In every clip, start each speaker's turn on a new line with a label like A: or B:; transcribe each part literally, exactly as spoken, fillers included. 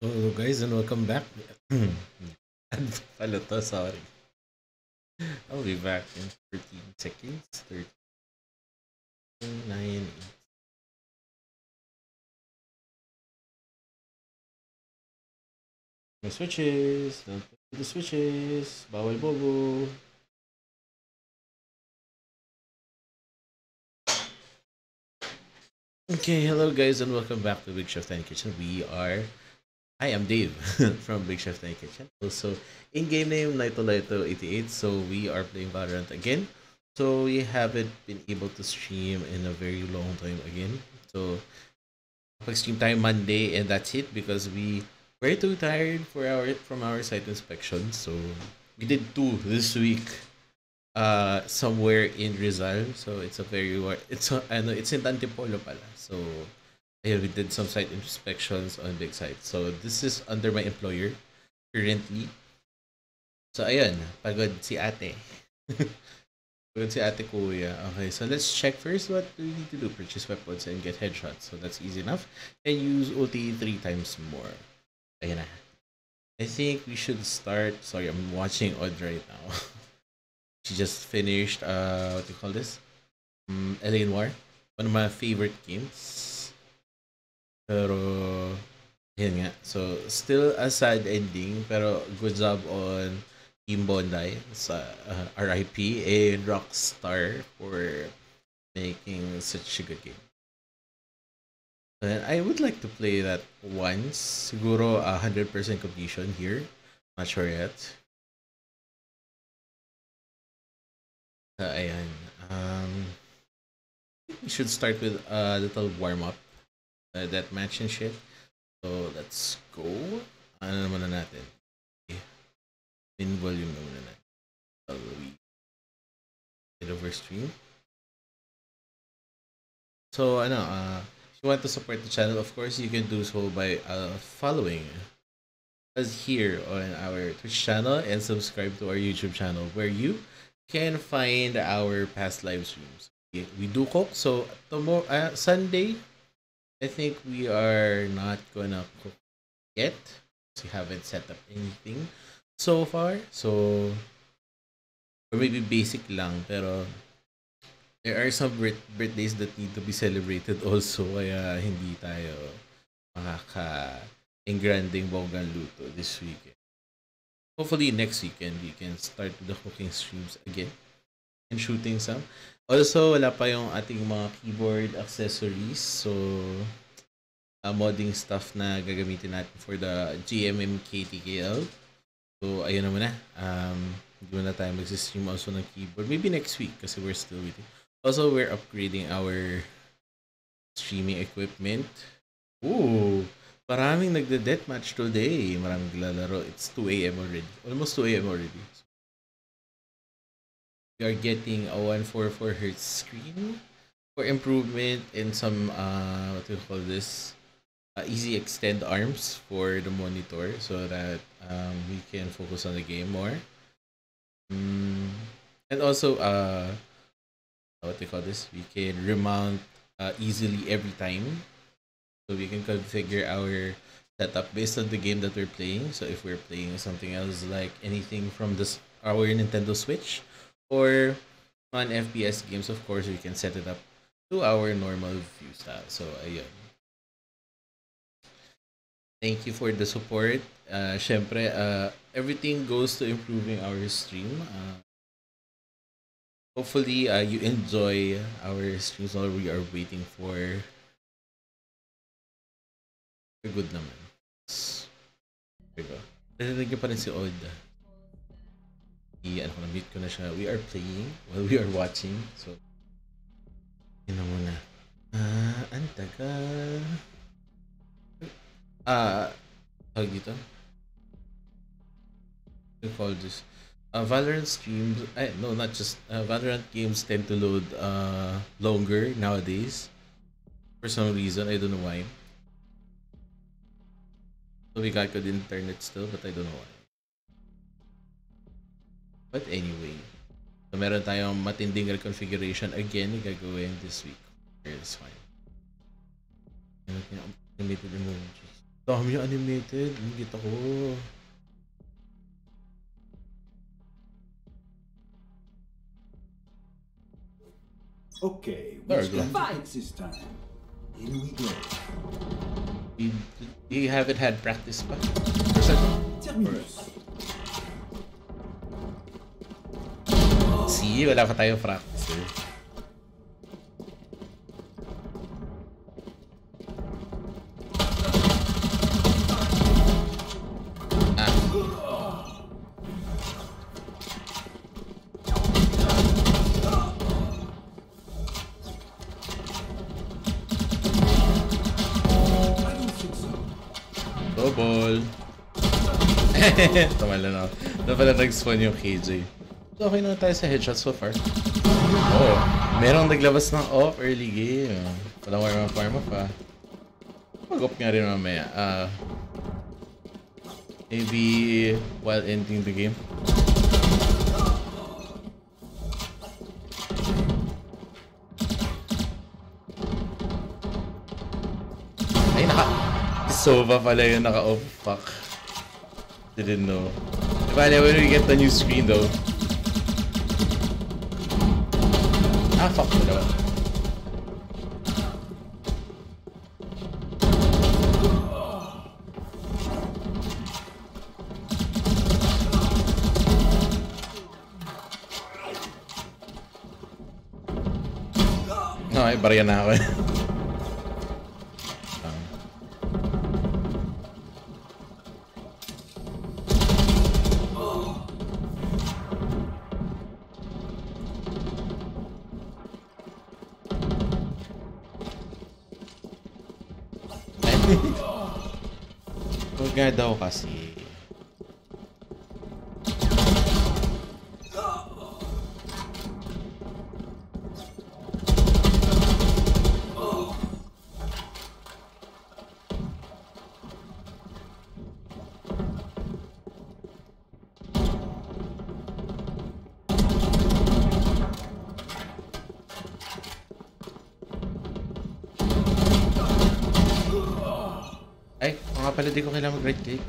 A: Hello guys and welcome back. And pala to, sorry. I'll be back in thirteen seconds. thirteen, nine, no switches. Don't play the switches. Bawal bobo. Okay, hello guys and welcome back to Big Chef Tiny Kitchen. We are I am Dave from Big Chef Tiny Kitchen. Also, in-game name Naito Naito eighty-eight. So we are playing Valorant again. So we haven't been able to stream in a very long time again. So stream time Monday and that's it because we were too tired for our from our site inspection. So we did two this week. Uh, somewhere in Rizal. So it's a very it's a, ano, it's in Antipolo pala. So yeah, we did some site inspections on big sites. So this is under my employer currently. So ayun, pagod si ate. Pagod si ate kuya. Okay, so let's check first what do we need to do. Purchase weapons and get headshots. So that's easy enough. And use ulti three times more. Ayun na. I think we should start. Sorry, I'm watching Odd right now. She just finished, uh, what do you call this? Um, L A Noir. One of my favorite games. Pero, yun nga. So, still a sad ending. Pero, good job on Team Bondi sa uh, R I P and Rockstar for making such a good game. And I would like to play that once. Siguro a one hundred percent completion here. Not sure yet. Uh, ayan. Um, we should start with a little warm-up. Uh, that match and shit. So, let's go. Ano naman na natin? Okay. Min volume na muna natin. So, we get over stream. So, ano, uh, if you want to support the channel, of course, you can do so by uh, following us here on our Twitch channel and subscribe to our YouTube channel where you can find our past live streams. We, we do cook, so tomorrow, uh, Sunday, I think we are not gonna cook yet. We haven't set up anything so far. So, or maybe basic lang, pero there are some birthdays that need to be celebrated also, kaya hindi tayo makaka-engranding bonggang luto this weekend. Hopefully next weekend we can start the cooking streams again and shooting some. Also, wala pa yung ating mga keyboard accessories. So, uh, modding stuff na gagamitin natin for the G M M K T K L. So, ayun naman na. Um, hindi na tayo mag-stream also ng keyboard. Maybe next week kasi we're still waiting. Also, we're upgrading our streaming equipment. Ooh! Maraming nagde-deathmatch today. Maraming naglalaro. It's two A M already. Almost two A M already. We are getting a one forty-four hertz screen for improvement in some, uh, what do you call this? Uh, easy extend arms for the monitor so that um, we can focus on the game more. Mm. And also, uh, what do you call this? We can remount uh, easily every time. So we can configure our setup based on the game that we're playing. So if we're playing something else like anything from this our Nintendo Switch or on F P S games, of course, we can set it up to our normal view style. So ayun. Thank you for the support. Uh, syempre, uh, everything goes to improving our stream. Uh, hopefully, uh, you enjoy our streams while we are waiting for good naman. Diba? Narinig niyo pa rin si Old. I, ano ko na, mute ko na siya. We are playing while we are watching. So, yun na muna. Ah, ang tagal. Ah, tawag dito? We call this. Uh, Valorant streams, eh, no, not just, uh, Valorant games tend to load uh, longer nowadays. For some reason, I don't know why. So we got good internet still, but I don't know why. But anyway, so meron tayong matinding reconfiguration again gagawin this week. It's fine. Limited emojis. Dami yung animated. Hindi ko.
B: Okay, which fights this time? Here we go.
A: You, you haven't had practice pa?
B: Terminus.
A: See, wala pa tayong practice eh. Ball. Tumala na. Na pala nag-spawn yung K J. So, okay na tayo sa headshot so far. Oh, merong naglabas ng off early game. Walang warm-up warm-up pa. Mag-off nga rin mamaya. Uh, maybe while ending the game. Ay, naka... Sova pala yung naka-off. Fuck. Didn't know. Diba, when we get the new screen though. Ah, fuck mo naman. Okay, barya na ako eh. Huwag nga daw kasi. Ay, mga pala di ko kailangan mag-right click.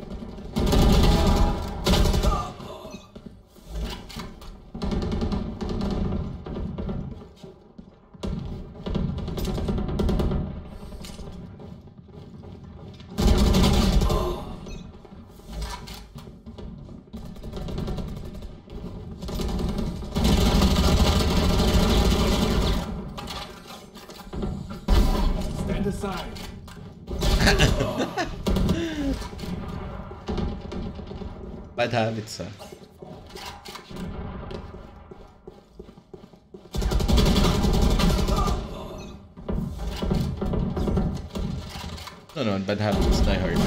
B: Stand aside.
A: Bad habits, ah. No, no, bad habits die hard.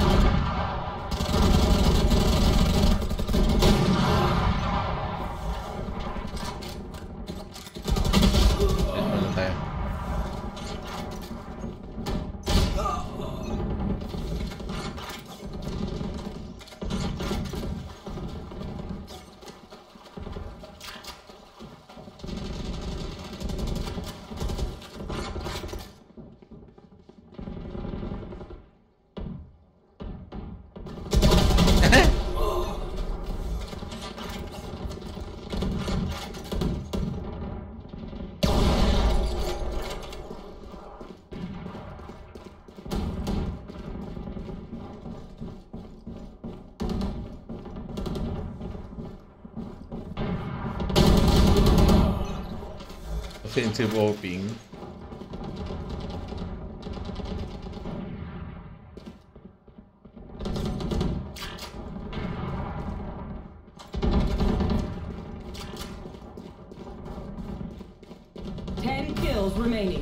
A: Ano tayo? Offensive opening.
C: Ten kills remaining.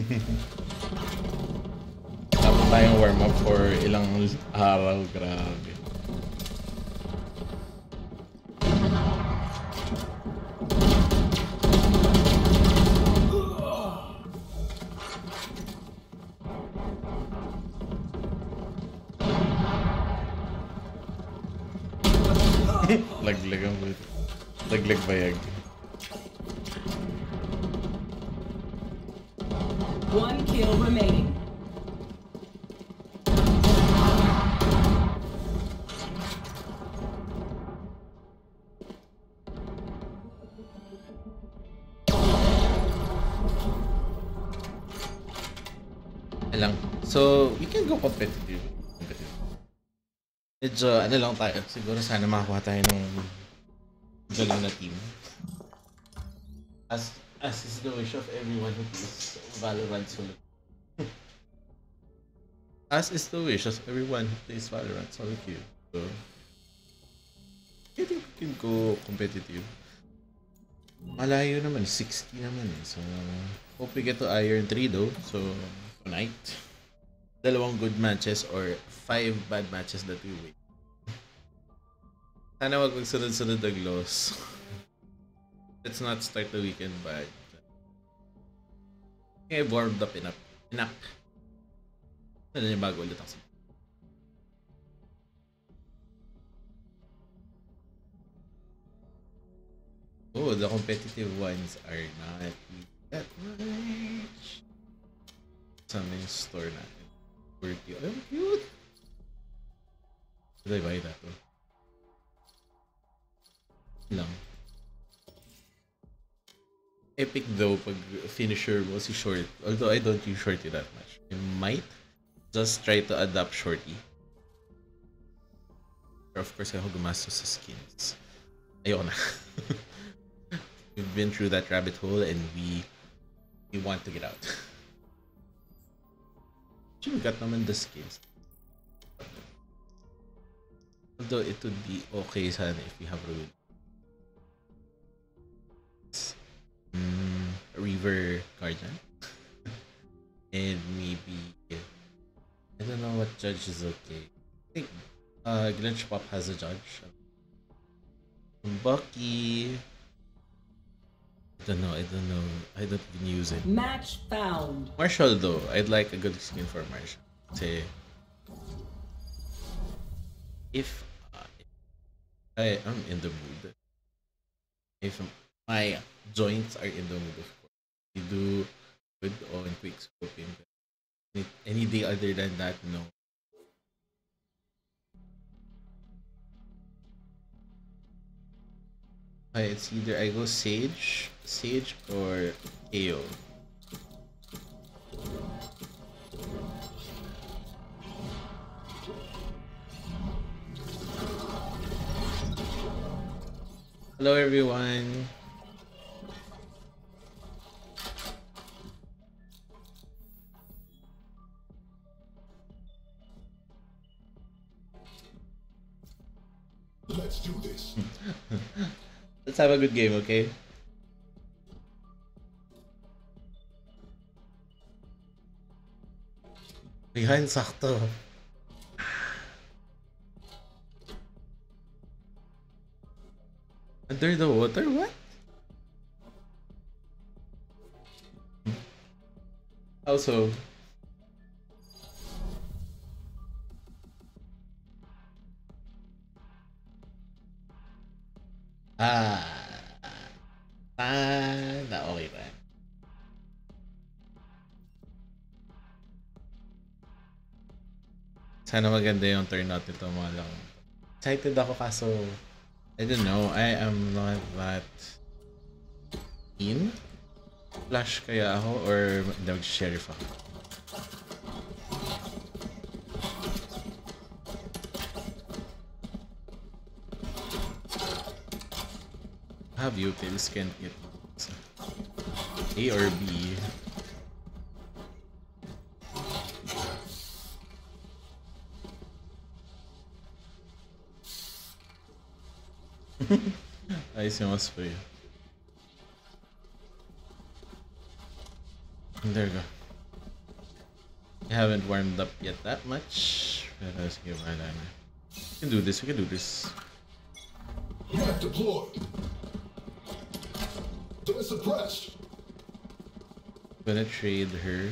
A: Tapos tayong warm up for ilang araw, grabe. Laglag ang buto. Laglag bayag.
C: One kill remaining.
A: Lang. So, we can go competitive. Competitive. Medyo, ano lang tayo. Siguro sana makakuha tayo ng galing na team. As, as is the wish of everyone who plays Valorant solo. As is the wish of everyone who plays Valorant solo queue. So, I think we can go competitive. Malayo naman, sixty naman eh. So, hope we get to Iron three though. So, tonight, dalawang good matches or five bad matches that we win. Sana wag magsunod-sunod ng loss. Let's not start the weekend bad. Okay, warmed up enough. Enough. Ano yung bago ulit ako. Oh, the competitive ones are not that much. Sa main store natin. forty. Oh, cute! Should I buy that one? Lang. Epic though pag finisher mo si Short. Although I don't use Shorty that much. I might just try to adapt Shorty. Pero of course ako gumastos sa skins. Ayoko na. We've been through that rabbit hole and we we want to get out. We got naman the skins. Although it would be okay sana if we have a mm, River Guardian. And maybe I don't know what judge is okay. I think uh, Glitch Pop has a judge. Bucky. I don't know, I don't know. I don't even use it.
C: Match found.
A: Marshall though, I'd like a good skin for Marshall. Say, if uh, I am in the mood, if my joints are in the mood, of course, we do good on quick scoping. Any, any day other than that, no. Okay, it's either I go Sage, Sage or A O. Hello everyone.
B: Let's do this.
A: Let's have a good game, okay? Behind sakto. Under the water? What? Also, ah, ah, na okay pa. Sana maganda yung turnout nito mga lang. Excited ako kaso I don't know, I am not that in. Flash kaya ako or hindi mag-sheriff ako. Have you pills can't get A or B? Ayos yung mas pa yun. There you go. I haven't warmed up yet that much. Pero sige, wala na. We can do this, we can do this.
D: Unit deployed. They're suppressed.
A: Gonna trade her.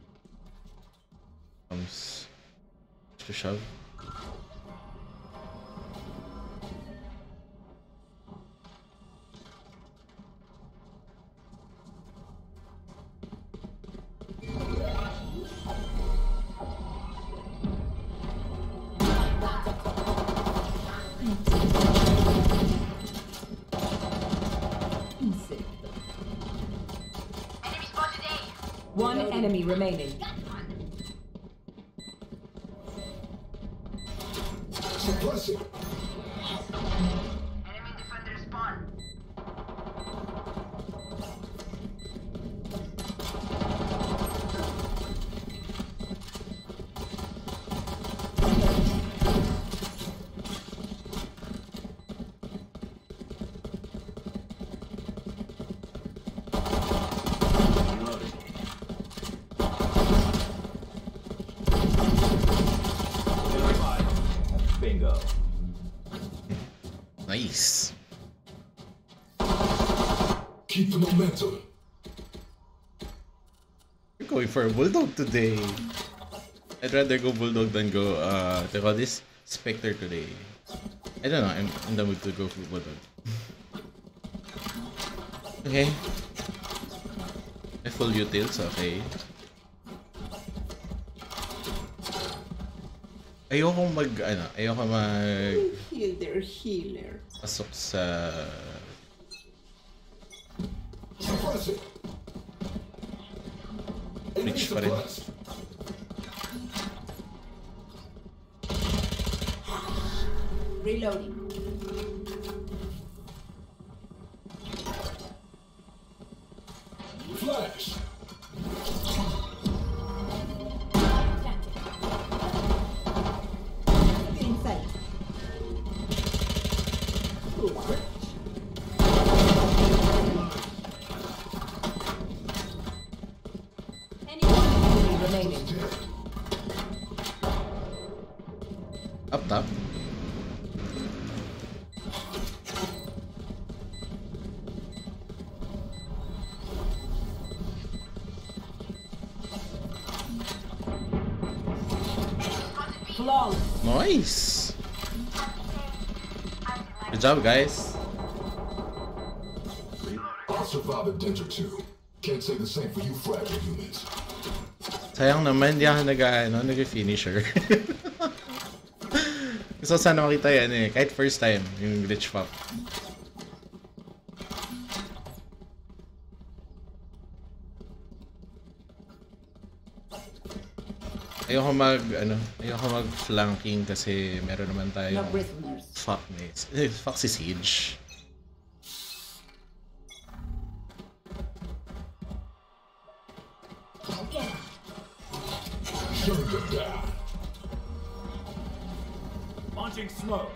A: Comes to shove.
C: One enemy remaining.
D: Suppressing.
E: Enemy defender spawn.
B: Bingo.
A: Nice.
D: Keep the momentum.
A: We're going for a bulldog today. I'd rather go bulldog than go uh they call this spectre today. I don't know, I'm in the mood to go for bulldog. Okay. I full utils, okay. Ayoko mag ano, ayoko mag
C: Heal their healer.
A: pasok sa
D: Suppressing. Enemy
A: Reach pa rin.
D: suppressed.
C: Reloading.
D: Flash.
C: Inside. Enemy remaining.
A: up top.
C: Flawless.
A: Nice. Good job, guys.
D: I'll survive a dent or two. Can't say the same for you fragile units.
A: Sayang naman, di ako nag, ano, nag-finisher. Gusto ko sana makita yan eh. Kahit first time, yung glitch pop. Ayoko mag, ano, ayoko mag flanking kasi meron naman
C: No
A: tayong
C: prisoners.
A: fuck mates. Eh, fuck si Siege.
D: Shutting them down.
B: Launching smoke.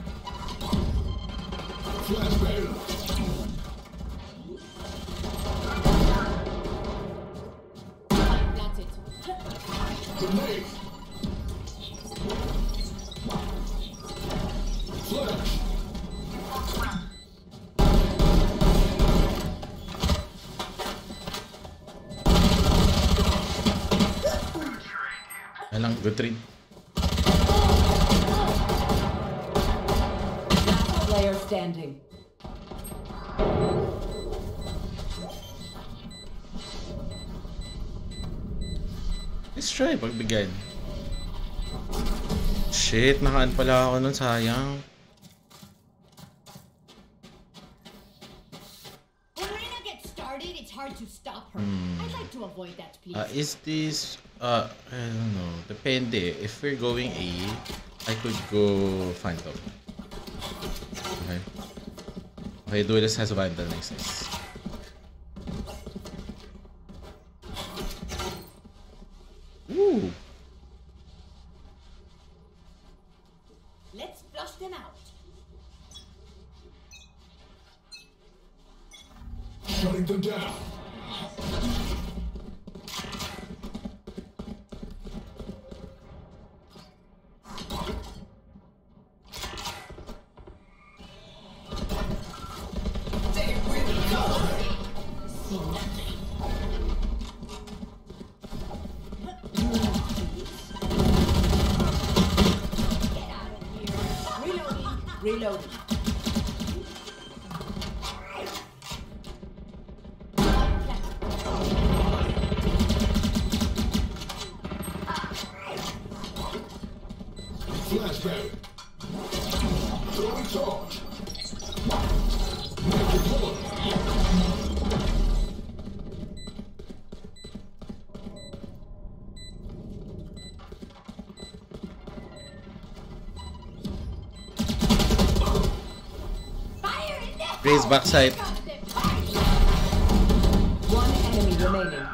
D: Flashbang.
C: That's it.
D: Grenade. Flash.
A: Alang, good trade.
C: Last player standing.
A: Let's try pagbigyan. Shit, nakaan pala ako nun, sayang.
F: When Reina gets started, it's hard to stop her. I'd like to avoid that, please.
A: Uh, is this, uh, I don't know, depende. If we're going A, I could go Phantom. Okay. Okay, Duelist has Vandal, nice, nice. Ooh.
F: Let's flush them out.
D: Shutting them down.
C: Reloading.
D: Flashbang. Throwing charge. Make it blow.
F: Fire in the
A: Raise backside.
C: One enemy remaining.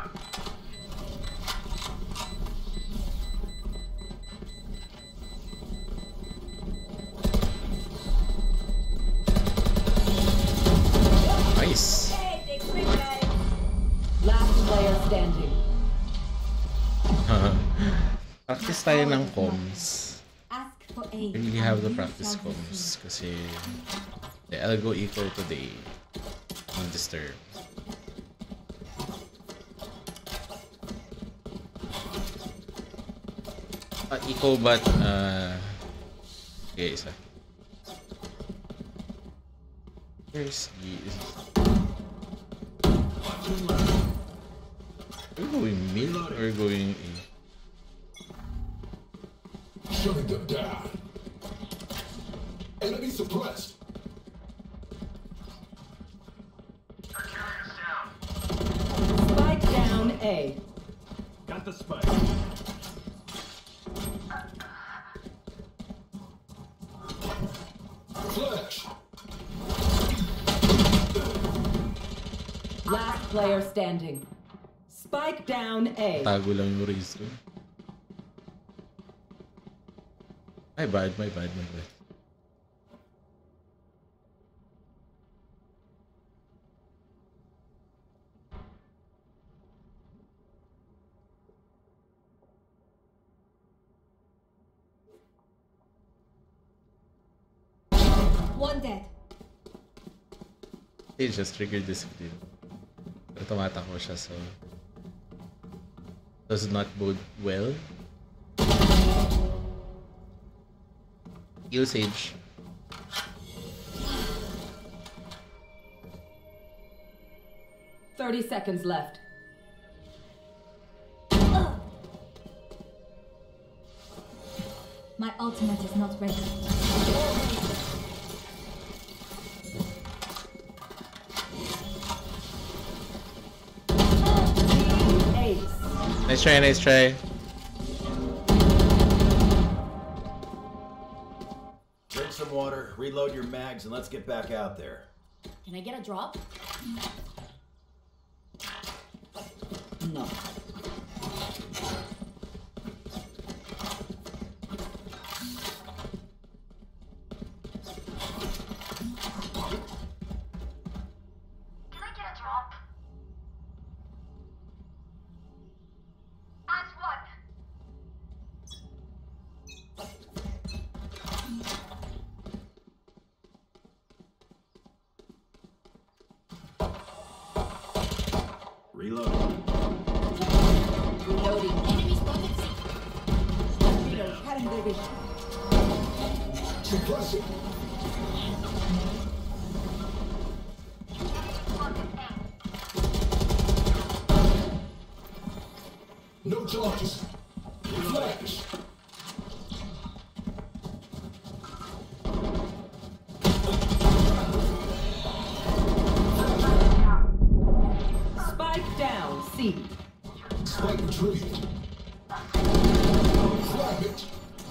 A: Nice.
F: Hey, big quick guys.
C: Last player standing.
A: Practice tayo ng comms.
F: Ask for aid.
A: I really have to practice comms kasi yeah, I'll go eco today. Undisturbed. Uh, eco but uh okay, isa. Where's he? Are we going mid or going A?
D: Shutting them down. Enemy suppressed.
C: Spike down A.
B: Got the spike.
D: Flash.
C: Last player standing. Spike down A.
A: Tago lang yung raise ko. My bad, my bad, my bad.
F: One dead.
A: He just triggered discipline. Pero tumatakbo siya, so does not bode well. Heal Sage.
C: Thirty seconds left.
F: My ultimate is not ready.
C: Ace.
A: Nice try, nice try.
E: Drink some water, reload your mags, and let's get back out there.
F: Can I get a drop?
C: No.
G: Can I get a drop? As one.
E: Reload.
C: Reloading.
F: Enemy spotted C.
C: Reload. Cutting their vision.
D: Suppressing. No charges. Flash.
C: Spike down C.
D: Spike retrieved. Flag it.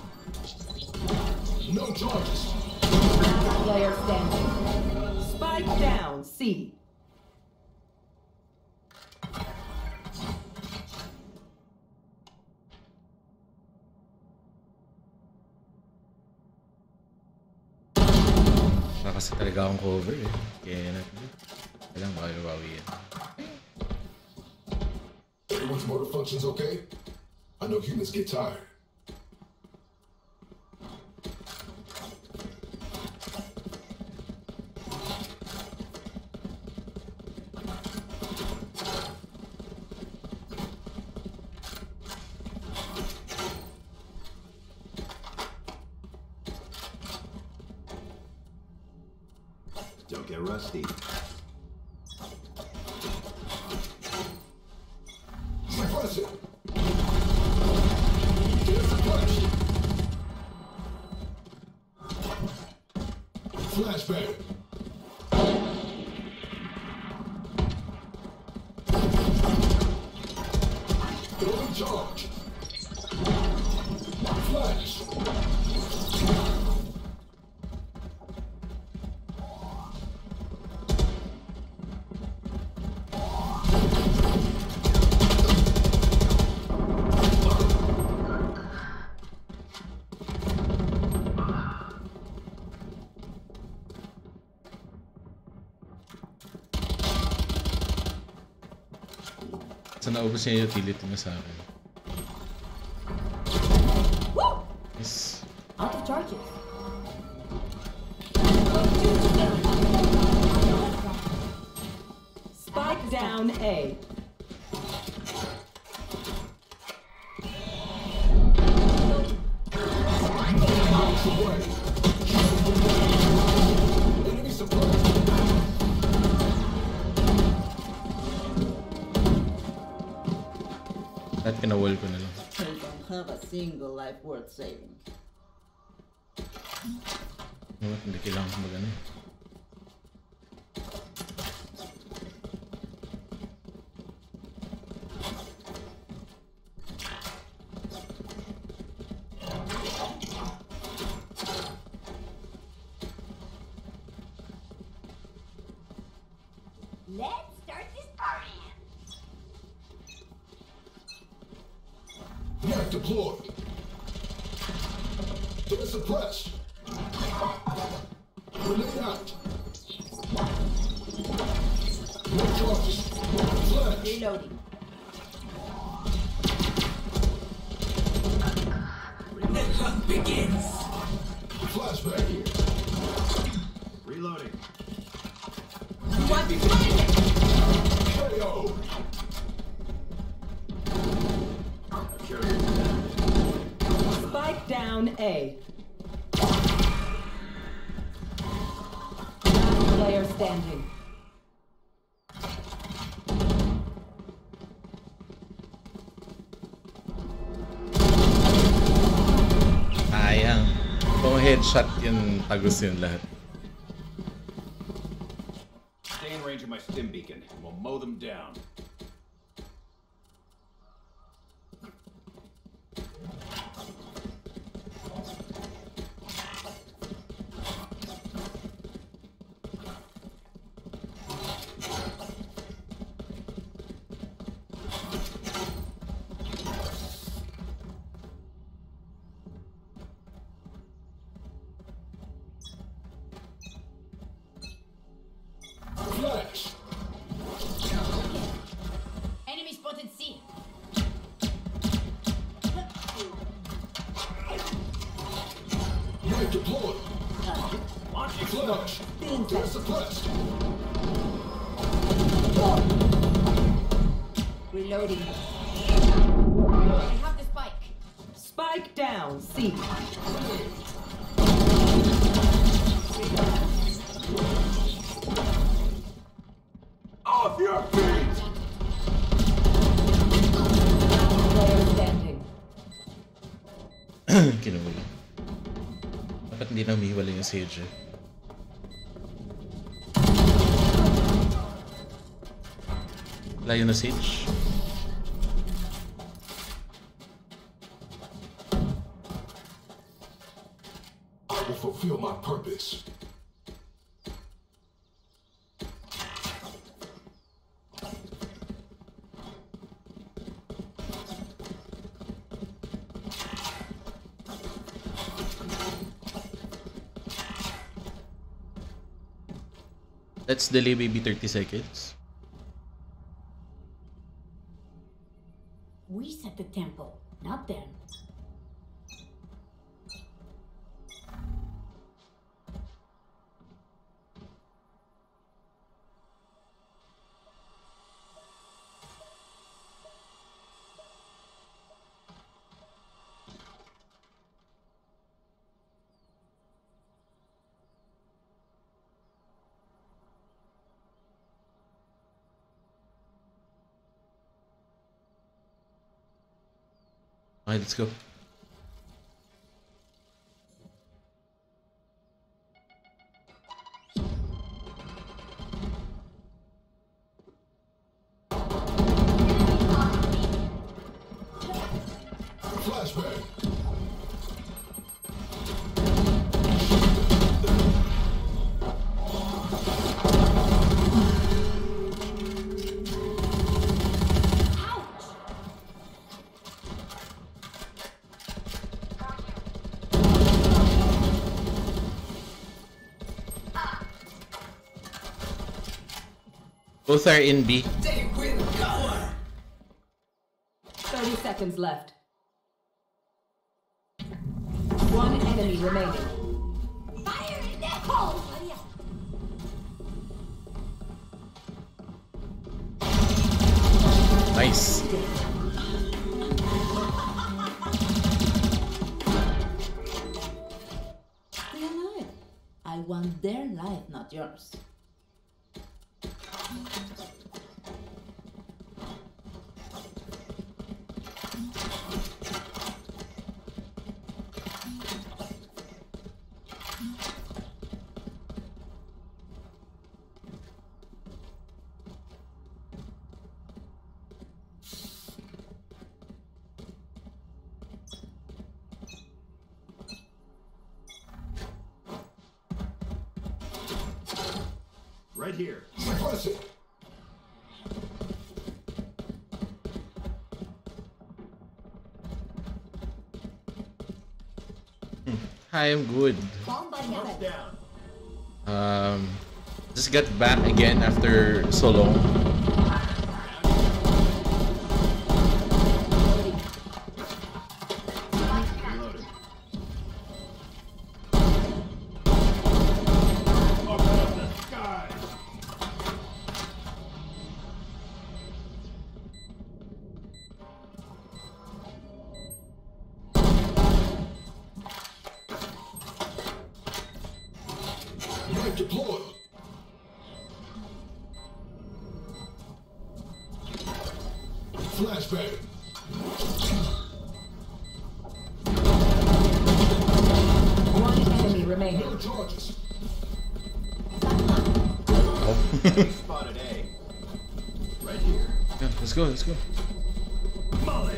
D: No charges.
C: Last player standing. Spike down C.
A: Nakasi talaga akong cover eh. Kaya natin. Kailang bawi-bawi yan.
D: Everyone's motor functions okay? I know humans get tired.
B: get rusty.
D: Suppress it. Get suppressed. Flashbang. Building charge. Flash.
A: So naubos niya yung utility niya sa akin. Yes.
C: Out of charges. Spike down A.
D: Enemy suppressed.
A: At kinawall ko na lang.
H: I don't have a single life worth saving.
A: No, hindi kailangan ko mag-ano.
F: Let's start this party.
D: Net deployed. Get suppressed. Grenade out. No charges. Flash.
C: Reloading.
D: Flashbang.
E: Reloading.
C: What? Find
D: K O.
C: it! Spike down A. Last player standing.
A: Sayang. Kung headshot yun, tagos yun lahat.
E: Stay in range of my stim beacon, and we'll mow them down.
D: Flash.
F: Enemy spotted C.
D: Net deployed.
E: Launching
D: Flash. Get suppressed.
C: Reloading.
F: I have the spike.
C: Spike down C.
D: Off your feet.
C: Player standing.
A: Kinawal. Dapat hindi na umiwala yung Sage eh. Layo na Sage.
D: I will fulfill my purpose.
A: Let's delay maybe thirty seconds.
F: We set the tempo, not them.
A: Alright, let's go.
D: Flashbang.
A: Both are in B.
C: thirty seconds left. One enemy remaining.
F: Fire in the hole!
A: Nice.
H: Stay alive. I want their life, not yours.
E: Right here.
D: Suppress it.
A: Hi, I'm good.
F: Bomb buddy
E: Smoke's
F: out.
E: down.
A: Um, just got back again after so long.
E: Reloaded. Open up the sky.
D: Knife deployed. Flashbang.
C: One enemy remaining.
D: No charges.
E: Enemy spotted A. Right here.
A: Yeah, let's go, let's go.
E: Molly.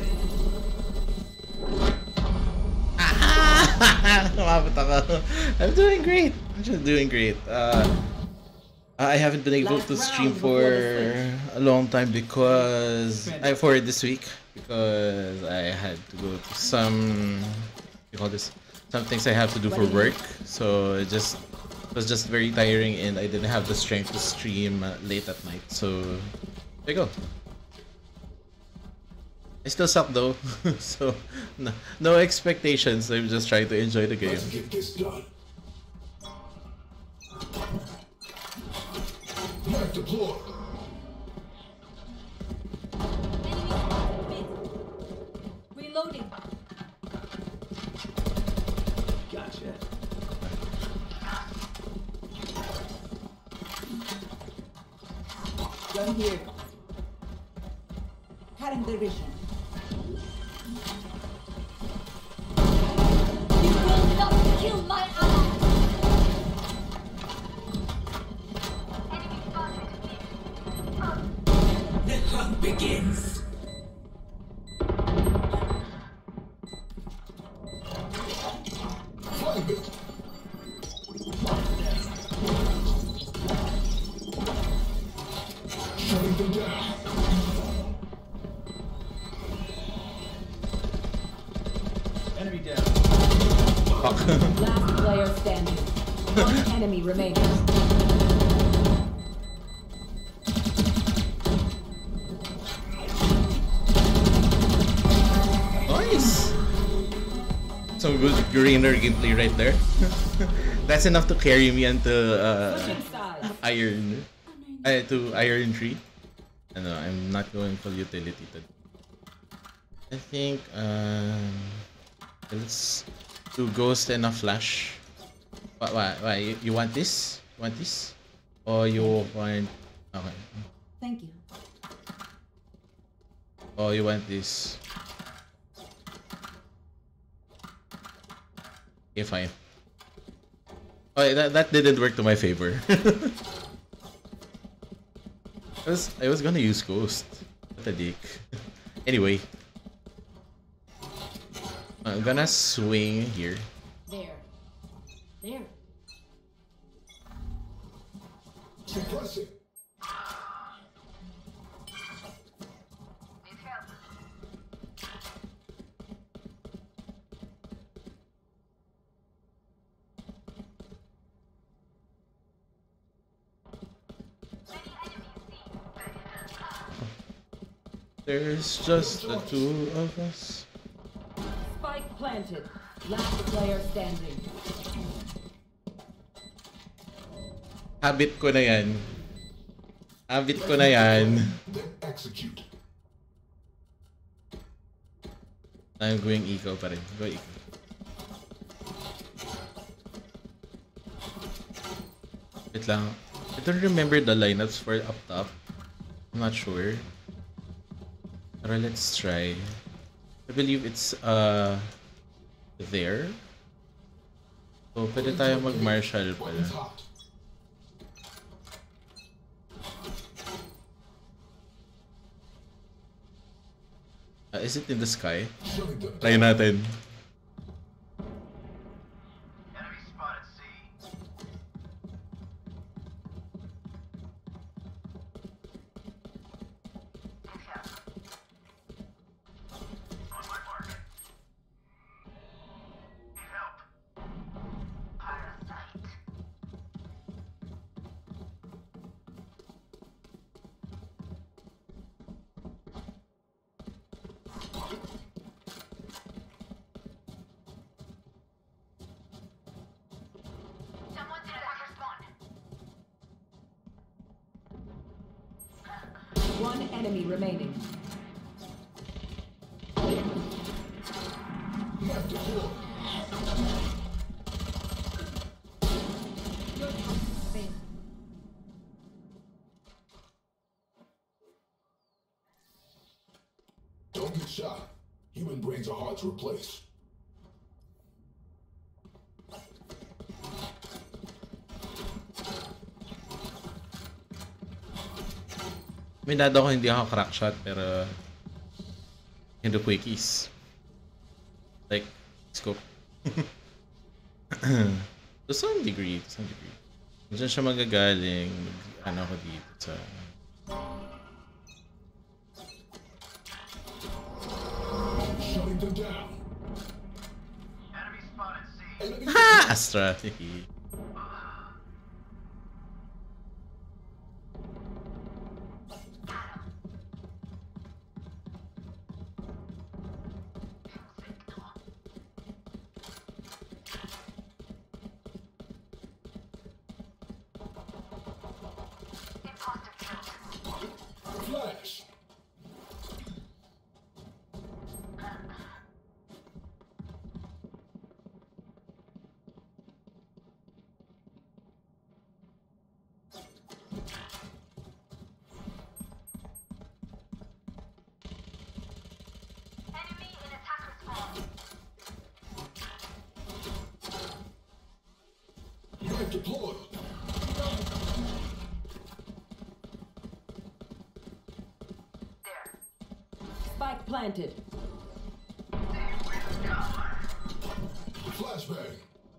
A: Umabot ako. I'm doing great. I'm just doing great. Uh, I haven't been able
C: Last
A: to stream
C: round
A: for
C: before the
A: a long time because I for this week because I had to go to some what do you call this some things I have to do for work. So it just it was just very tiring and I didn't have the strength to stream uh, late at night. So there you go. I still suck though, so no, no expectations. I'm just trying to enjoy the game.
D: Let's get this done. Knife deployed.
F: Reloading.
E: Gotcha.
H: Gun here. Cutting their vision.
F: You will not kill my ally.
H: The hunt begins.
D: Flame it. Shutting them down.
E: Enemy down.
A: Fuck.
C: Last player standing. One enemy remaining.
A: Nice. Some good greener gameplay right there. That's enough to carry me until uh,
C: Switching sides.
A: iron, uh, to iron three. I know I'm not going for utility today. I think um, let's do ghost and a flash. Why? Why? Why? You, you want this? You want this? Or you want? Okay.
H: Thank you.
A: Or you want this? Okay, fine. Oh, that, that didn't work to my favor. I was I was gonna use Ghost. What a dick. Anyway. I'm gonna swing here.
H: There. There.
D: Suppressing.
G: Need help. Many enemies seen.
A: There's just the two of us.
C: Spike planted. Last player standing.
A: Habit ko na yan. Habit ko na yan.
D: Then execute.
A: I'm going eco pa rin. Go eco. Wait lang. I don't remember the lineups for up top. I'm not sure. Pero let's try. I believe it's uh there. So pwede tayo mag-marshal pala.
D: Weapons hot.
A: Uh, is it in the sky?
D: Shutting them
A: Try natin.
E: Enemy spotted C.
G: Need help.
E: On my mark. Need help.
G: Parasite. Someone's in attacker spawn.
C: One enemy remaining.
D: left deploy. Don't get shot. Human brains are hard to replace.
A: Minado ko hindi ako crack shot pero hindi quickies. Like scope. To some degree, to some degree. Diyan siya magagaling, ano ko dito sa
D: Shutting them down.
E: Enemy spotted C.
D: Enemy
A: ha! Strategy.
G: Imposter killed.
D: flash.
G: Enemy in attacker spawn.
D: Knife deployed.
G: There.
C: Spike planted.
D: Flashbang.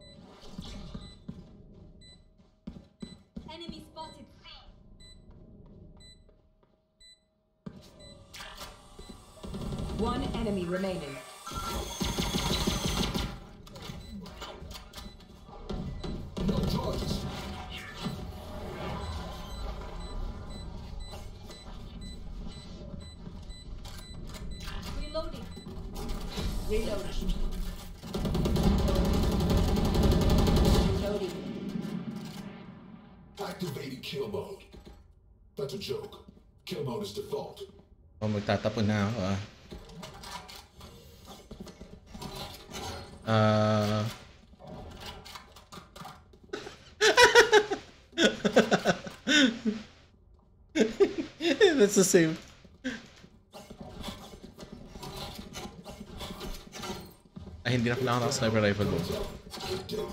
H: Enemy spotted.
C: One enemy remaining.
D: No charges.
H: Reloading.
C: Reloading. Reloading.
D: Activating kill mode. That's a joke. Kill mode is default.
A: Oh, magtatapon na ako ah. Uh... That's the same. Ay, hindi na kailangan ng sniper rifle mo.
D: Get deadly.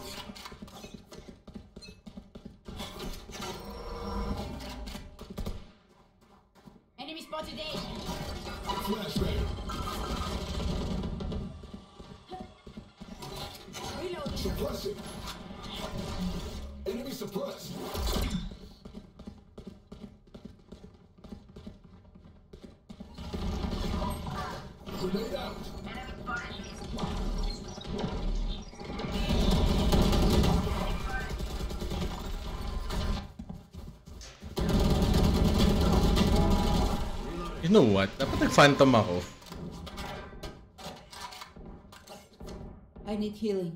F: Enemy spotted A.
D: Flashbang.
F: Reload.
D: Suppressing. Enemy suppressed. Grenade out.
A: You know what? Dapat nag-phantom ako.
H: I need healing.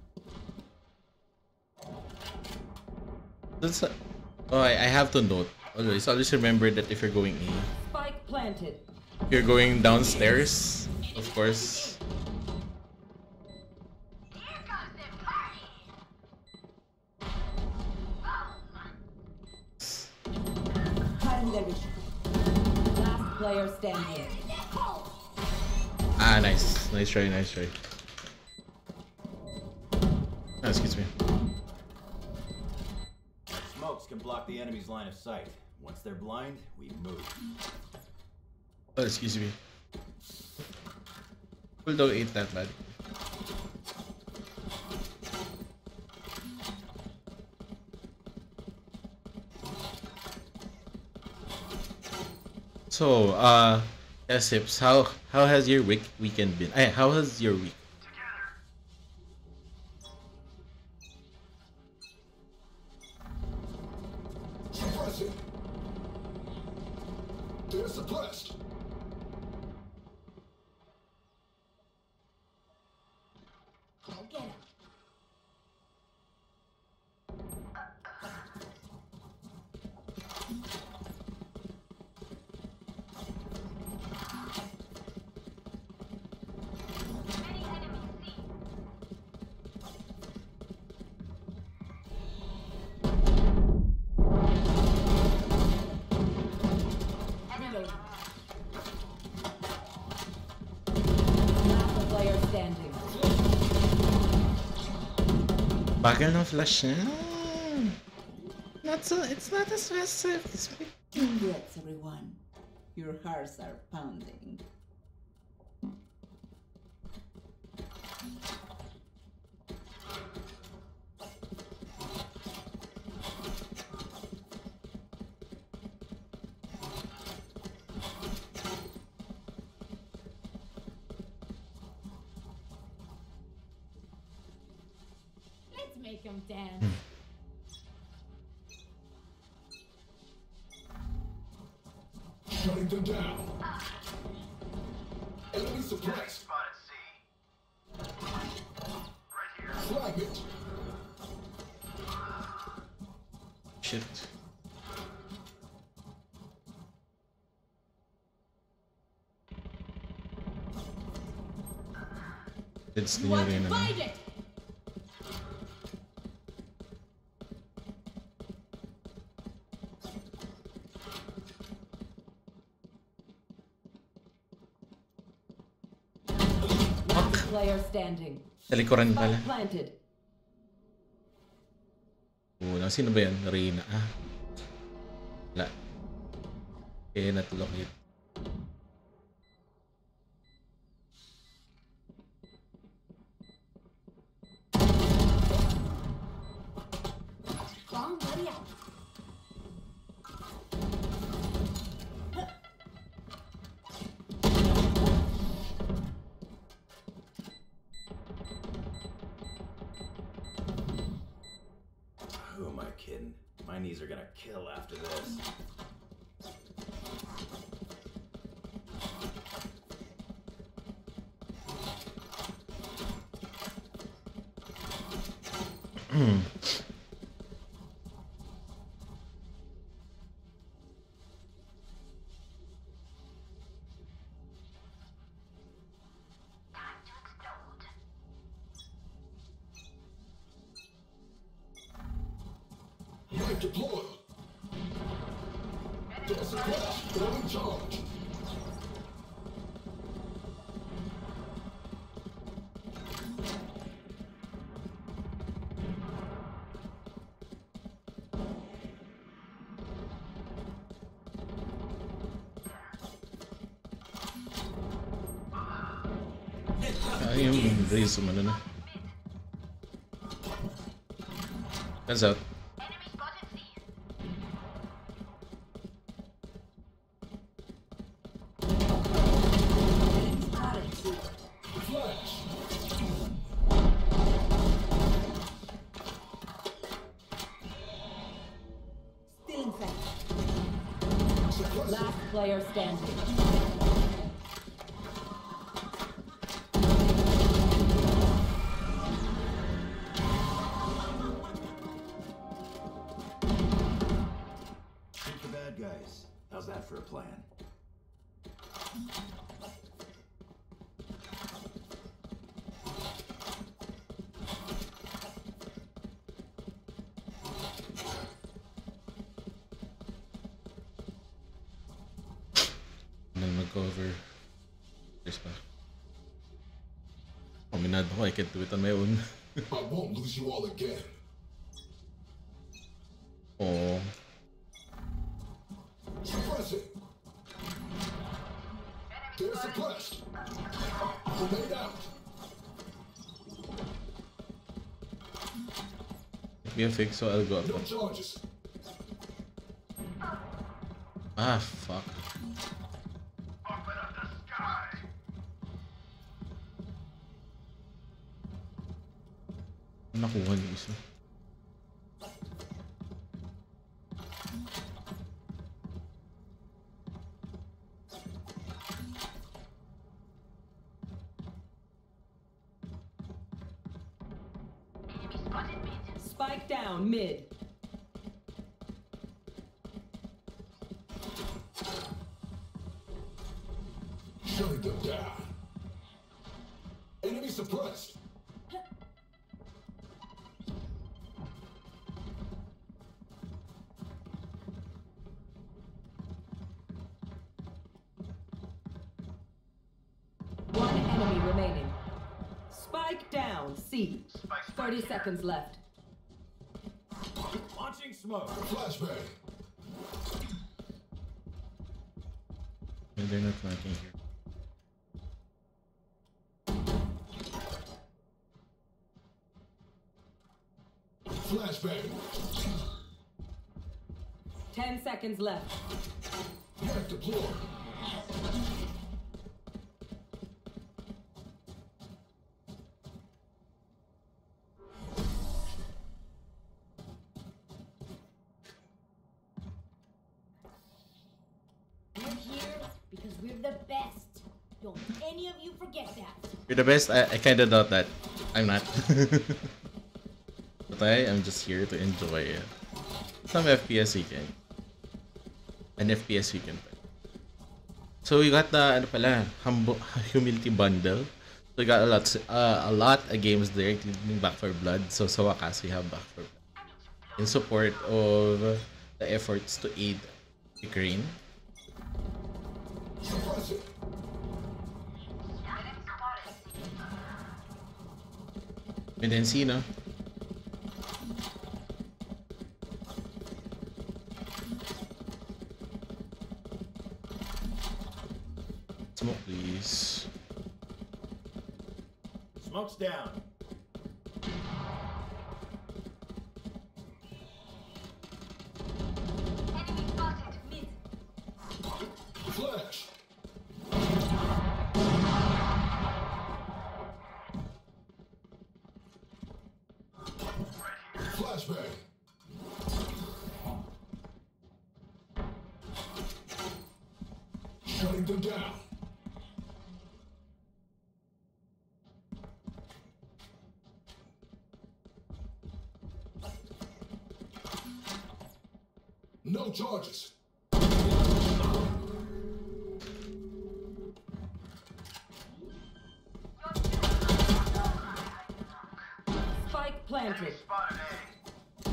A: That's a, oh, I, I have to note. Always, always remember that if you're going A,
C: Spike planted.
A: if you're going downstairs, of course.
G: Here comes the party.
C: Cutting their vision. Last player standing.
A: Ah, nice. Nice try, nice try. Ah, excuse me.
E: Smokes can block the enemy's line of sight. Once they're blind, we move.
A: Oh, excuse me. Bulldog ain't that bad. So, uh, yes, Hips, how how has your week weekend been? Eh, how has your week?
D: Suppressing. They're suppressed.
F: Go get him.
G: Many enemies C.
F: Reload.
C: Last player standing.
A: Bagal ng flash niya. Not so, it's not as fast as expected.
H: Congrats, everyone. Your hearts are pounding.
F: Let's make him dance.
D: Shutting them down. Enemy suppressed.
G: Spotted C. Right here.
D: Flag it.
A: Shit. It's the
F: You want to
A: arena.
F: find it?
C: Last player standing.
A: Talikuran pala.
C: Spike planted.
A: Una, sino ba yan? Reyna. Ah. Wala. Eh, natulok yun.
F: Bomb ready out.
E: Who am I kidding? My knees are gonna kill after this.
G: Time to explode.
D: Unit deployed. They're suppressed. They're in charge.
A: Ay, yung raise umano na. Guns out.
G: Enemy spotted C.
C: Stealing flash. Last player standing.
E: Shoot the bad guys. How's that for a plan?
A: And then mag-cover. There's pa. Kombinado ko, I can't do it on my own.
D: I won't lose you all again.
A: Oh.
D: Suppress it. They're suppressed. Grenade out.
A: Be a fix, so I'll go up.
D: No charges.
A: Ah, fuck.
G: Open up the sky.
A: Nakuha niyo isa.
G: Enemy spotted mid.
C: Spike down mid.
D: Shutting them down. Enemy suppressed.
C: One enemy remaining. Spike down C. thirty seconds left.
E: Launching smoke.
D: Flashbang.
A: And they're not flanking here.
D: Flashbang.
C: Ten seconds left.
D: Back deployed.
F: We're here because we're the best. Don't any of you forget that.
A: You're the best? I, I kinda doubt that. I'm not. But I am just here to enjoy it. Some F P S weekend. An F P S weekend. So we got the ano pala, humble, humility bundle. So we got a lot uh, a lot of games there, including Back four Blood. So sa wakas we have Back four Blood. In support of the efforts to aid Ukraine.
D: Suppress it.
G: Enemy spotted C.
A: Mid and C, no? Smoke, please.
E: Smoke's down.
G: Enemy spotted mid.
D: Flash. Flashbang. Shutting them down. No charges.
C: Spike planted.
G: Spotted A.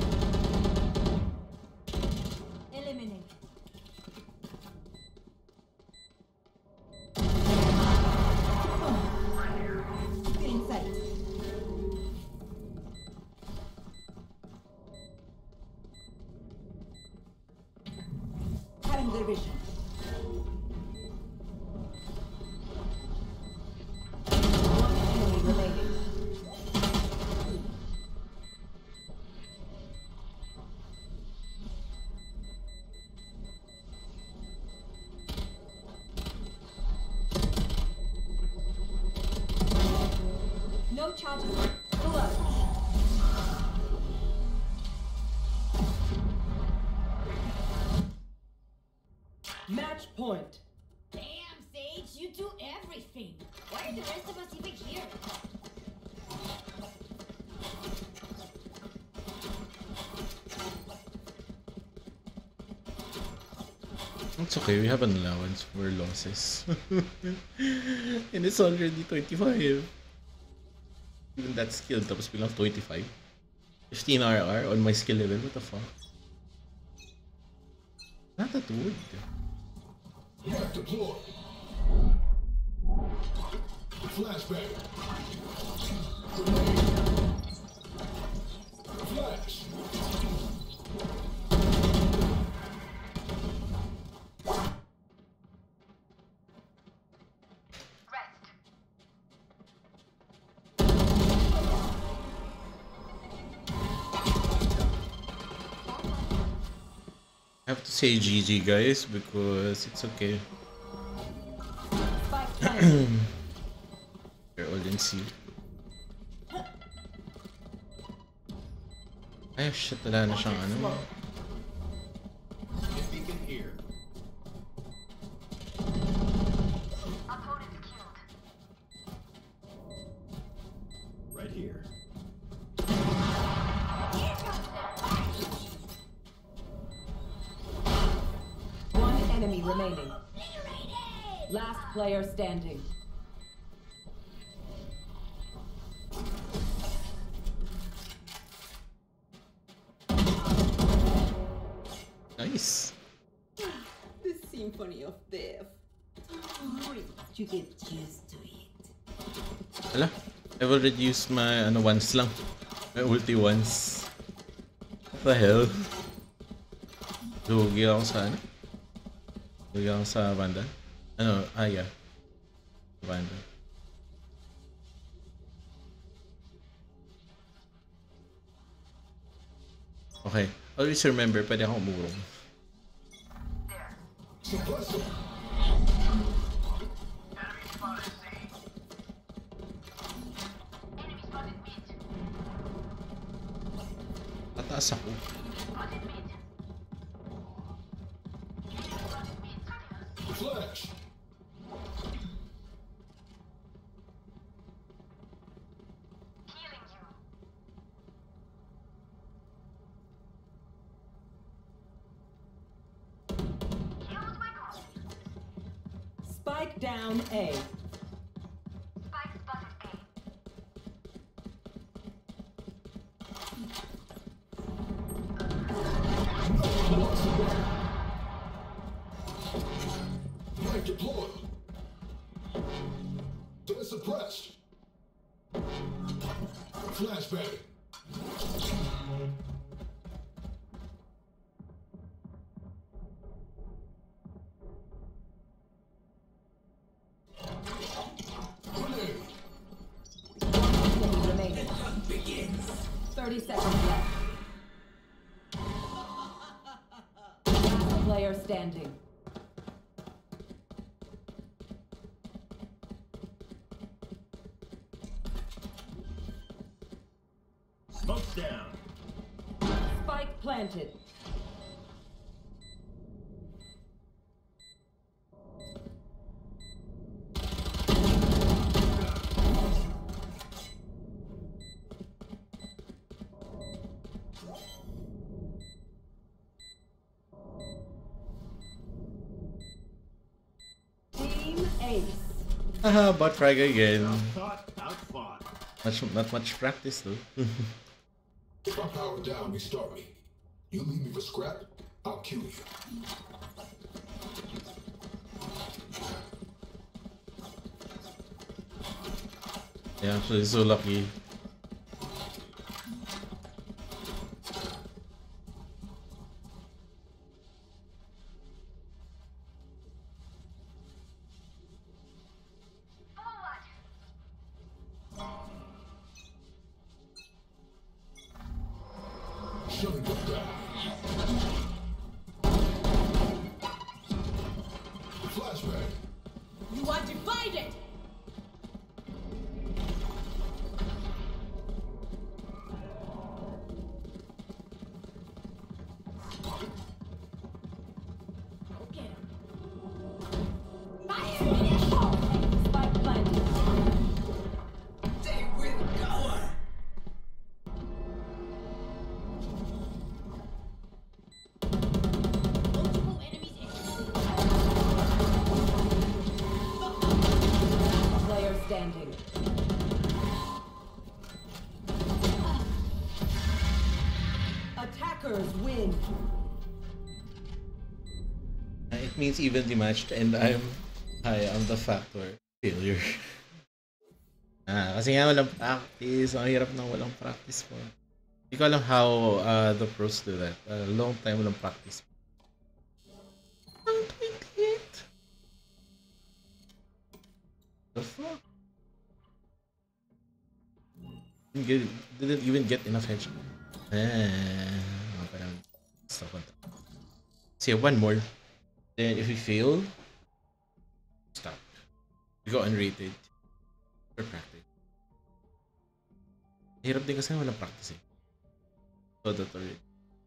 F: Eliminate.
H: Feeling sight. Cutting their vision.
C: One Match point.
F: Damn, Sage, you do everything. Why are the rest of us even here?
A: It's okay, we have an allowance for losses. And it's already twenty-five. Even that skill, tapos bilang twenty-five. fifteen R R on my skill level, what the fuck? Not that wood.
D: Mark deploy. Flashbang. Grenade. Flash.
G: Rest.
A: I have to say G G guys because it's okay.
C: Spike planted.
A: They're all in C. Ay shit, wala na siyang ano.
E: If he can hear.
G: Opponent killed.
E: Right here.
C: One enemy remaining. Last player standing.
A: Nice.
H: The symphony of death. Don't worry, you get used to it.
A: Hala, I've already used my ano once lang. My ulti once. What the hell? Lugi ako sa ano? Lugi ako sa Vandal? Ano? Ah, yeah. Vandal. Okay. Always remember, pwede akong umurong.
G: There.
D: Suppressor.
G: Enemy spotted C. Enemy spotted mid.
A: Tataas ako.
G: Spotted mid. Enemy spotted mid.
D: Flash.
G: Healing you. Killed my colleague.
C: Spike down A.
G: Spike spotted A.
D: Knife deploy. They're suppressed. Flashbang. Grenade.
C: One enemy remaining. thirty seconds left. Last player standing.
E: Smoke's down.
C: Spike planted. Team Ace.
A: Haha, bot frag again.
E: Thought outfought.
A: Much, not much practice though.
D: If I power down, restart me. You leave me for scrap, I'll kill you.
A: Yeah, actually so lucky.
G: Forward.
D: Shutting them down. Flashbang.
F: You are divided!
C: Attackers win.
A: Uh, It means evenly matched and I'm I am the factor. Failure. Ah, kasi nga walang practice. Ang hirap na walang practice po. Hindi ko alam how uh, the pros do that. A long time walang practice. Ang tweet. The fuck? Didn't, get, didn't even get enough headshot. Ah, parang stop on that. See, one more. Then if we fail, stop. We go unrated. For practice. Hirap din kasi walang practice eh. So that's already.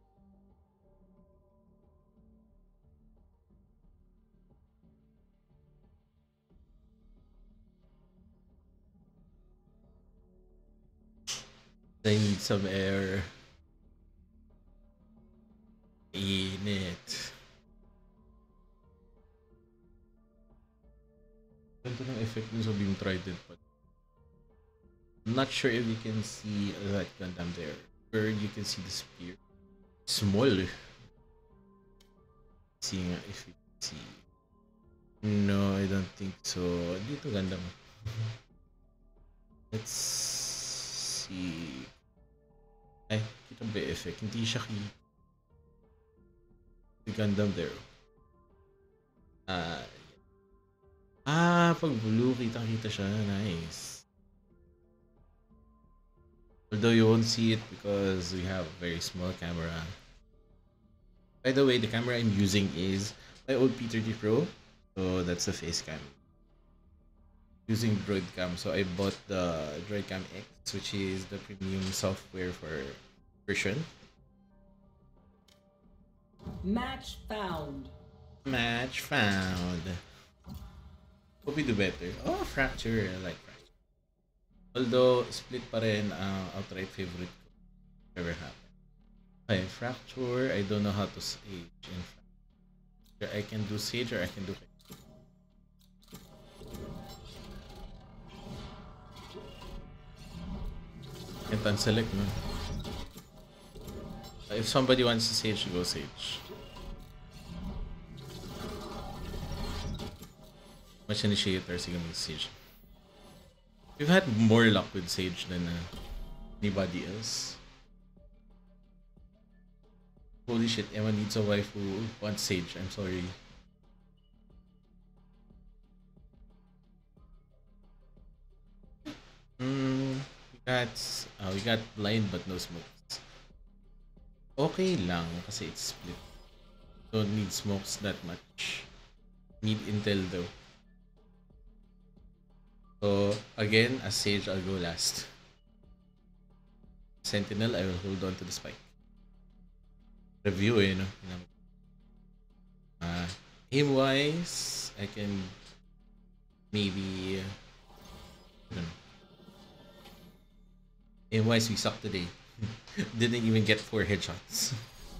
A: I need some air. Init. Ganda ng effect dun sa beam trident pa. I'm not sure if you can see that Gundam there. Or you can see the spear. Small. See nga if you can see. No, I don't think so. Dito Gundam. Let's see. Ay, kita ba effect? Hindi siya ki. The Gundam there. Ah, ah, pag blue, kita-kita siya. Nice. Although you won't see it because we have a very small camera. By the way, the camera I'm using is my old P thirty Pro. So that's the face cam. Using Droid Cam. So I bought the Droid Cam X, which is the premium software for version.
C: Match found.
A: Match found. Hope we do better. Oh, fracture. I like fracture. Although, split pa rin ang uh, outright favorite ko. Ever happened. Okay, fracture. I don't know how to sage in fracture. I can do sage or I can do... Can't unselect, no? If somebody wants to sage, go sage. Much initiator, sige mag-sage. We've had more luck with Sage than uh, anybody else. Holy shit, Emma needs a wife who wants Sage. I'm sorry. Hmm, we got uh, we got blind but no smokes. Okay lang kasi it's split. Don't need smokes that much. Need intel though. So again, as Sage, I'll go last. Sentinel, I will hold on to the spike. Review, eh, no? Uh, aim wise, I can maybe. I don't know. Aim wise, we suck today. Didn't even get four headshots.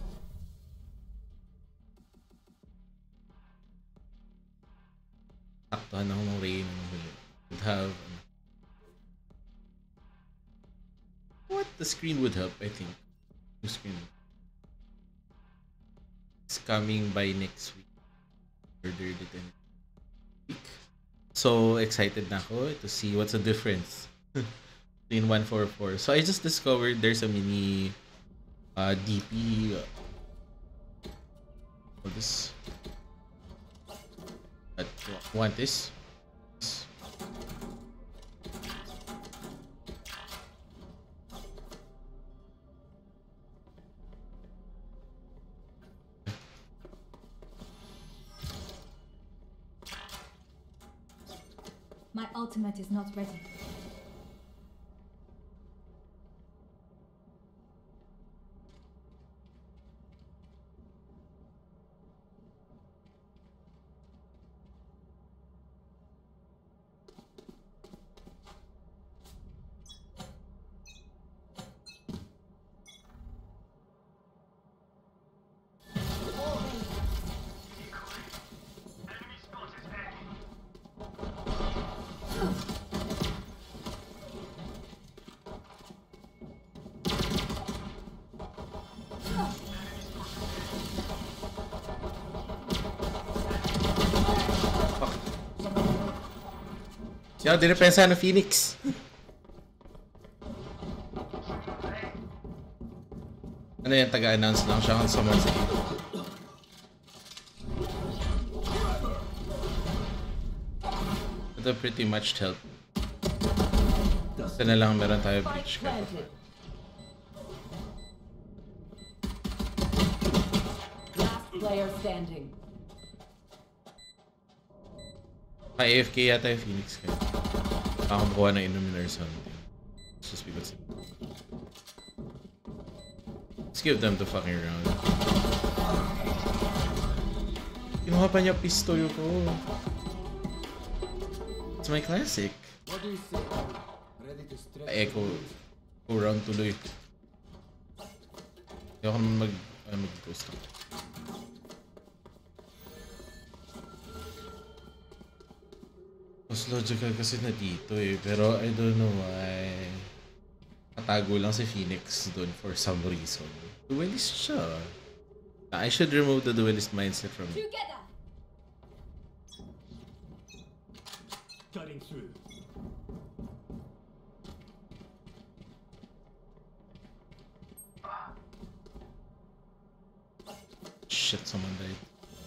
A: Saktuhan ako ng rain. Would have what the screen would help, I think. The screen. It's coming by next week. Ordered it in week. So excited na ako to see what's the difference between one forty-four. So I just discovered there's a mini uh, D P. Oh, this. Uh, want this?
F: My ultimate is not ready.
A: Yo, dinepensa ng Phoenix. Ano yan, taga-announce lang siya kung someone's here. Ito pretty much help. Ito na lang meron tayo breach ka.
C: Last player standing.
A: Pa-A F K yata yung Phoenix kaya. Nakakuha ng inumin or something. It's just because... Let's give them the fucking round. Kinuha pa niya pistol ko. It's my classic.
B: What do you say? Ready to stretch?
A: Echo. Go round tuloy. Ayaw ko naman mag... Ay, mag-ghost ako. Mas logical kasi na dito eh. Pero I don't know why. Katago lang si Phoenix doon for some reason. Duelist siya. I should remove the duelist mindset from me.
F: Together.
B: Cutting through.
A: Shit, someone died.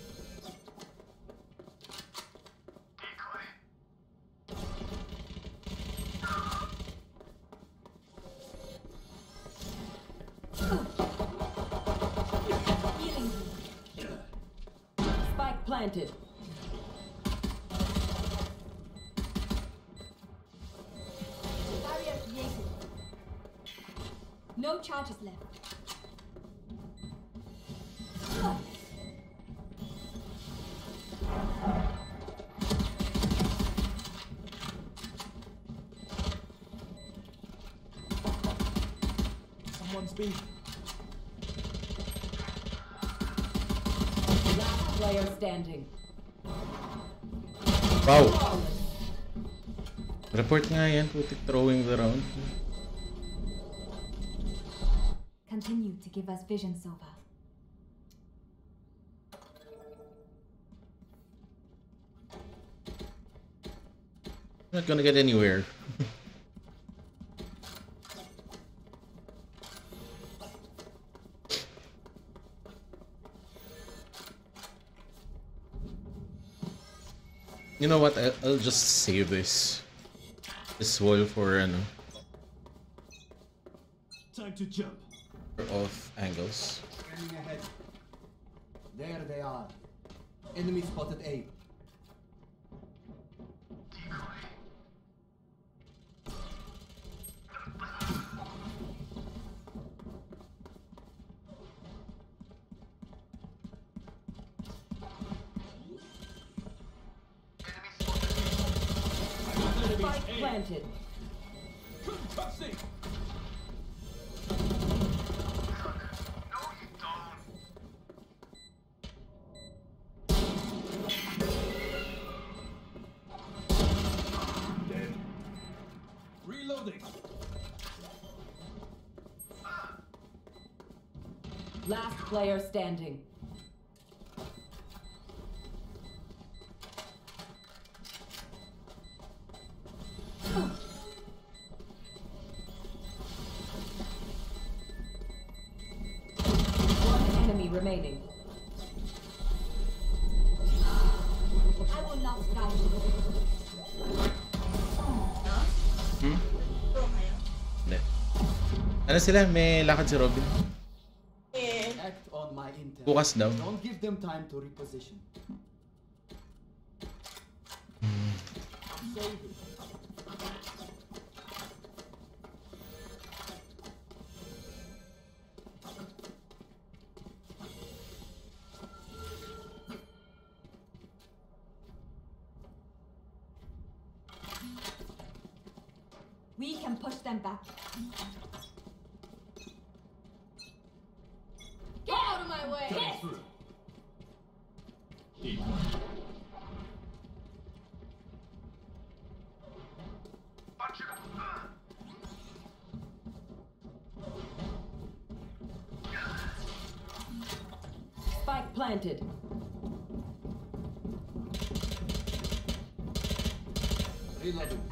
C: Spike planted.
F: Barrier created. No charges left.
B: Someone's been.
C: Last player standing.
A: Wow! Report nga yan, putik throwing the round.
F: Continue to give us vision, Sova.
A: I'm not gonna get anywhere. You know what? I'll, I'll just save this. This wall for ano.
B: Time to jump.
A: For off angles.
B: Scanning ahead. There they are. Enemy spotted A.
C: Spike planted.
B: Concussing. Reloading.
C: Last player standing. One enemy remaining.
F: I will not guide you.
A: Hmm? Hindi. Ano sila? May lakad si Robin.
B: Act on my intel.
A: Bukas daw.
B: Don't give them time to reposition. I'm saving.
F: We can push them back. Get out of my way!
B: Cutting through.
C: Spike planted.
B: Reloading.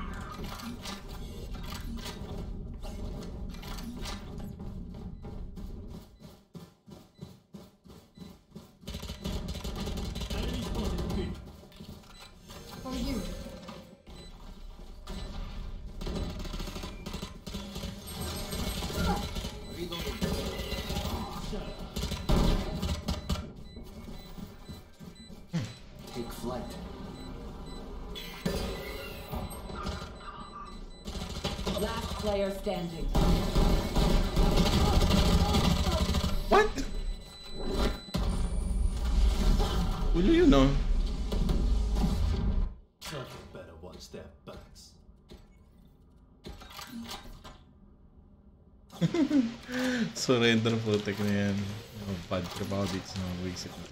F: For you.
B: Reloading. Take flight.
C: Last player standing.
A: What? Ulo yun, no?
E: Something better watch their backs.
A: Surrender putek na yan. Oh, bad trabaho dito sa mga buwisit nito.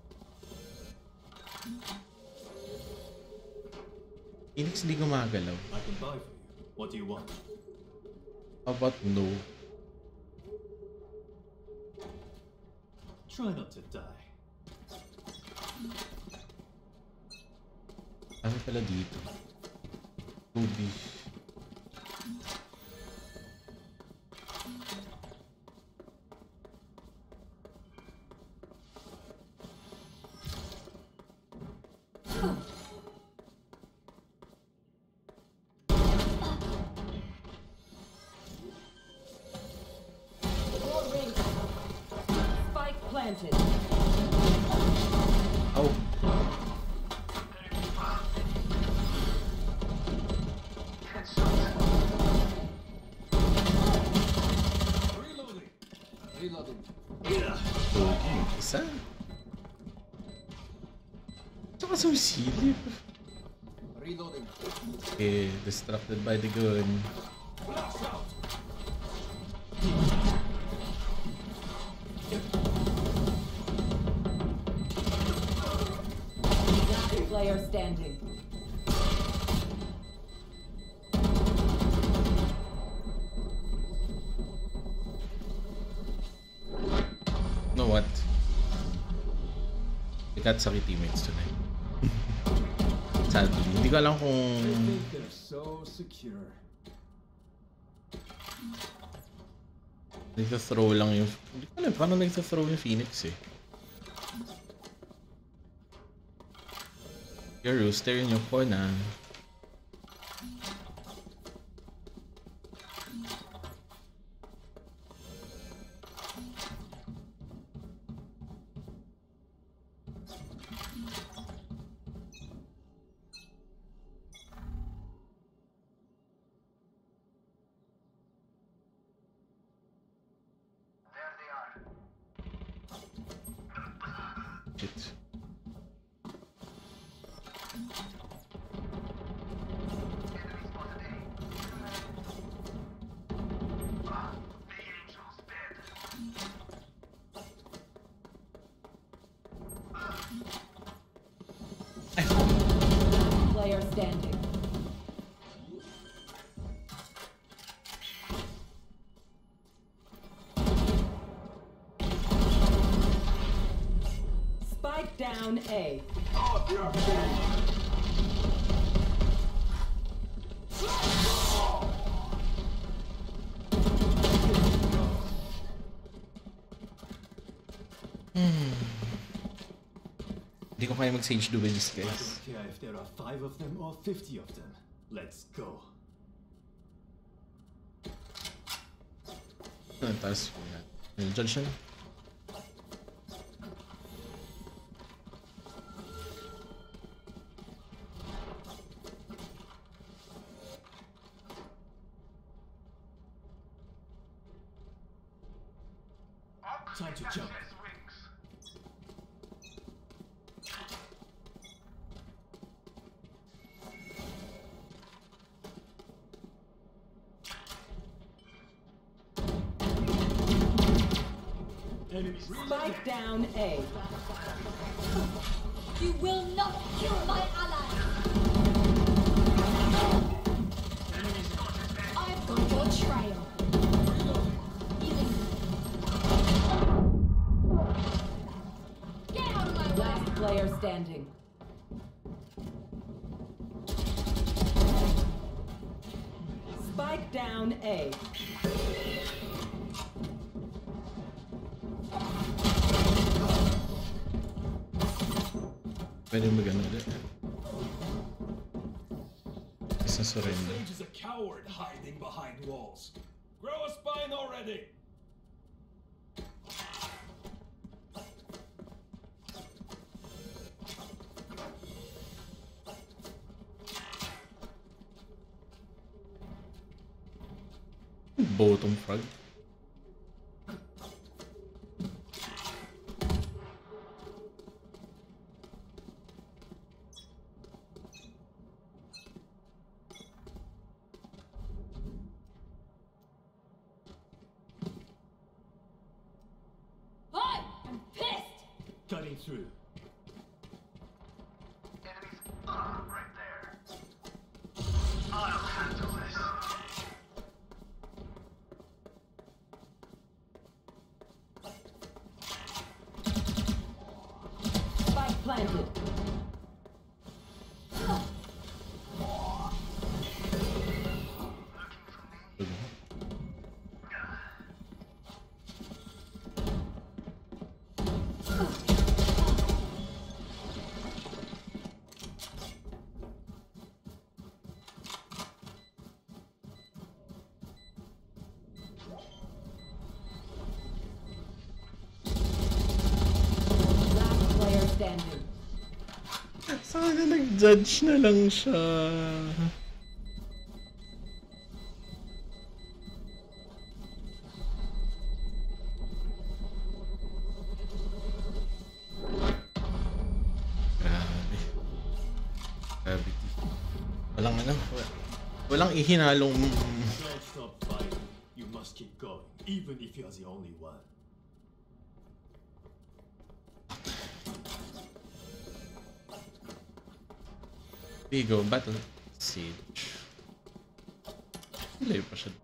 A: Phoenix hindi gumagalaw.
E: I can buy for you. What do you want?
A: How about no?
E: Try not to die.
A: Ano pala dito? two B.
C: Spike planted.
A: Oh.
B: Reloading. Reloading.
A: Okay, isa. Tsaka sumisilip.
B: Reloading.
A: Okay, distracted by the gun.
C: Last player standing.
A: You know what? Ikat sa teammates tonight. Sadly, hindi ko alam kung
E: They're so secure.
A: nagsa-throw lang yung... Hindi ko alam paano nagsa-throw yung Phoenix eh. Your rooster in your corner. Shit.
C: Player standing. Spike down A.
A: Hindi ko kaya mag-sage duels,
E: I
A: guys.
E: don't care if there are five of them or fifty of them. Let's go.
A: Ano, tapos, yung judge na.
E: Time to jump.
C: Spike down A.
F: You will not kill my ally. I've got your trail. Healing. Get out of my way.
C: Last player standing. Spike down A.
A: Pwede mag-ano ulit. Isa surrender.
I: Sage is a coward hiding behind walls. Grow a spine already!
A: Bottom frog.
F: Hi! I'm pissed!
I: Cutting through.
G: Enemies are right there. I'll handle this.
C: Spike planted. Last player standing.
A: Sana nag-judge na lang siya. Grabe. Gravity. Walang ano. Walang ihinalong...
I: Don't stop fighting. You must keep going, even if you're the only one.
A: Bigo, battle. Siege. Layo pa siya.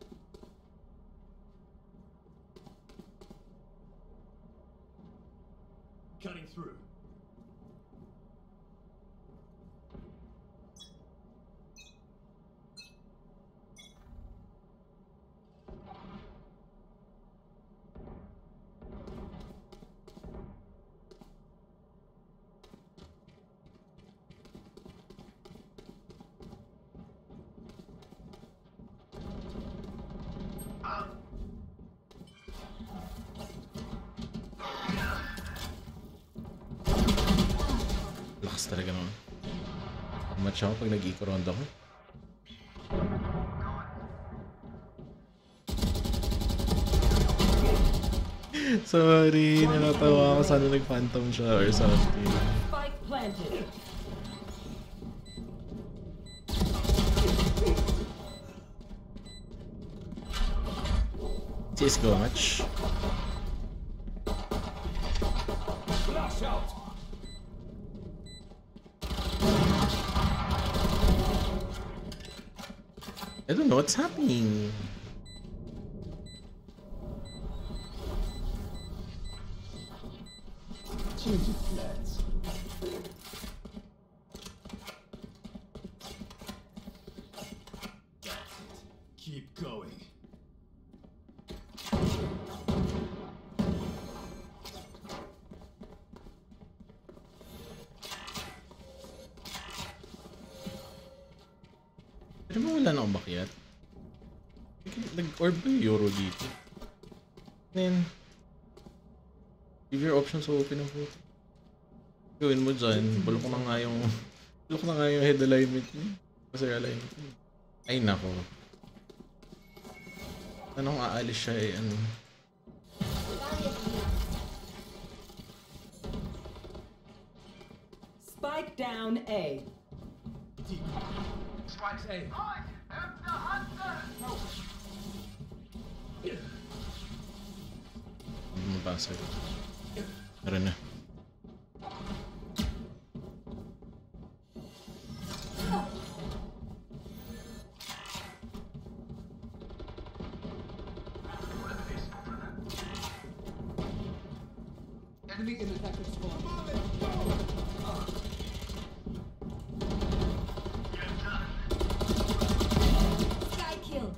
I: Cutting through.
A: Lakas talaga naman. Match ako pag nag-eco-round ako. Sorry, nalatawa ako. Sana nag-phantom siya or something.
C: Spike planted.
A: C S G O match.
I: Flash out!
A: I don't know what's happening.
I: Changing plans. That's it. Keep going.
A: Pero mo wala na akong bakyat. Nag-orb ba yung Euro dito? Then, give your options open ang po. Gawin mo dyan, bulok ko na nga yung bulok ko na nga yung head alignment niya. Kasi alignment niya. Ay nako. Anong aalis siya eh, ano?
C: Spike down A.
I: Spikes A.
G: I am the hunter!
A: Mabasag. Tara na.
B: Enemy in attacker spawn.
F: Sky kill.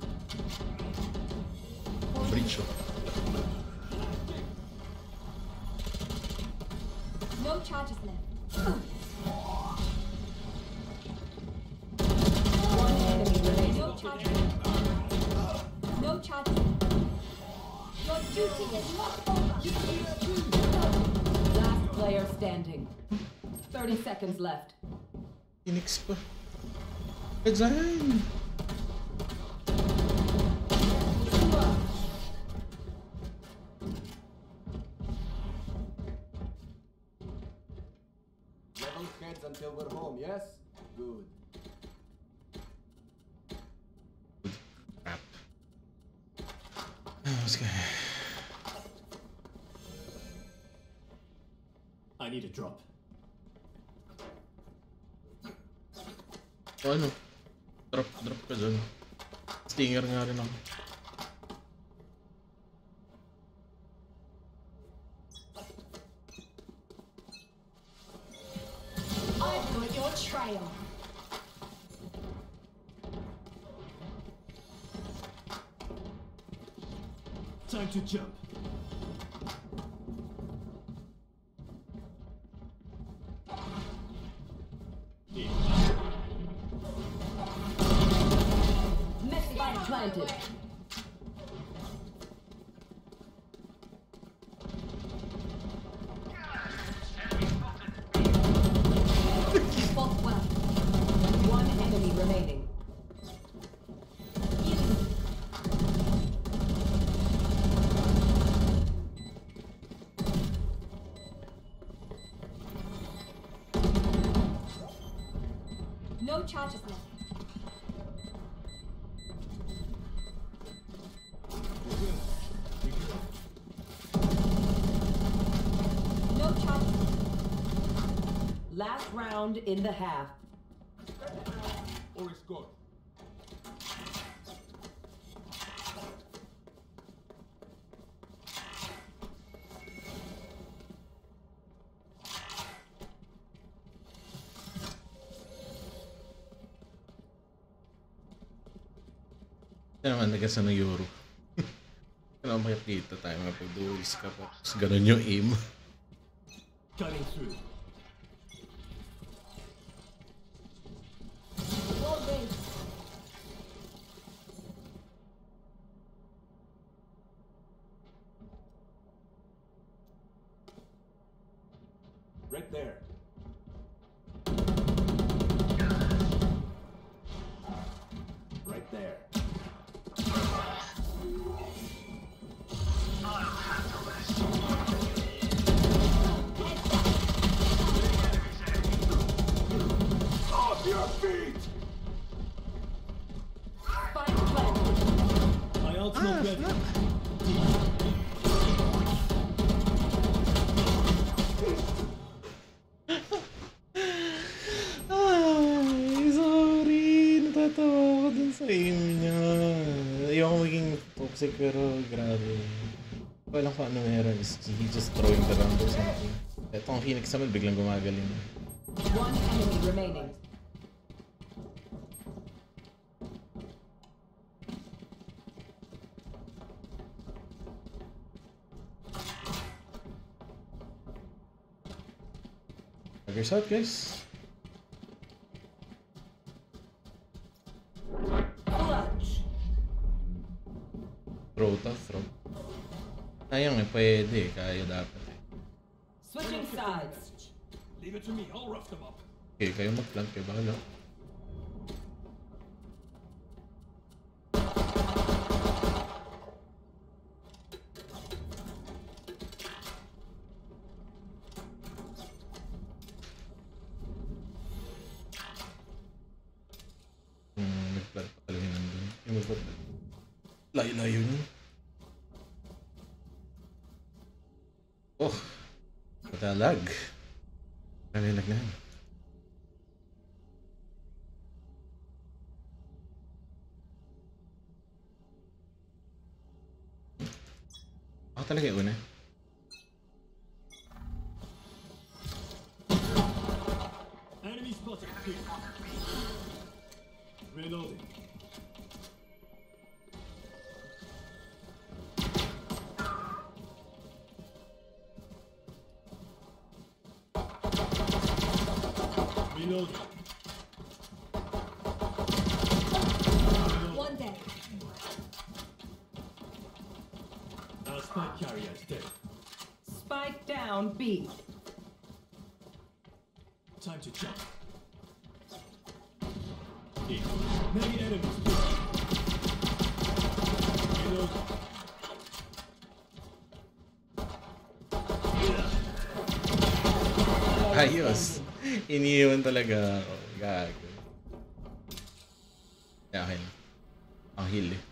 F: charges left.
C: One enemy remaining.
F: No charges left. No charges left. Your duty is not over.
C: Last player standing. thirty seconds left.
A: Phoenix pa. Kajaan!
B: Level heads until we're home, yes? Good.
A: Crap. Oh, let's go.
I: I need a drop.
A: O ano? Drop, drop ka dyan. Stinger nga rin ako.
F: I've got your trail.
I: Time to jump.
C: Spike planted. Fought well. One enemy remaining.
F: No charges left. No charges left.
C: Last round in the half.
B: Or it's gone.
A: Ito naman, nagas na Euro. Kailangan makikita tayo mapag-duels ka pa. Tapos ganun yung aim.
I: Cutting through.
F: Wall raised.
B: Right there.
E: Right there.
D: Off your feet!
C: Spike planted.
I: My ult's not ready.
A: Ay, sorry. Natatawa ako dun sa aim niya. Ayoko maging toxic pero grabe. Walang kung ano meron. He just throwing the round or something. Etong Phoenix naman biglang gumagaling.
C: One enemy remaining.
A: Figures out, guys.
C: Clutch.
A: Throw to, throw. Sayang eh, pwede. Kaya dapat eh.
C: Switching sides.
I: Leave it to me. I'll rough them up.
A: Okay, kayo mag-plant. Kayo bahala. Hmm, nag-plant pa talaga nandun. Yung mag-plant. Layo-layo niyo. Oh! Matalag. Nalilag na yan. Ako talaga yung una.
I: Enemy spotted. Reloading. Reload.
F: One dead.
I: Our spike carrier is dead.
C: Spike down B.
I: Time to jump. In. Many enemies. Reload.
A: Ayos. Iniiwan talaga ako. Gago. Akin. Ang heal eh.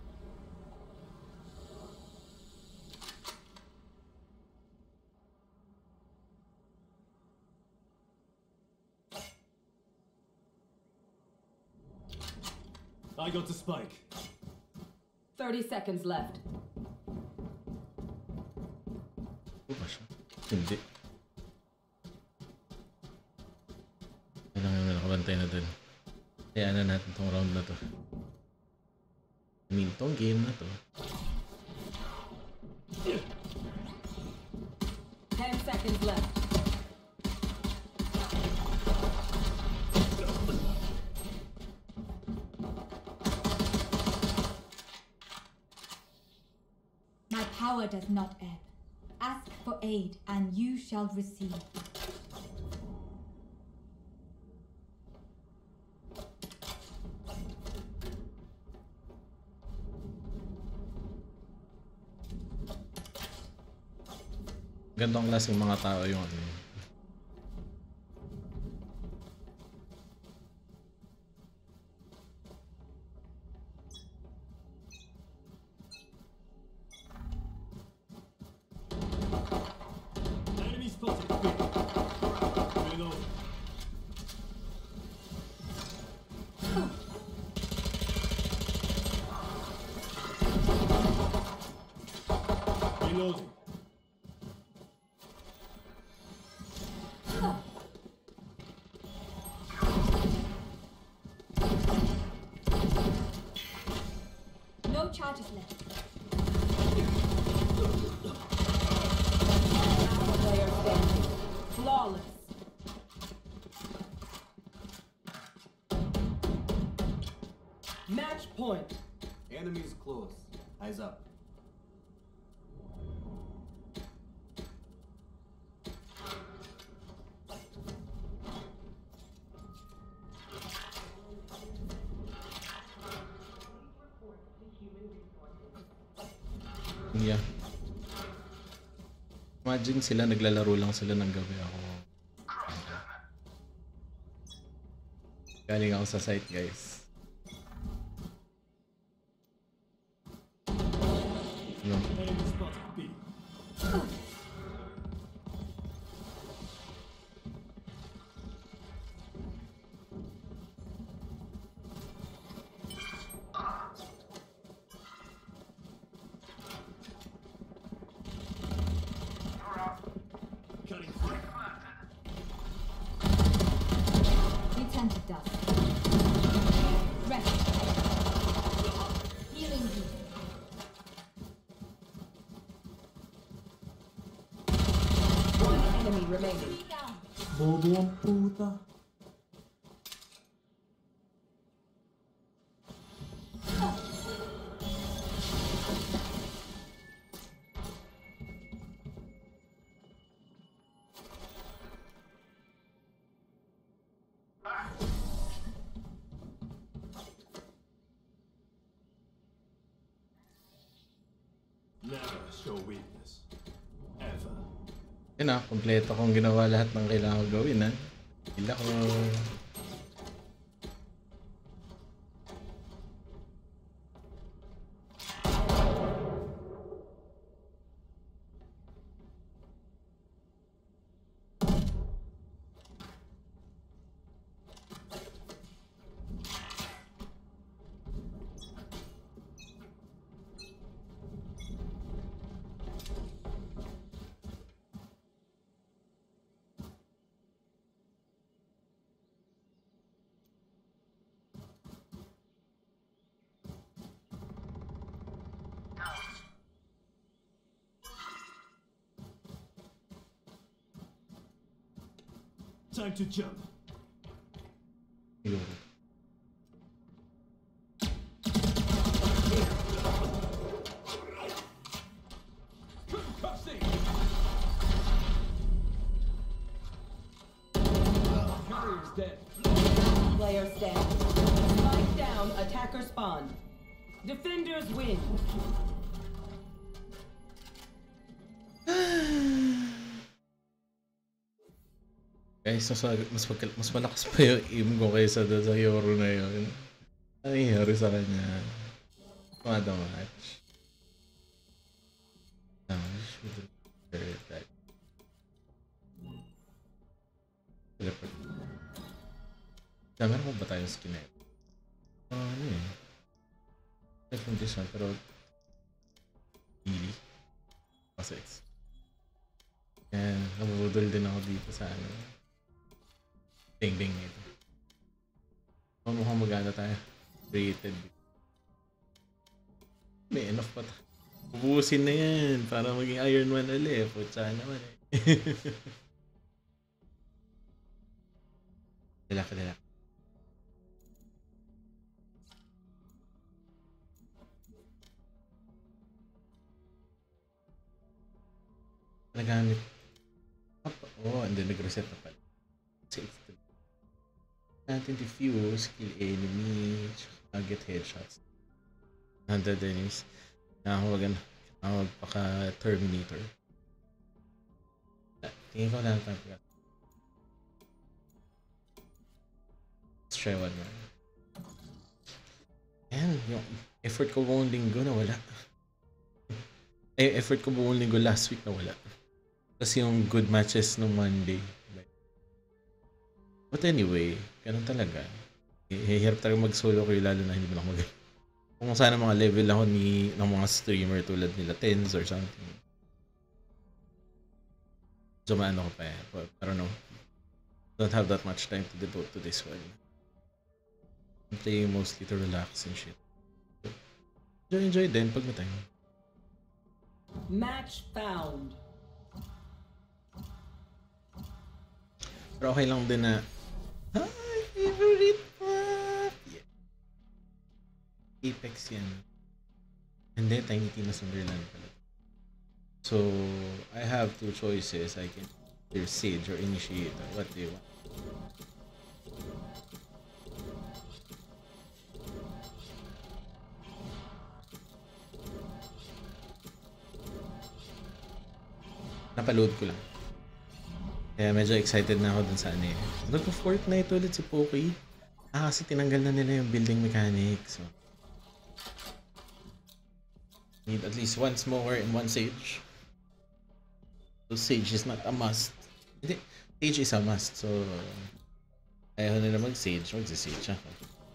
I: I got the spike.
C: thirty seconds left.
A: Ano ba siya? Hindi. Kailangan na nakabantay na dun. Kaya na natin tong round na to. I mean, tong game na to.
C: ten seconds left.
F: My power does not ebb. Ask for aid, and you shall receive.
A: Gandang klaseng mga tao yung ano.
I: Enemy spotted. Reload. Reloading.
F: No charges left.
C: Player standing. Flawless. Match point.
B: Enemies close. Eyes up.
A: Yeah. Imagine sila naglalaro lang sila ng gabi ako. Galing ako sa site, guys. No.
I: Enemy spotted B. Cutting through.
F: Return to dust. Rest. Healing you.
C: One enemy remaining.
B: Bobo ang puta.
I: Never show weakness. Ever.
A: Yun ah, kompleto kong ginawa lahat ng kailangan ko gawin ha. Hila ko.
I: Time to jump. Carrier's dead.
C: Player standing. Spike down, attacker spawn. Defenders win.
A: Guys, mas, mas, mas malakas pa yung aim ko kaysa doon sa hero na yun. Ano yung hero sa kanya? Tumada match. Damage with the attack. Teleport. Dami na ba tayong skin na yun? Oh, ano eh. Like from this one, pero really? Kasi it's kaya nabudol din ako dito sa ano. Ding-ding nito. Oh, mukhang magana tayo. Created. May enough pa tayo. Ubusin na yan para maging Iron Man ulit. Putsa naman eh. Dilak, dilak. Nagamit. Oh, and then nag-reset na pala. Save to. Natin diffuse, kill enemy, target headshots. one hundred enemies. Nakahawagan. Nakahawag-paka-terminator. Tingin ko lang tayo. Let's try one more. Ayan, yung effort ko buong linggo na wala. Eh, effort ko buong linggo last week na wala. Kasi yung good matches nung Monday. But anyway, ganun talaga. Hihirap talaga mag-solo ko lalo na hindi mo lang mag- Kung sana mga level ako ni ng mga streamer tulad nila Tens or something. So maano ko pa eh. Pero no. Don't have that much time to devote to this one. I'm playing mostly to relax and shit. Enjoy, enjoy din pag may time.
C: Match found.
A: Pero okay lang din na ay, favorite map! Yeah. Apex yan. Hindi, Tiny Tina Sunderland pala. So, I have two choices. I can either Sage or Initiator. What do you want? Napaload ko lang. Kaya medyo excited na ako dun sa ano eh. Nagpo-Fortnite ulit si Poki. Ah, kasi tinanggal na nila yung building mechanics. So, need at least one smoker and one Sage. So Sage is not a must. Hindi, Sage is a must. So, ayaw nila mag-Sage. Mag-Sage ako.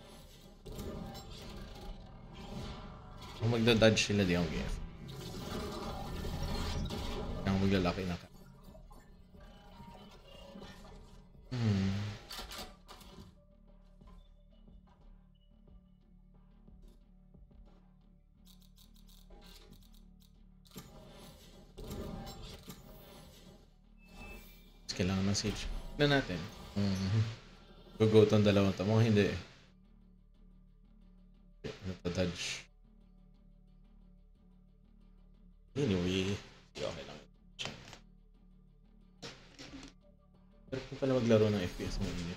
A: Kung magda-dodge sila, di akong G F. Kaya maglalaki na ka. Hmm. Kailangan ng Sage. Tignan natin. Mm-hmm. Go-go itong dalawang ito. Mukhang hindi eh. Nata-dodge. Anyway. Okay lang. Pero kung pala maglaro ng F P S mo init.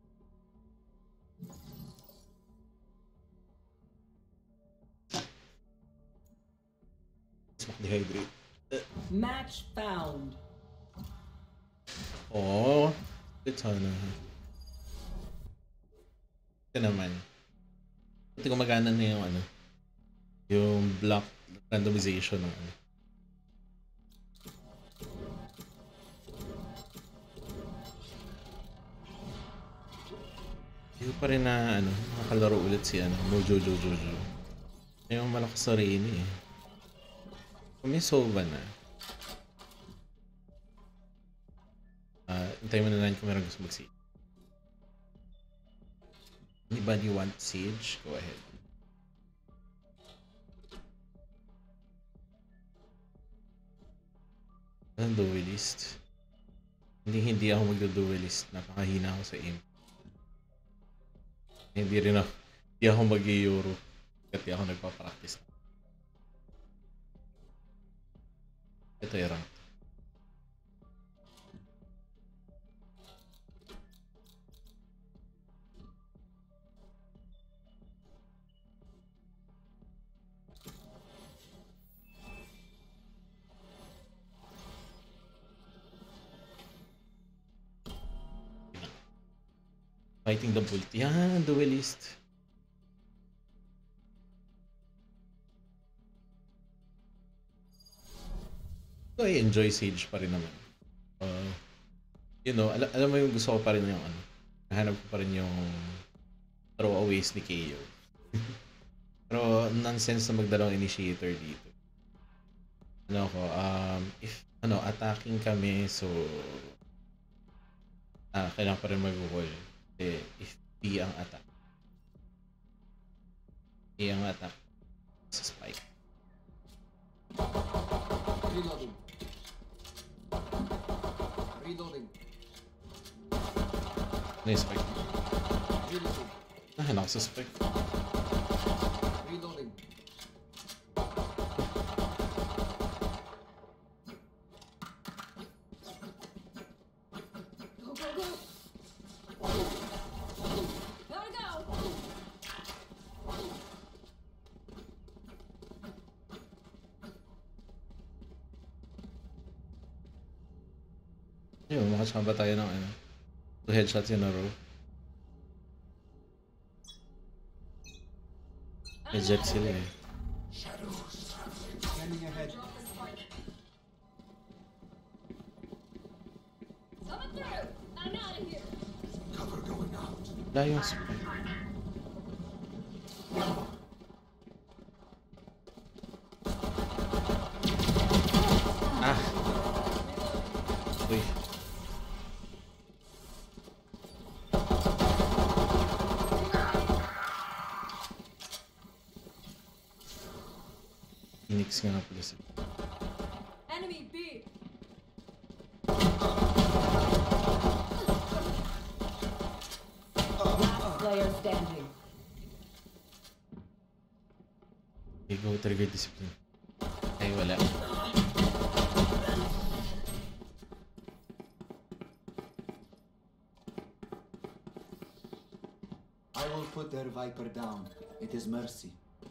A: Let's dehydrate.
C: Match found.
A: Oo. Ito sana. Ito naman. Ito gumagana na yung ano. Yung block randomization ng ano. Hindi pa rin na ano, nakakalaro ulit si ano, Mojo Jojo Jojo. Yung malakas sa Rainy eh. Kung may Sova na. Uh, hintay mo na lang kung meron gusto mag-Sage. Anybody want Sage? Go ahead. Ang duelist. Hindi hindi ako magdo-duelist. Napakahina ako sa aim. Hindi rin ako. Hindi ako mag-Euro. Kasi ako nagpa-practice. Ito yung rank. Fighting the Bolt. Yan, duelist. So, I enjoy Sage pa rin naman. Uh, you know, al alam mo yung gusto ko pa rin yung ano. Nahanap ko pa rin yung throwaways ni K O. Pero nonsense na magdalawang initiator dito. Ano ko, um, if ano, attacking kami, so ah, kailangan pa rin mag-wall. Eh, if B ang attack. A ang attack sa spike.
B: Reloading. Reloading.
A: Nice spike.
B: Reloading.
A: Nahanap sa spike.
B: Reloading.
F: Go, go, go. Gotta go.
A: Yun, makasama tayo ng ano, two headshots in a row. May jet sila eh.
B: Scanning ahead.
F: Coming through. I'm out of here.
D: Cover going out.
A: Wala yung spike. Ah! Uy. Phoenix nga nga pala siya.
F: Enemy B.
C: Last player standing.
A: Okay, go trigger discipline. Ay, wala.
B: I will put their Viper down. It is mercy.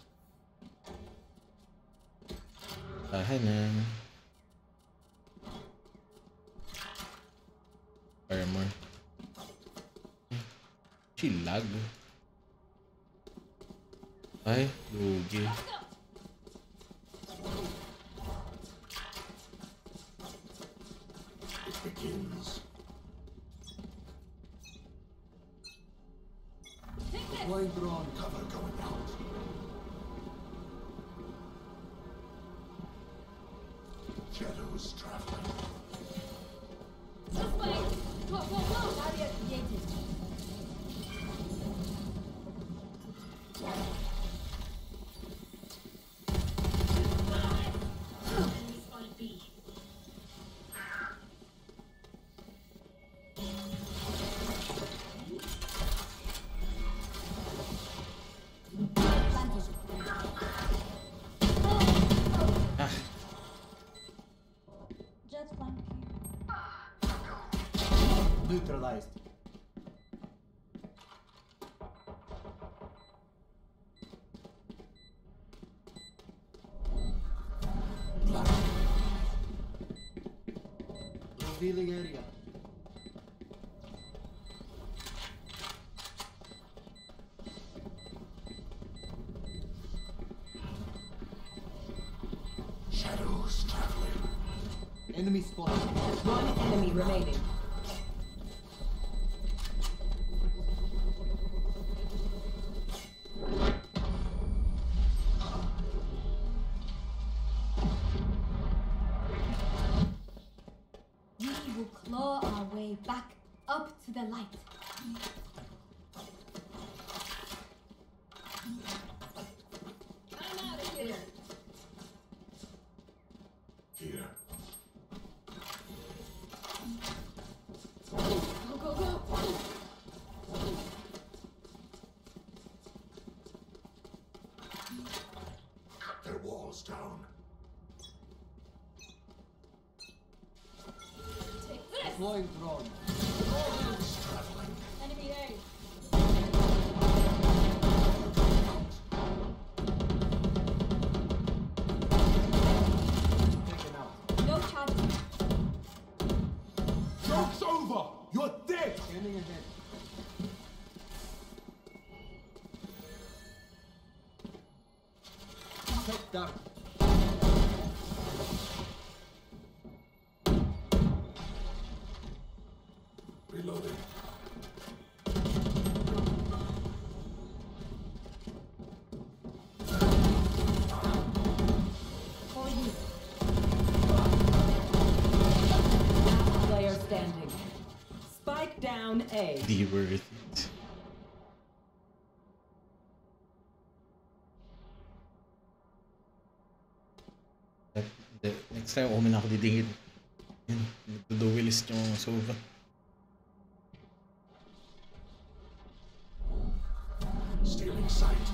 A: Tahan na. Armor. Chilag. Ay, lugi.
D: It begins.
B: Deploying drone.
D: Cover going out. Shadows traveling.
F: This way. Go, go, go. Barrier created.
H: Jet flank.
B: Neutralized. Revealing area.
D: Shadows traveling.
B: Enemy spotted.
C: One enemy remaining.
F: We will claw our way back up to the light. I'm out of here.
D: Here.
F: Go, go, go.
D: Cut their walls down.
B: Deploying drone.
F: Enemy A.
B: Taken out.
F: No charges.
D: Joke's over! You're dead!
B: Scanning ahead. Take down.
D: Reloading.
F: For you.
C: Last player standing. Spike down A.
A: Di worth it. That, the, next time, umin ako didingin. Yun, nagdo-duelist yung Sova.
D: Stealing sight.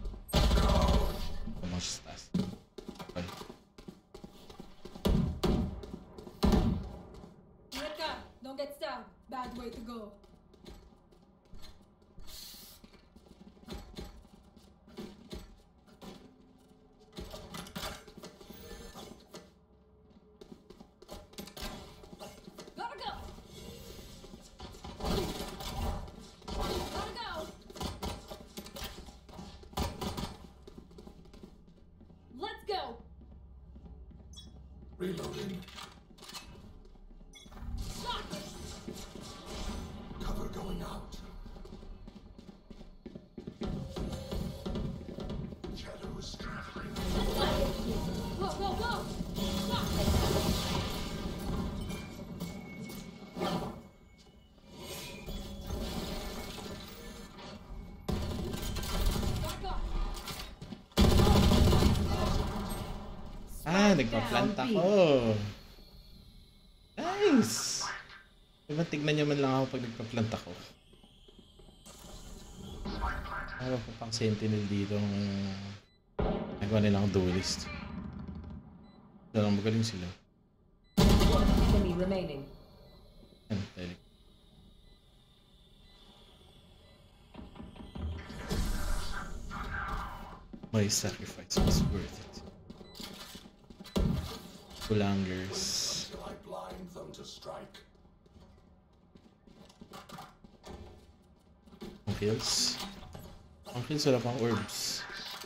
A: Mas taas. Okay.
F: Rika, don't get stabbed. Bad way to go. Gotta go. Gotta go. Let's go.
D: Reloading.
F: Stop it.
D: Cover going out. Shadows traveling.
F: Go, go, go. Stop it. Back up.
A: Ah, nagpa-plant ako. Nice! Diba, tignan niya man lang ako pag nagpa-plant ako. Ano pa pang sentinel dito ang nagawa nila ang duelist. Dalang magaling sila.
C: One enemy remaining.
A: Ano, tele. My sacrifice was worth it. Kulangers.
D: Till I blind them to strike.
A: Ang kills. Ang kills wala pang orbs.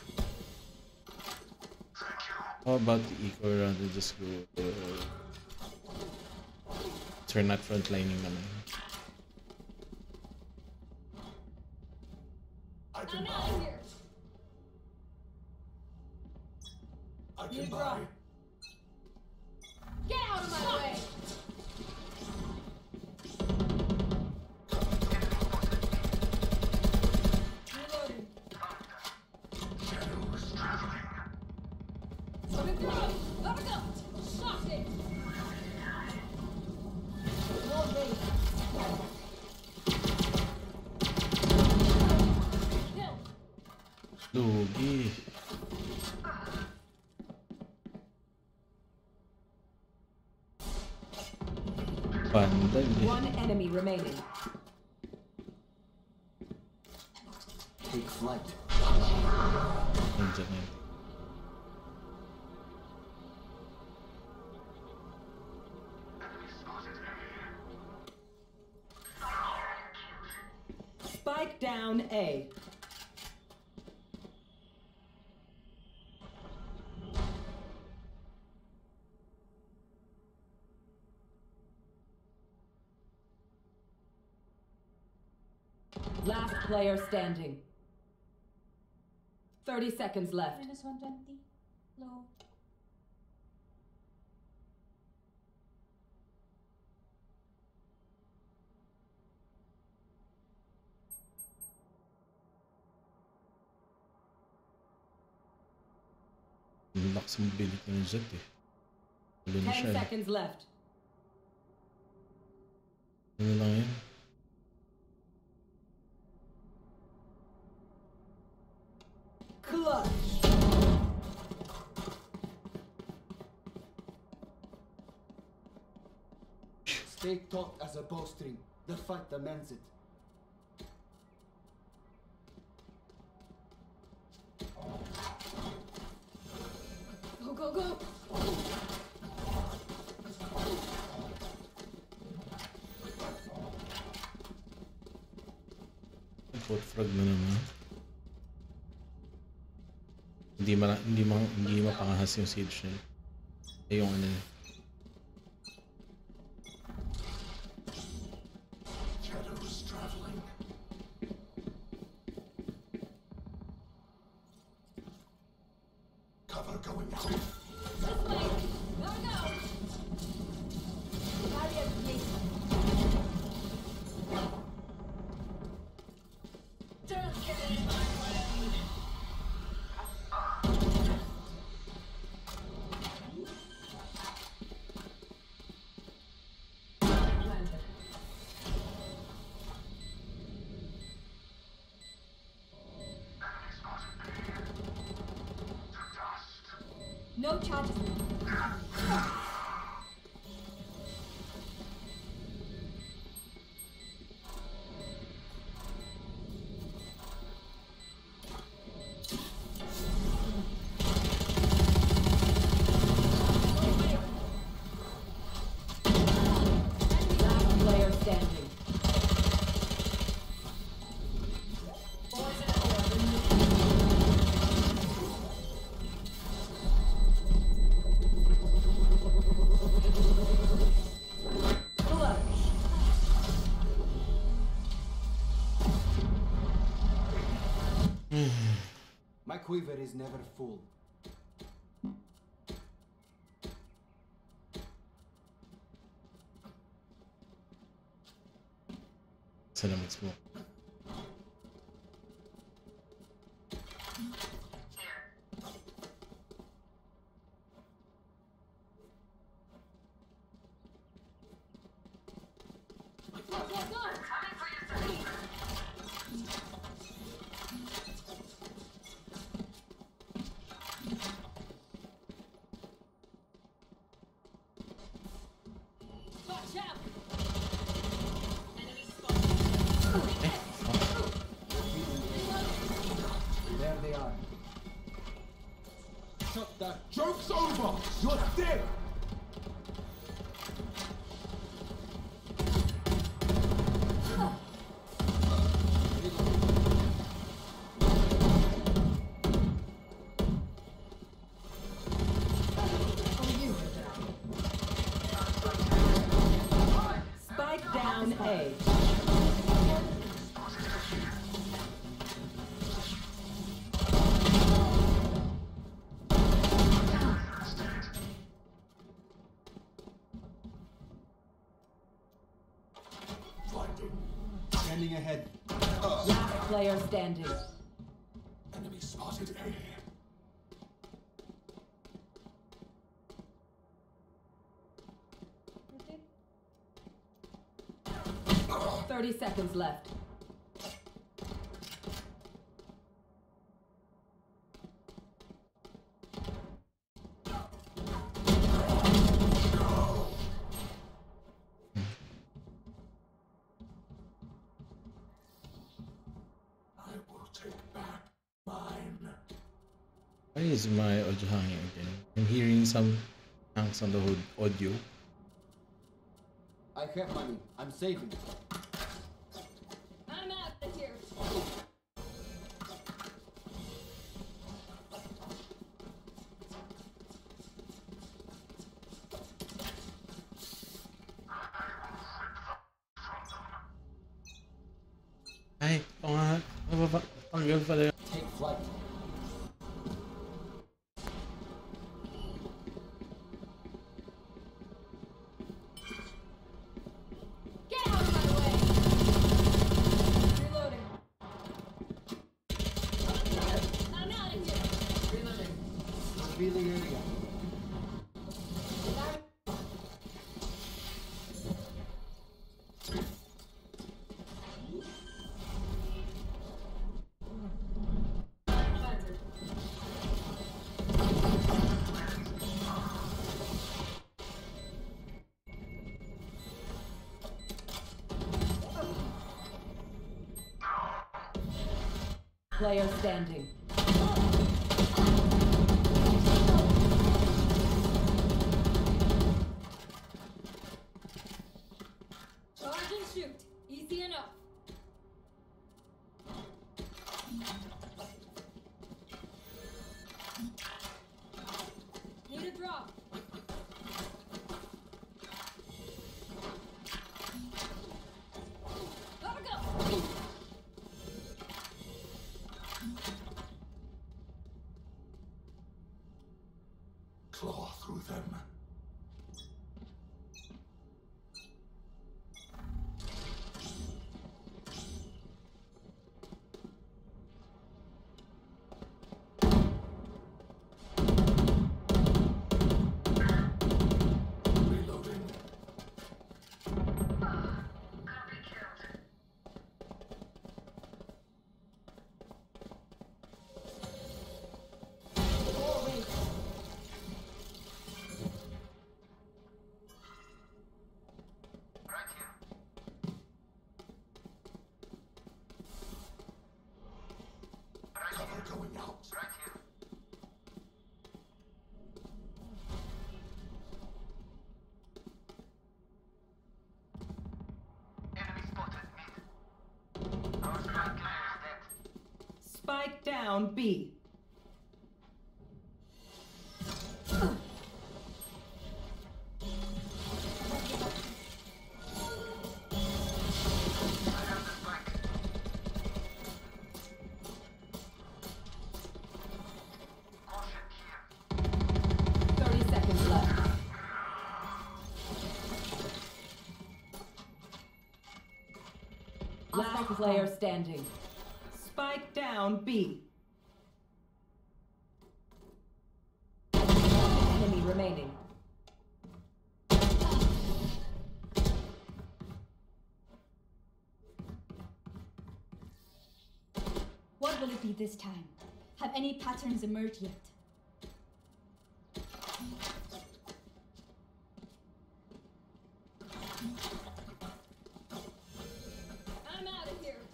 A: How about the eco round and just go uh, so we're not frontlining naman.
D: I can
F: I'm out
D: buy.
F: of here.
D: I
F: You
D: can
F: drop.
D: buy.
F: Get out of my way. Reloading.
D: Shadows traveling.
F: Gotta go. Gotta go. Stop it. Wall raised. Kill.
A: Lugi. Panday.
C: One enemy remaining.
B: Take flight.
A: Nandiyan yun.
C: Spike down A. Last player standing. thirty seconds left.
F: Minus one twenty. Low.
A: Ang lakas ng mobility ng Jet eh. Wala na siya.
C: ten
A: eh.
C: seconds left.
A: Ano lang yan?
C: Clutch.
B: Take taut as a bowstring. The fight demands it.
F: Go, go, go!
A: Foot frog na naman. Hindi ma hindi ma hindi mapangahas yung siege nila. Eh yung ano.
D: Shadows traveling. Cover going out.
F: This way! Go, go! Barrier created. Don't get in my way! No charges.
C: Last player standing.
B: My quiver is never full.
A: Salamat po.
F: Go, go, go! Watch out! Enemy spotted.
B: There they are. Shut that. Joke's over! You're dead!
C: Spike down A.
B: Standing ahead.
C: Last player standing.
D: Enemy spotted A.
C: Thirty seconds left.
D: I will take back mine.
A: Why is my audio hanging again? I'm hearing some hangs on the hood audio.
B: I have money. I'm saving.
F: I'm out of here.
A: Ay, oo nga. Mababa- Tanggal pala yun.
B: Take flight.
F: Get out of my way! Reloading. I'm out of here. Reloading.
B: Revealing area.
F: Planted.
C: player standing.
F: Charge and shoot. Easy enough. Need a drop. Gotta go.
D: Claw through them. Reloading.
G: Gonna be killed. Right here. Right
D: Cover
G: here.
D: going out.
G: Right here. Enemy spotted. Mid. Our strike player is dead.
C: Spike down B.
G: I have the spike. Caution here.
C: thirty seconds left. Last player standing. Spike down B. Enemy remaining.
F: What will it be this time? Have any patterns emerged yet? I'm out of here.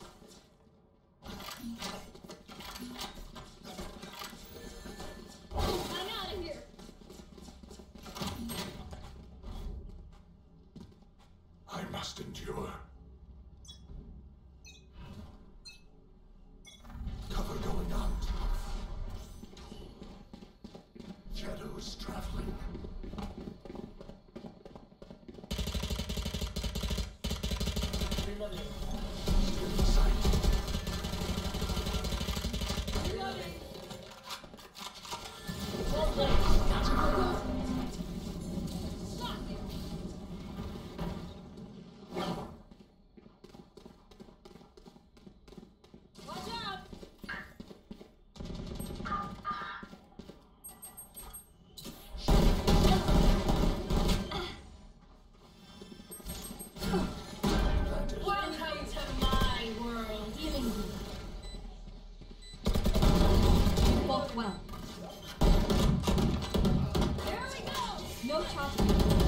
F: I'm out of here.
D: I must endure. Cover going out. Shadows traveling. Still in sight.
F: Reloading. Shot you. Watch out.
D: Planted.
F: Welcome to my world. Healing you. Fought well. There we go. No charge.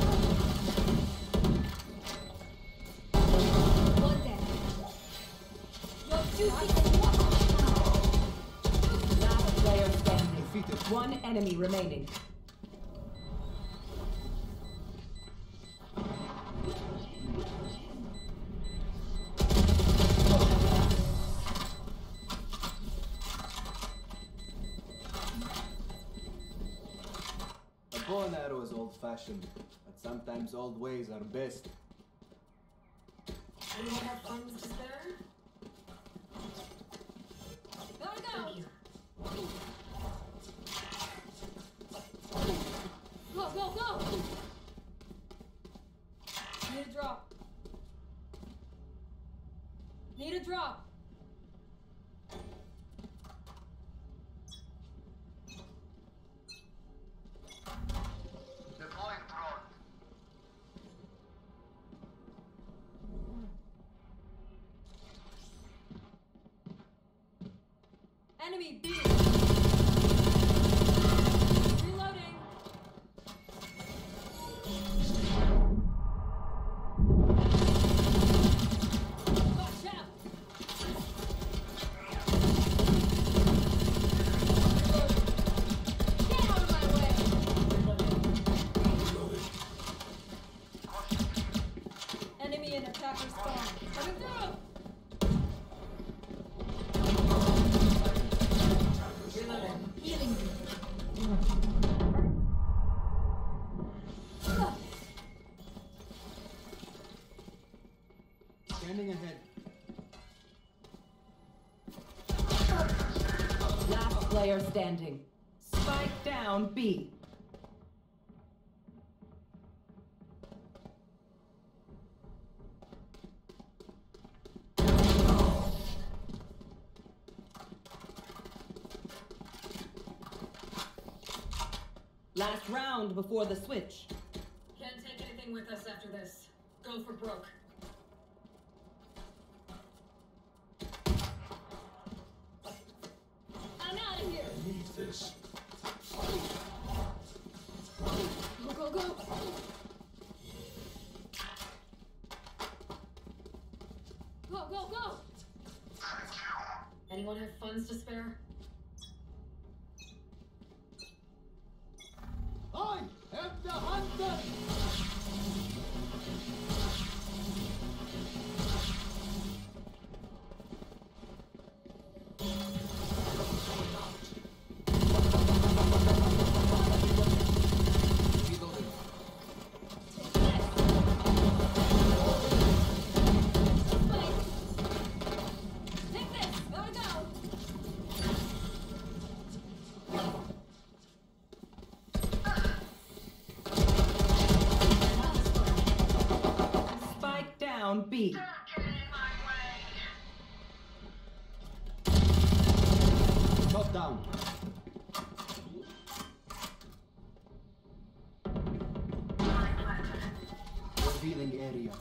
F: One dead. Your duty is
C: Last player standing. One enemy remaining.
J: A bow and arrow is old-fashioned, but sometimes old ways are best.
H: Anyone have funds to spare?
F: Gotta go. Go, go, go. Need a drop. Need a drop.
G: Deploying drone.
F: Enemy B. Reloading. Watch out. Attacker spawn. Coming through.
C: Reloading.
F: Healing you.
J: Standing ahead.
C: Last player standing. Spike down B. Last round before the switch.
K: Can't take anything with us after this. Go for broke.
F: I'm out of here.
D: Need this.
F: Go, go, go. Go, go, go.
K: Anyone have funds to spare?
J: I am the hunter!
F: Take this. Gotta go.
C: Spike down B.
J: Shot down. Revealing area.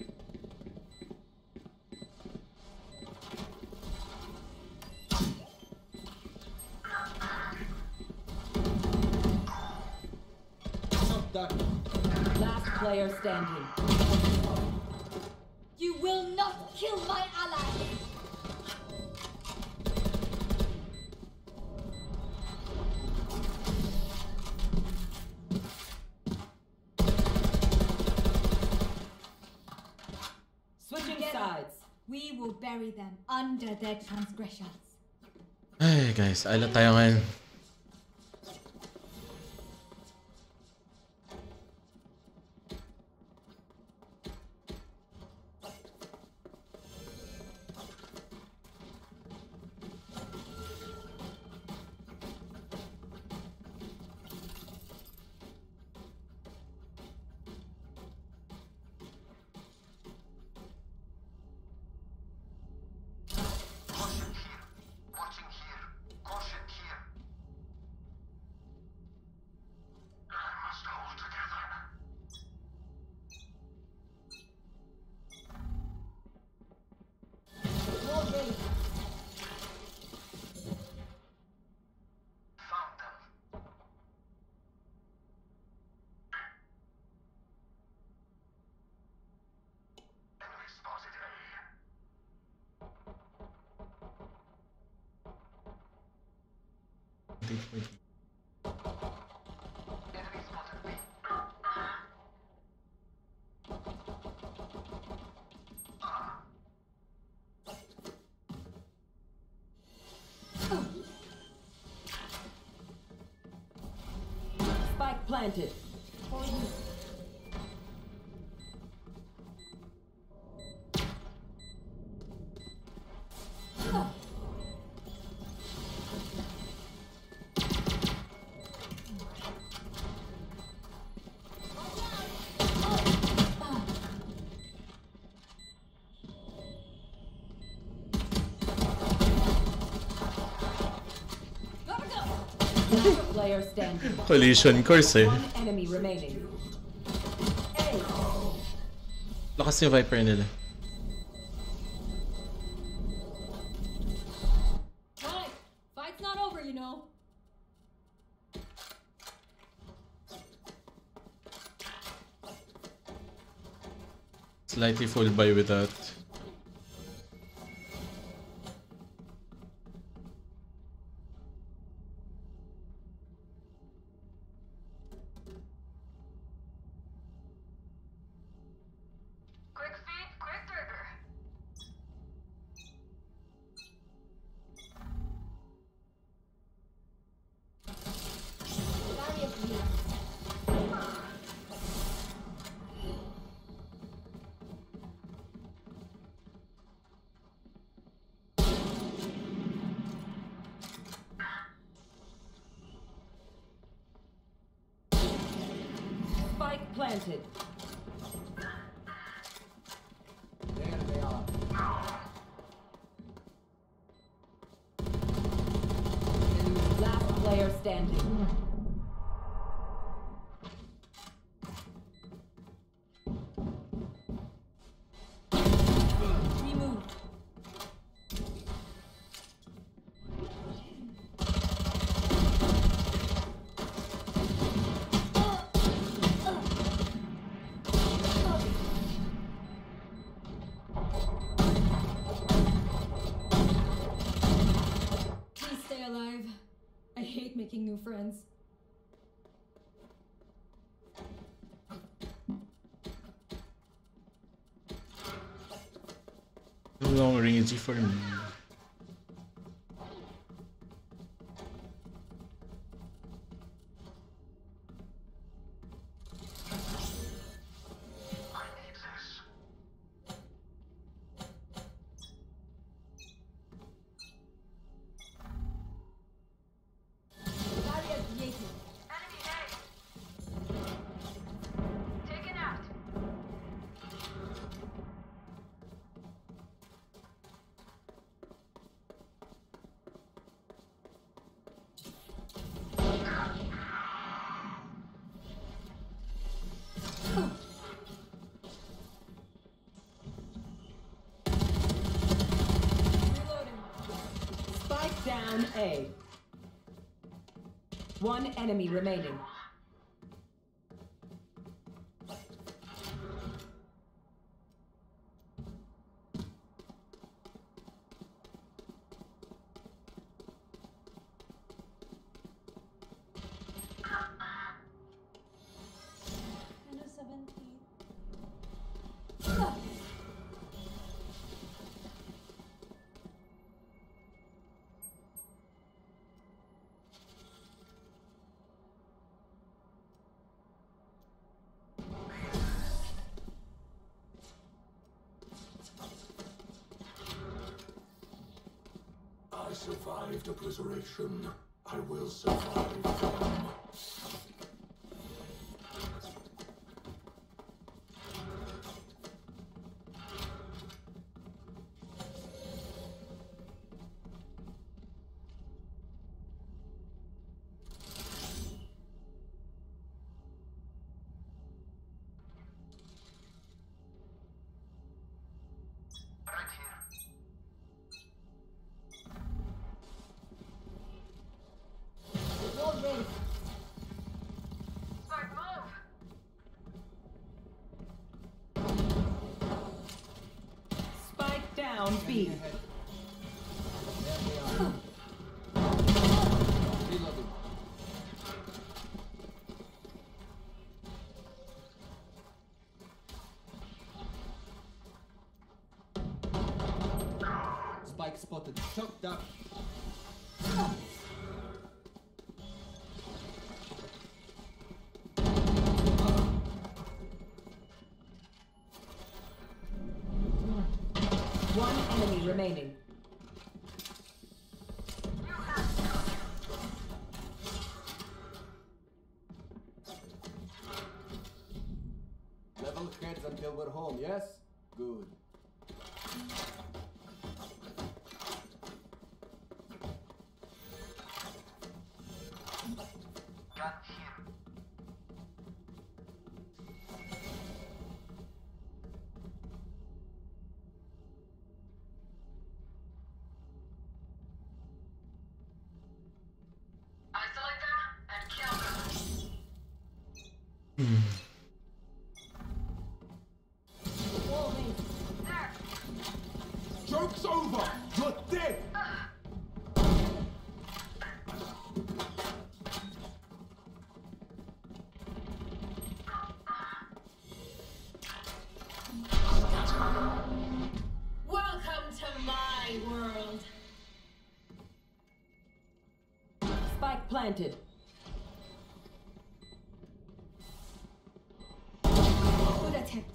J: Shot down.
C: Last player standing.
F: You will not kill my ally.
C: Switching
F: Together,
C: sides.
F: we will bury them under their transgressions.
A: Ay, guys, alat tayo ngayon.
G: Caution here. Watching here. Caution here. I must hold together. Found them. Enemy spotted A. Enemy spotted B.
C: Spike planted.
F: Gotta go.
C: Last player standing.
A: Collision course eh.
C: One enemy remaining. A.
A: Lakas yung Viper nila.
F: Right. Fight's not over, you know.
A: Slightly fooled by with that.
G: Quick feet,
C: planted.
B: There they are.
C: Last player standing. Removed.
F: Please stay alive. I hate making new friends.
A: No longer easy for me.
G: I need this.
F: Barrier created.
K: Enemy A. Taken out.
F: Reloading.
C: Spike down A. One enemy remaining.
F: Minus seventeen.
D: I survived obliteration. I will survive them.
G: Right here.
F: Wall raised.
K: Smart move.
C: Spike down B.
B: Enemy ahead. There they are. Reloading. Spike spotted. Shot down.
C: One enemy remaining.
B: Level heads until we're home, yes? Good.
G: Gun here.
K: Isolate them and kill them.
F: Wall raised.
K: There.
B: Joke's over! You're dead!
K: Welcome to my world.
C: Spike planted.
F: Good attempt.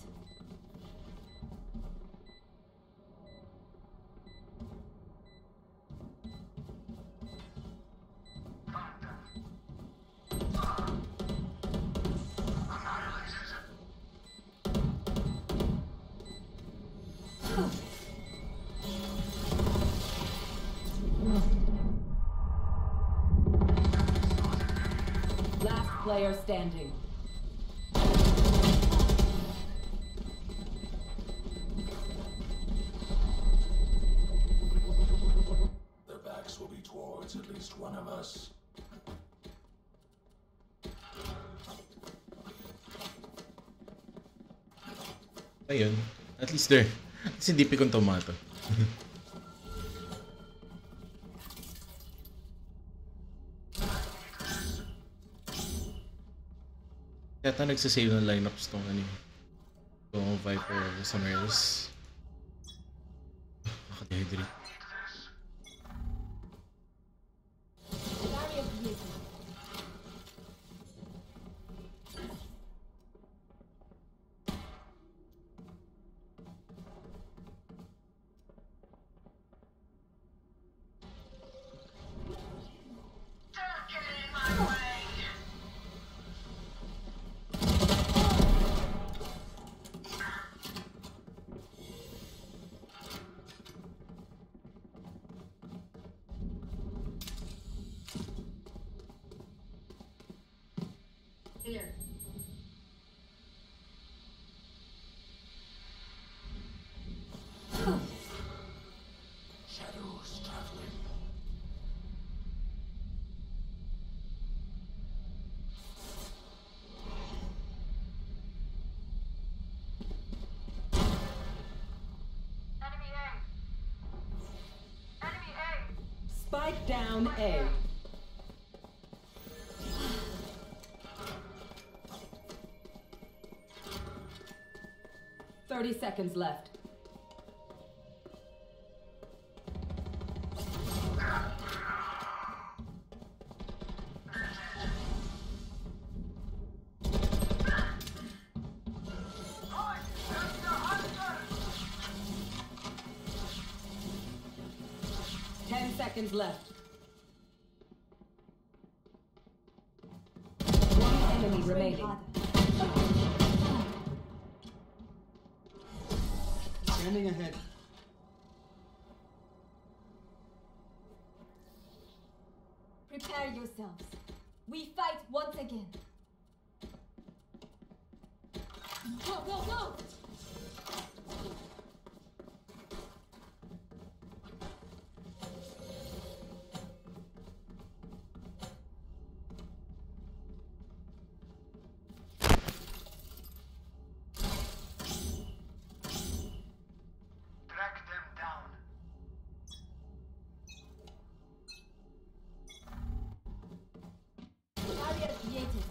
G: Find them. Annihilated.
C: player standing.
D: Their backs will be towards at least one of us.
A: Ayun. At least there. At least hindi pikon tomato. Yata nagsasave ng lineups tong ano yun. Itong Viper sa Summerless. Nakaka-dehydrate.
F: Barrier created.
G: Don't get in my way.
K: Here.
D: Shadows traveling.
G: Enemy A. Enemy A.
C: Spike down A. Thirty seconds left. Ten seconds left. One enemy remaining.
J: Standing ahead.
F: Prepare yourselves. We fight once again. Go, go, go!
G: Track them down.
F: Barrier created.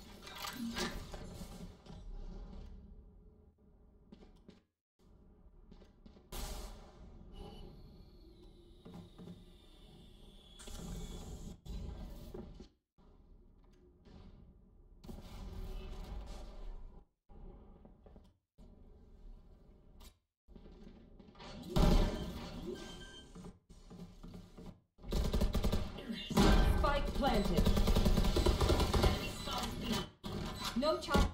C: Spike planted.
F: No charge.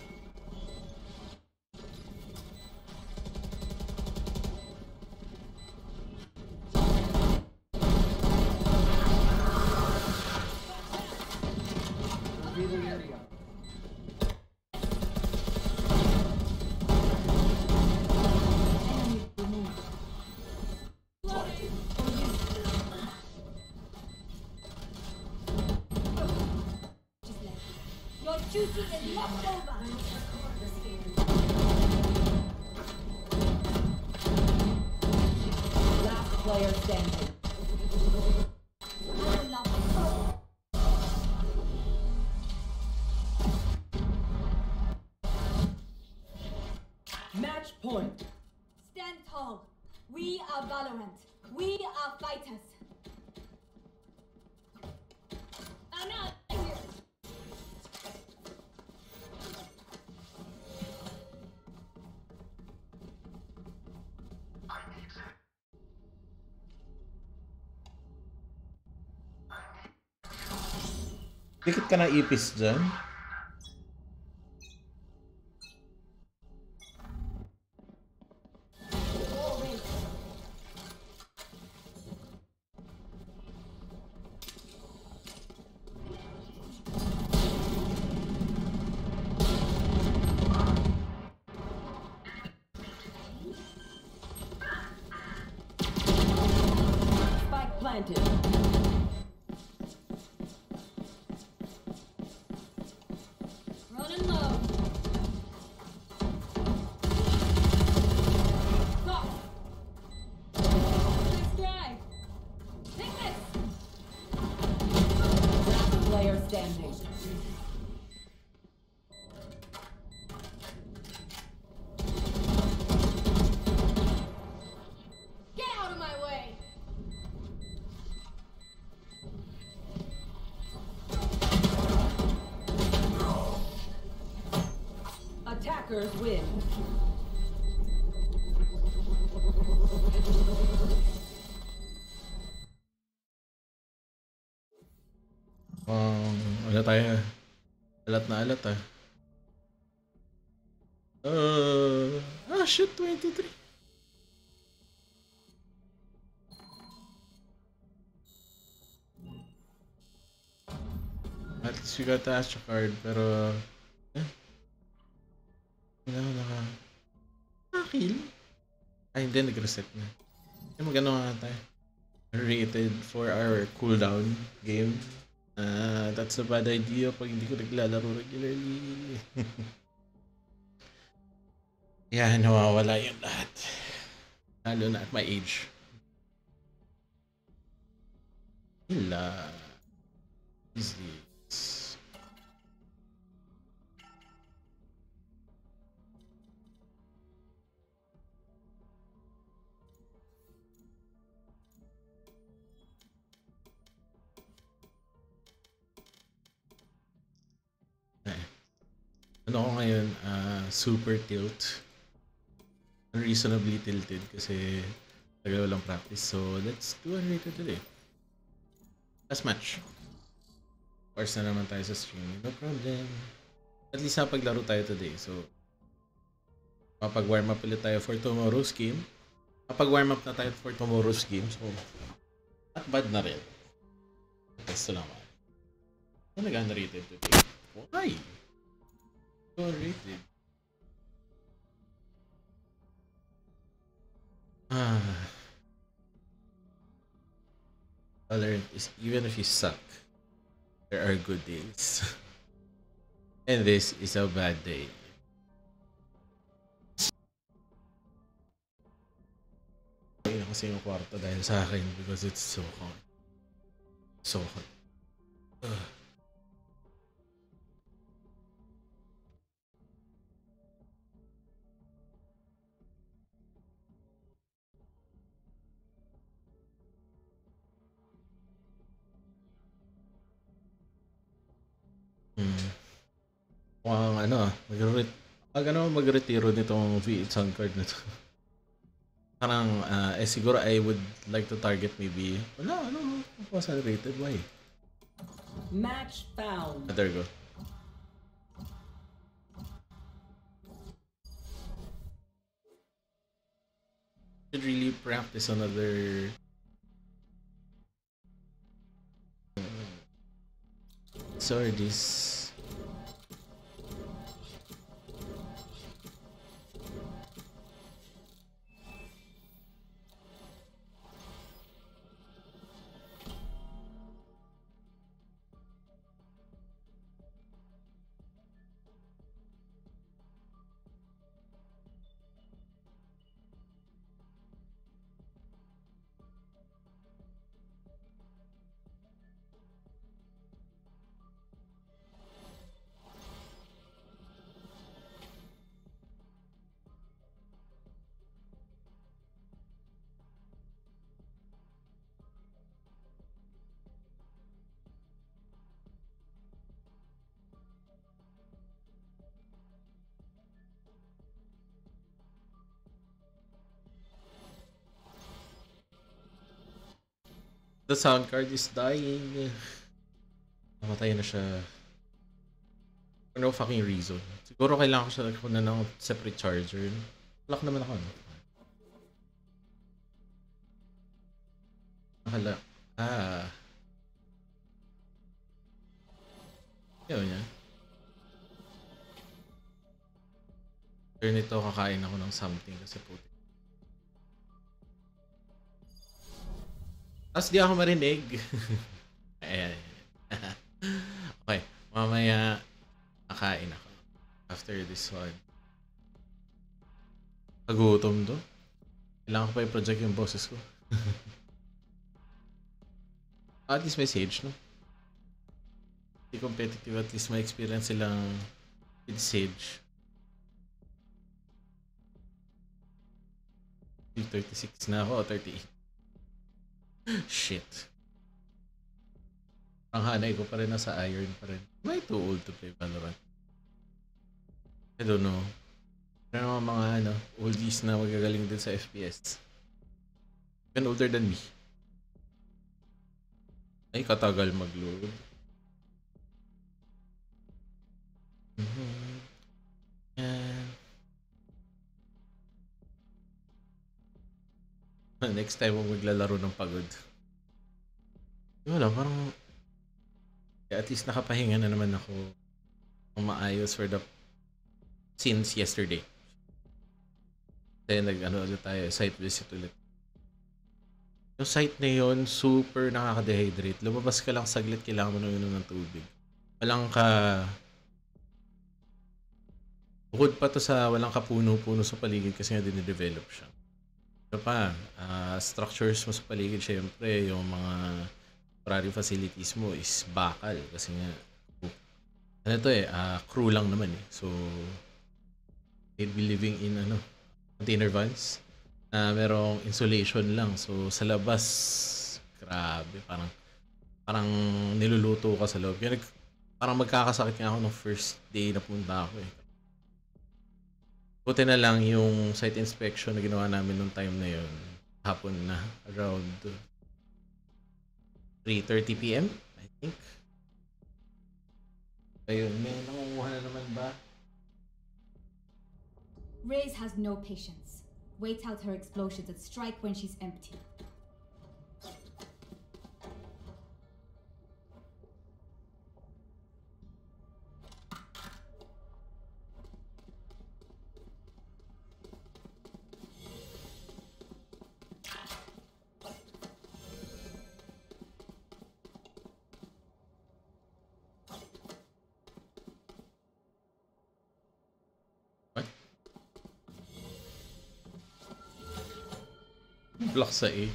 J: Revealing area.
F: Enemy removed. Just left. Your duty is not over.
C: Last player standing.
F: I will not.
C: Match point.
F: Stand tall. We are Valorant. We are fighters. I'm out here.
G: I need them.
A: Dikit ka na ipis dyan.
C: planted.
F: Running low. Go. Nice try. Take this.
C: Last player standing.
F: Get out of my way.
C: Attackers win.
A: Um, ano tayo? Alat na alat ah. Uh, ah shit, twenty-three. At least we got the Astro card, pero eh, hindi na ako naka nakakill. Ay hindi, nag-reset na. Ay magano nga tayo. Rated for our cooldown game. Uh, that's a bad idea pag hindi ko naglalaro regularly. Yeah, nawawala yung lahat. Lalo na at my age. Hila. Is this? Ano ko ngayon, uh, super tilt. Unreasonably tilted kasi tagal walang practice. So let's do unrated today. Last match. Of course na naman tayo sa stream. No problem. At least napaglaro tayo today. So mapag-warm up ulit tayo for tomorrow's game. Mapag-warm up na tayo for tomorrow's game. So not bad na rin. Testo lang ako. Ano nag-unrated today? Why? Rated. Ah. Valorant is even if you suck, there are good days. And this is a bad day. Ayun kasi yung kwarto dahil sa akin because it's so hot. So hot. Ugh. Hmm. Mukhang ano ah, mag-ret pag ano mag-retiro nitong V eight sound card na to. Parang uh, eh siguro I would like to target maybe wala ano was rated why?
C: Match found.
A: Ah, there you go. Should really practice another sorry this the sound card is dying. Namatay na siya. For no fucking reason. Siguro kailangan ko siya nagkunan ng separate charger. Lock naman ako. No? Nakala. Ah. Yun niya. Turn nito, kakain ako ng something kasi puti. Tapos di ako marinig. Ayan. Okay, mamaya kakain ako. After this one. Kagutom to. Kailangan ko pa i-project yung boses ko. At least may Sage, no? Hindi competitive, at least may experience silang with Sage. thirty-six na ako, thirty-eight. Shit. Ang hanay ko pa rin nasa iron pa rin. Am I too old to play Valorant? I don't know. Pero naman mga ano, oldies na magagaling din sa F P S. Even older than me. Ay, katagal mag-load. Mm-hmm. And next time mo maglalaro ng pagod. Wala, parang at least nakapahinga na naman ako ng maayos for the since yesterday. Then nag-ano ulit tayo, site visit ulit. Yung site na yun, super nakaka-dehydrate. Lumabas ka lang saglit, kailangan mo nang inom ng tubig. Walang ka... Bukod pa to sa walang kapuno-puno sa paligid kasi nga dinidevelop siya. Ito pa, uh, structures mo sa paligid, syempre, yung mga temporary facilities mo is bakal. Kasi nga, ano to eh, uh, crew lang naman eh. So, they'd be living in ano, container vans na uh, merong insulation lang. So sa labas, grabe, parang parang niluluto ka sa loob. Kaya parang magkakasakit nga ako ng first day na punta ako eh. Buti na lang yung site inspection na ginawa namin nung time na yun. Hapon na, around three thirty p m I think. Ayun, may nangunguha na naman ba?
F: Raze has no patience. Wait out her explosions and strike when she's empty.
A: Block sa A.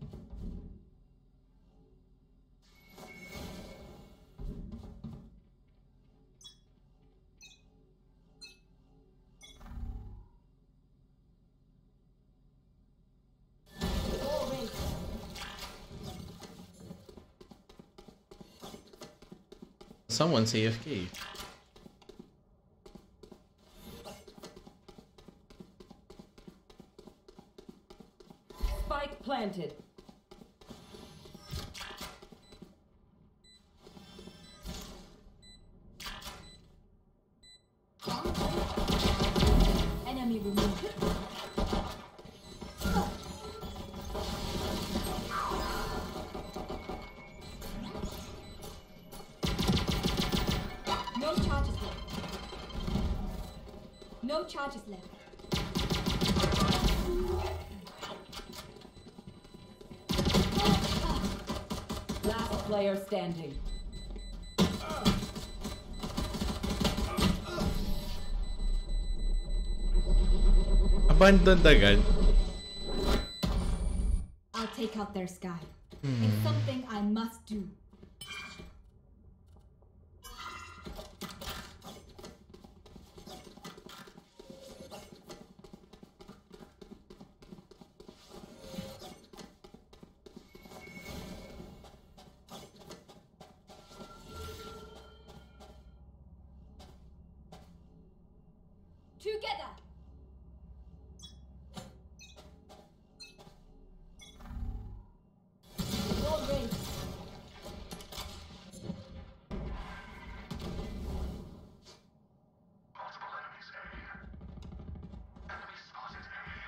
A: Someone's A F K.
C: Spike planted.
F: Enemy removed. No charges left. No charges left.
C: Last player standing.
A: Abandoned agad.
F: I'll take out their sky. It's something I must do. Together. Go race.
G: Multiple enemies A. Enemy spotted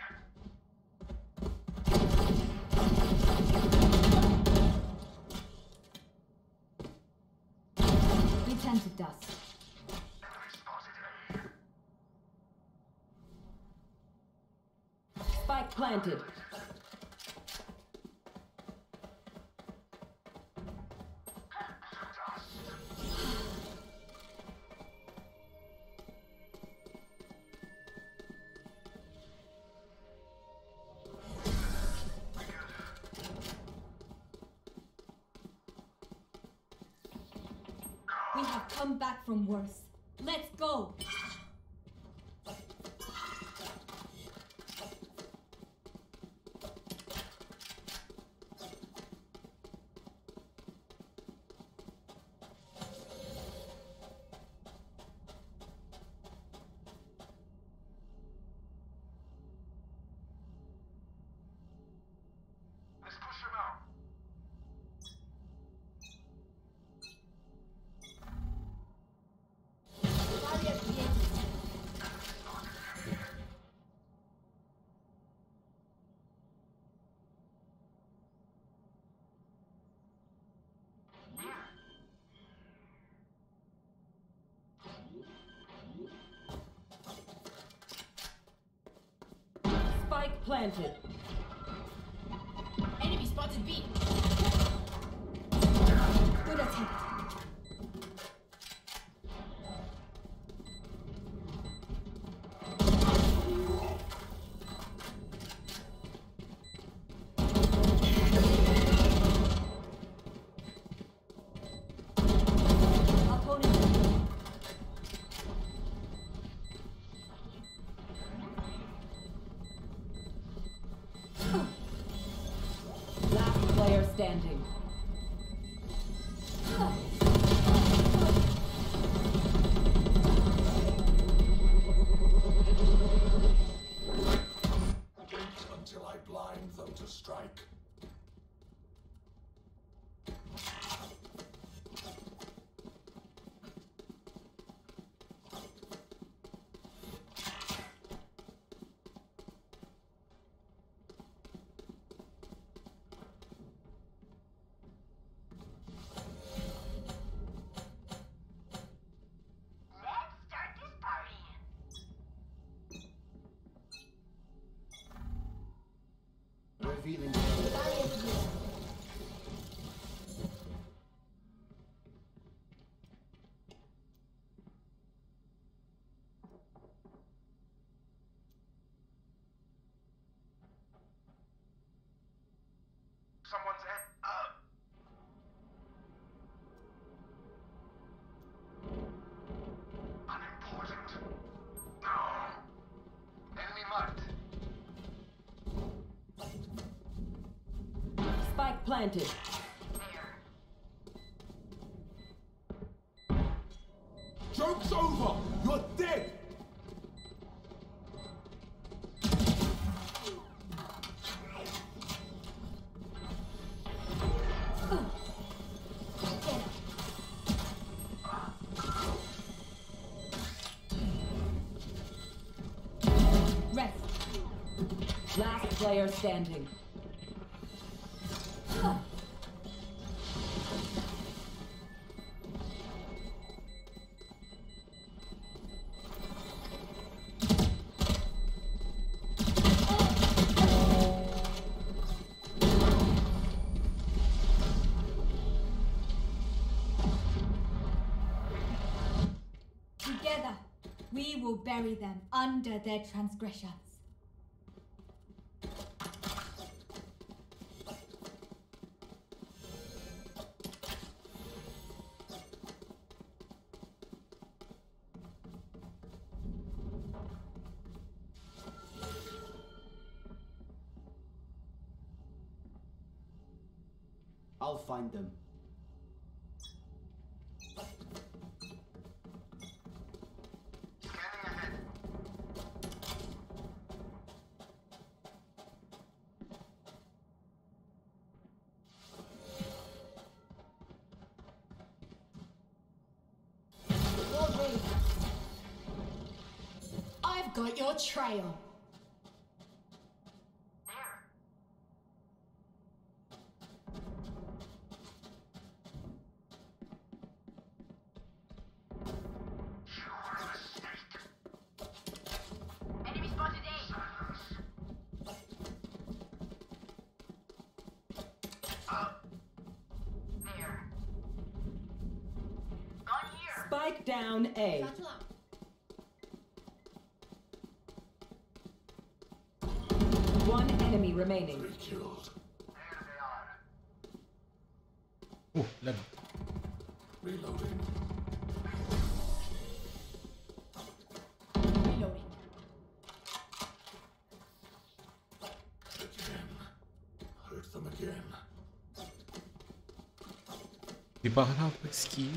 G: A.
F: Return to dust.
G: Enemy spotted A.
C: Spike planted.
F: come back from worse. Let's go.
G: Let's push him out.
F: Barrier created.
C: Spike planted.
F: Enemy spotted B. Good attempt. Opponent.
C: Last player standing.
D: Wait until I blind them to strike.
G: Let's start this party.
B: Revealing.
F: Barrier created.
G: Someone's at. Uh. Unimportant. No. Enemy marked.
C: Spike planted.
G: There.
J: Joke's over! You're dead!
F: Rest.
C: Last player standing.
F: Together, we will bury them under their transgressions.
J: I'll find them.
G: Scanning ahead.
F: War raid. I've got your trail.
G: There. You're a mistake. Enemy spotted A. Uh. There. Gone here.
C: Spike down A.
F: Satchel out.
C: One enemy remaining.
D: Three killed.
G: There they are.
A: Oh, lag.
D: Reloading. again.
A: Di pa ako nakapag-ski.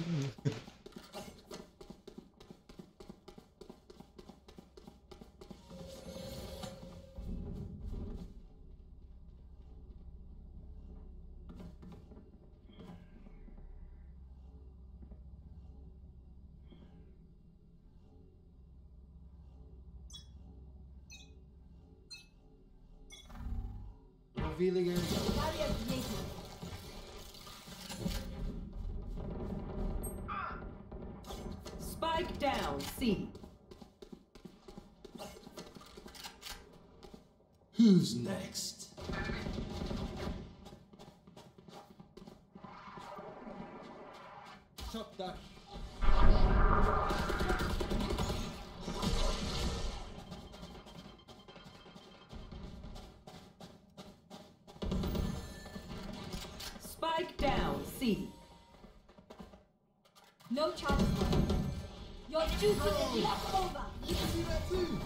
B: Revealing area.
F: Barrier created.
C: Spike down, C.
J: Who's next? Shot that.
C: Spike down, C.
F: No charges left. Your duty is not over.
J: You can see that too.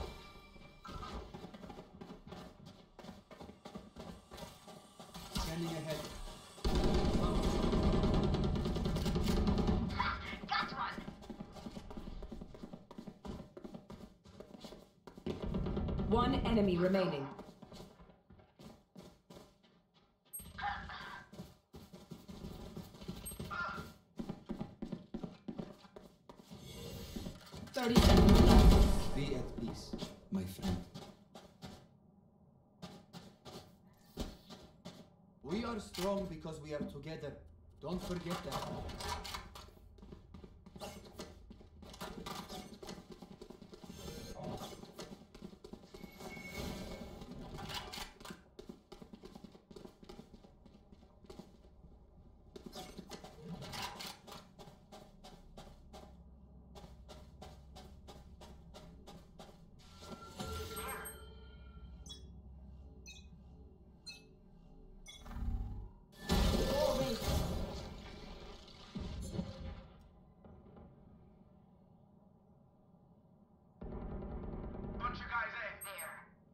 B: Scanning ahead.
G: Got one.
C: One enemy remaining. Thirty seconds left.
B: Be at peace, my friend. We are strong because we are together. Don't forget that.
G: Bunch of guys in there.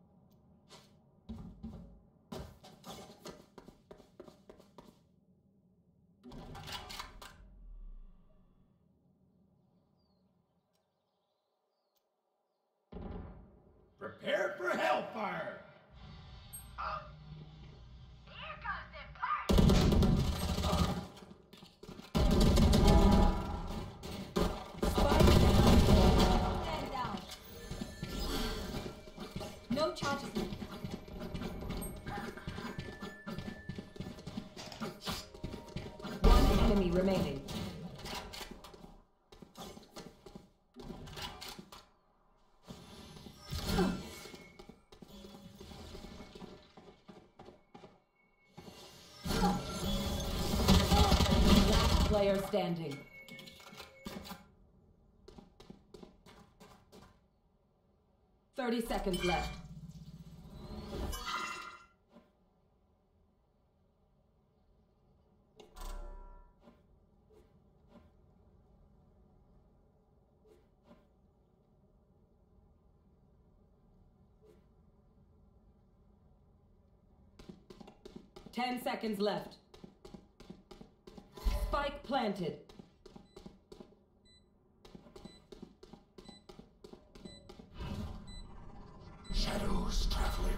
E: Prepare for hellfire!
G: Uh, here comes the party.
F: Stand down. No charges left.
C: One enemy remaining. Last player standing. Thirty seconds left. Ten seconds left. Spike planted.
D: Shadows traveling.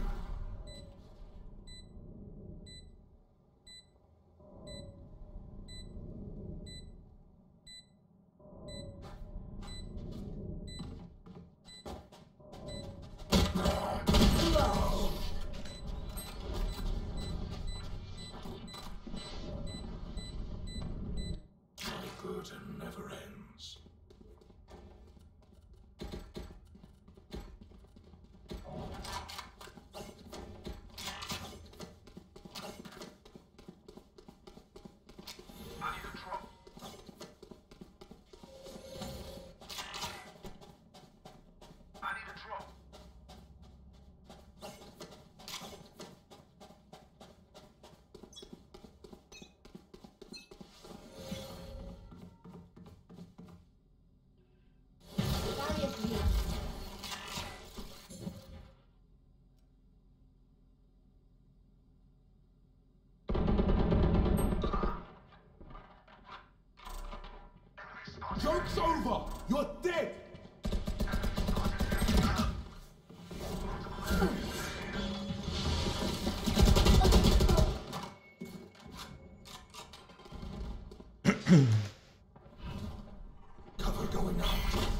D: River, you're dead! Cover going out.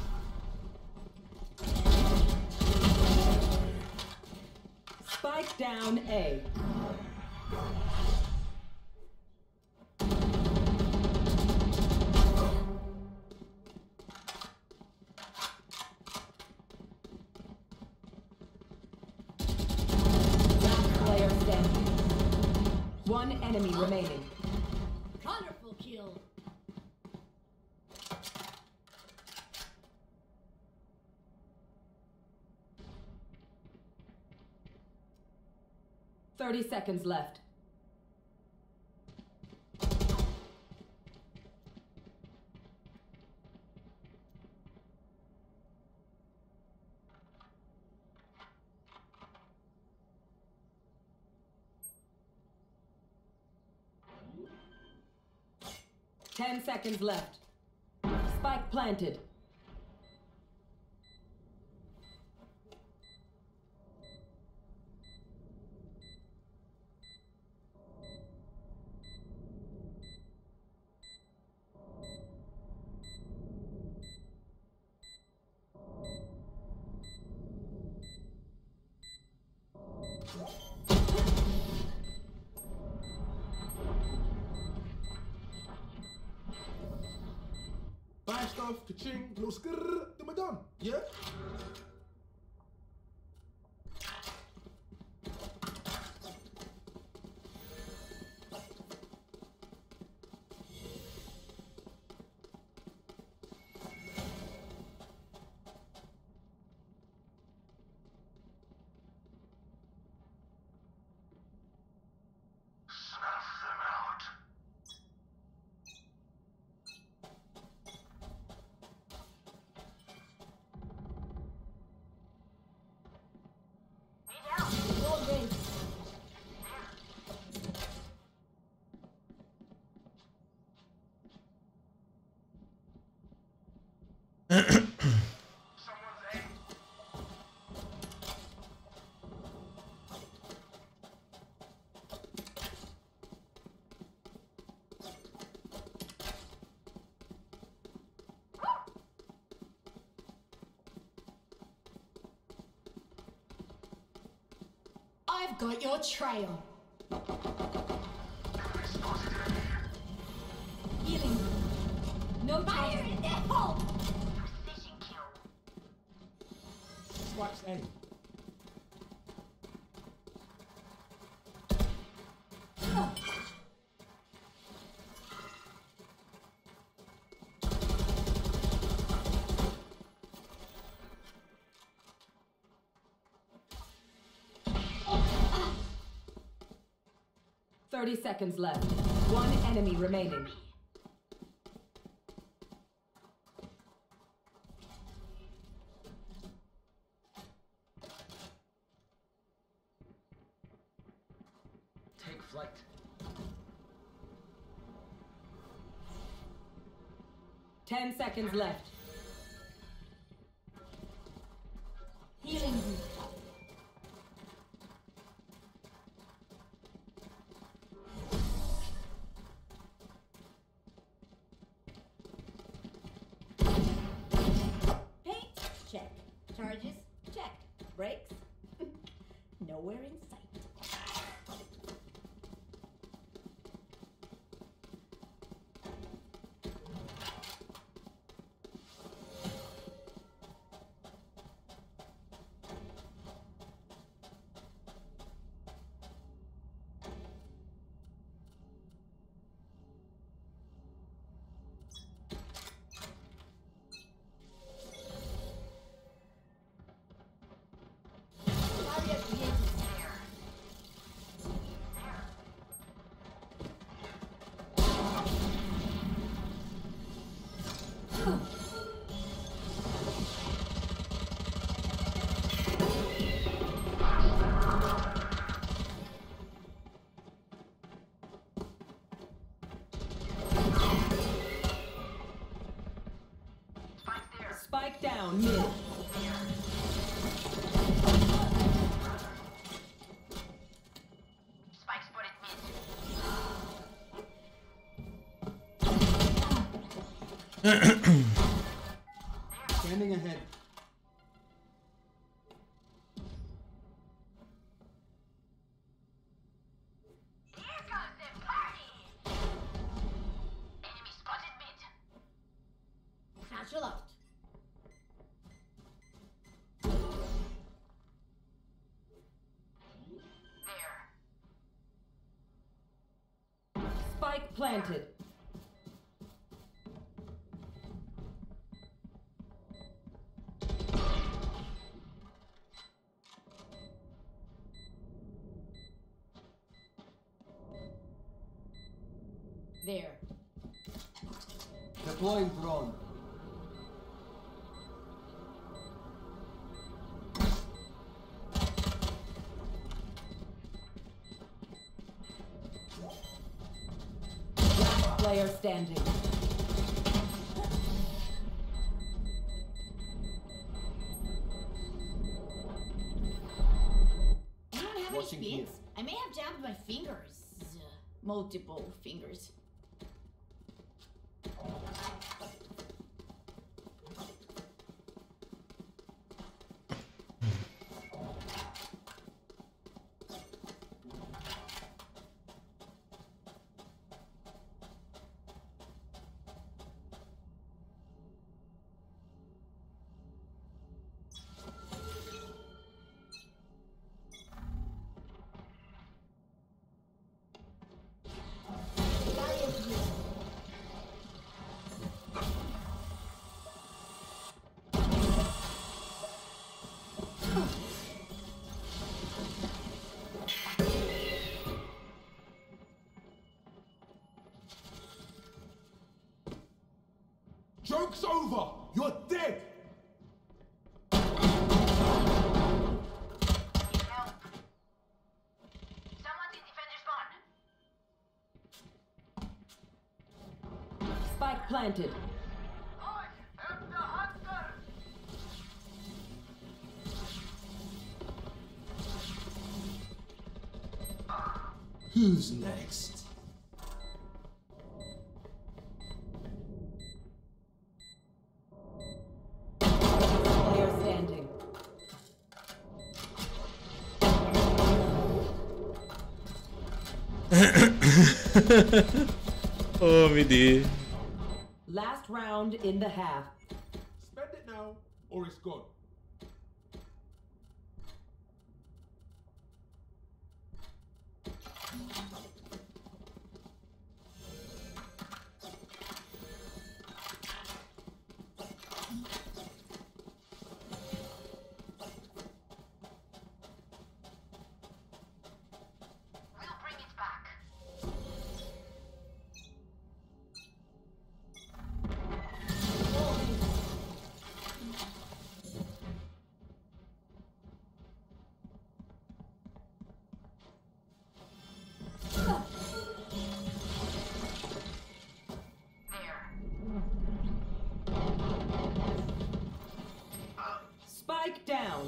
C: Spike down A. Player standing. One enemy remaining.
F: Colorful kill.
C: Thirty seconds left. Ten seconds left. Spike planted.
D: Buy stuff, ka-ching, little skrrr, then we're done. Yeah?
G: Snuff them out.
F: Gold ring.
G: Someone's A.
F: I've got your trail. Healing. No fire in the hole.
G: Precision kill.
J: Swatch A.
C: Thirty seconds left. One enemy remaining.
J: Take flight.
C: Ten seconds left.
F: Healing you. Paint, check. Charges, check. Brakes, nowhere in sight. Barrier created.
C: down mid.
G: Spike spotted mid.
J: Standing ahead.
G: Here goes the party. Enemy spotted mid.
F: Satchel out.
G: There.
C: Spike planted.
F: There.
J: Deploying drone.
C: Last player standing.
F: Anyone have
J: Watching
F: any
J: here.
F: spins? I may have jammed my fingers. Multiple fingers.
D: Joke's over! You're dead!
G: Help. Someone to defender spawn.
C: Spike planted.
G: I am the hunter.
J: Who's next?
C: Player standing.
A: Oh, midi.
C: Last round in the half.
D: Spend it now, or it's gone.
G: We'll bring it back. There.
C: Spike down.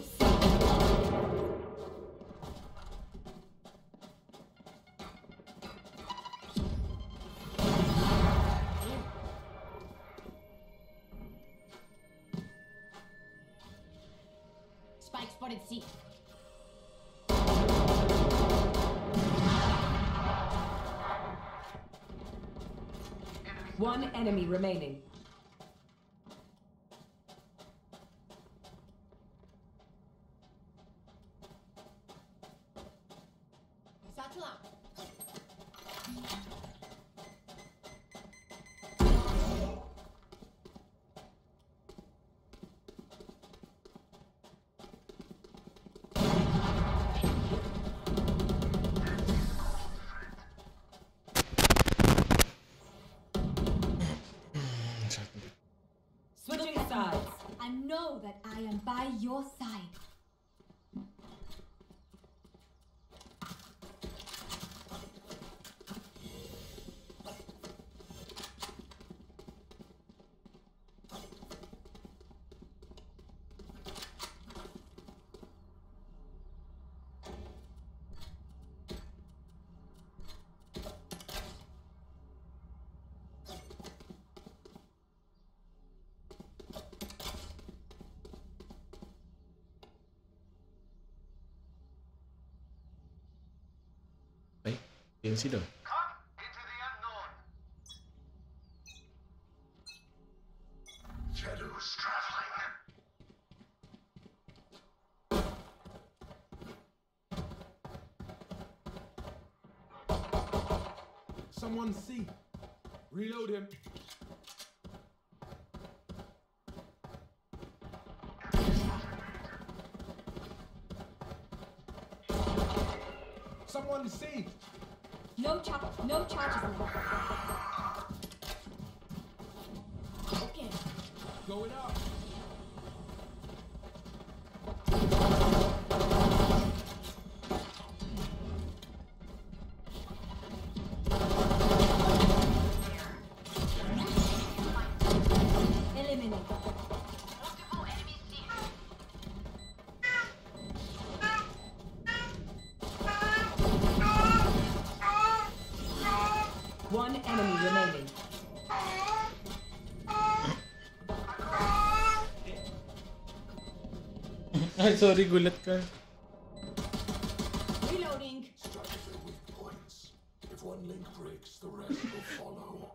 F: Spike spotted C.
C: One enemy remaining.
F: Satchel out.
C: Switching sides.
F: I know that I am by your side.
A: Yan sila.
G: Come into the unknown.
D: Shadows traveling.
J: Someone see. Reload him. Someone see.
F: No char no charges left. Okay.
J: Going up.
F: Eliminate.
G: Multiple enemies seen.
C: One enemy remaining.
A: Ay, sorry, gulat ka.
F: Reloading.
D: Strike their weak points. If one link breaks, the rest will follow.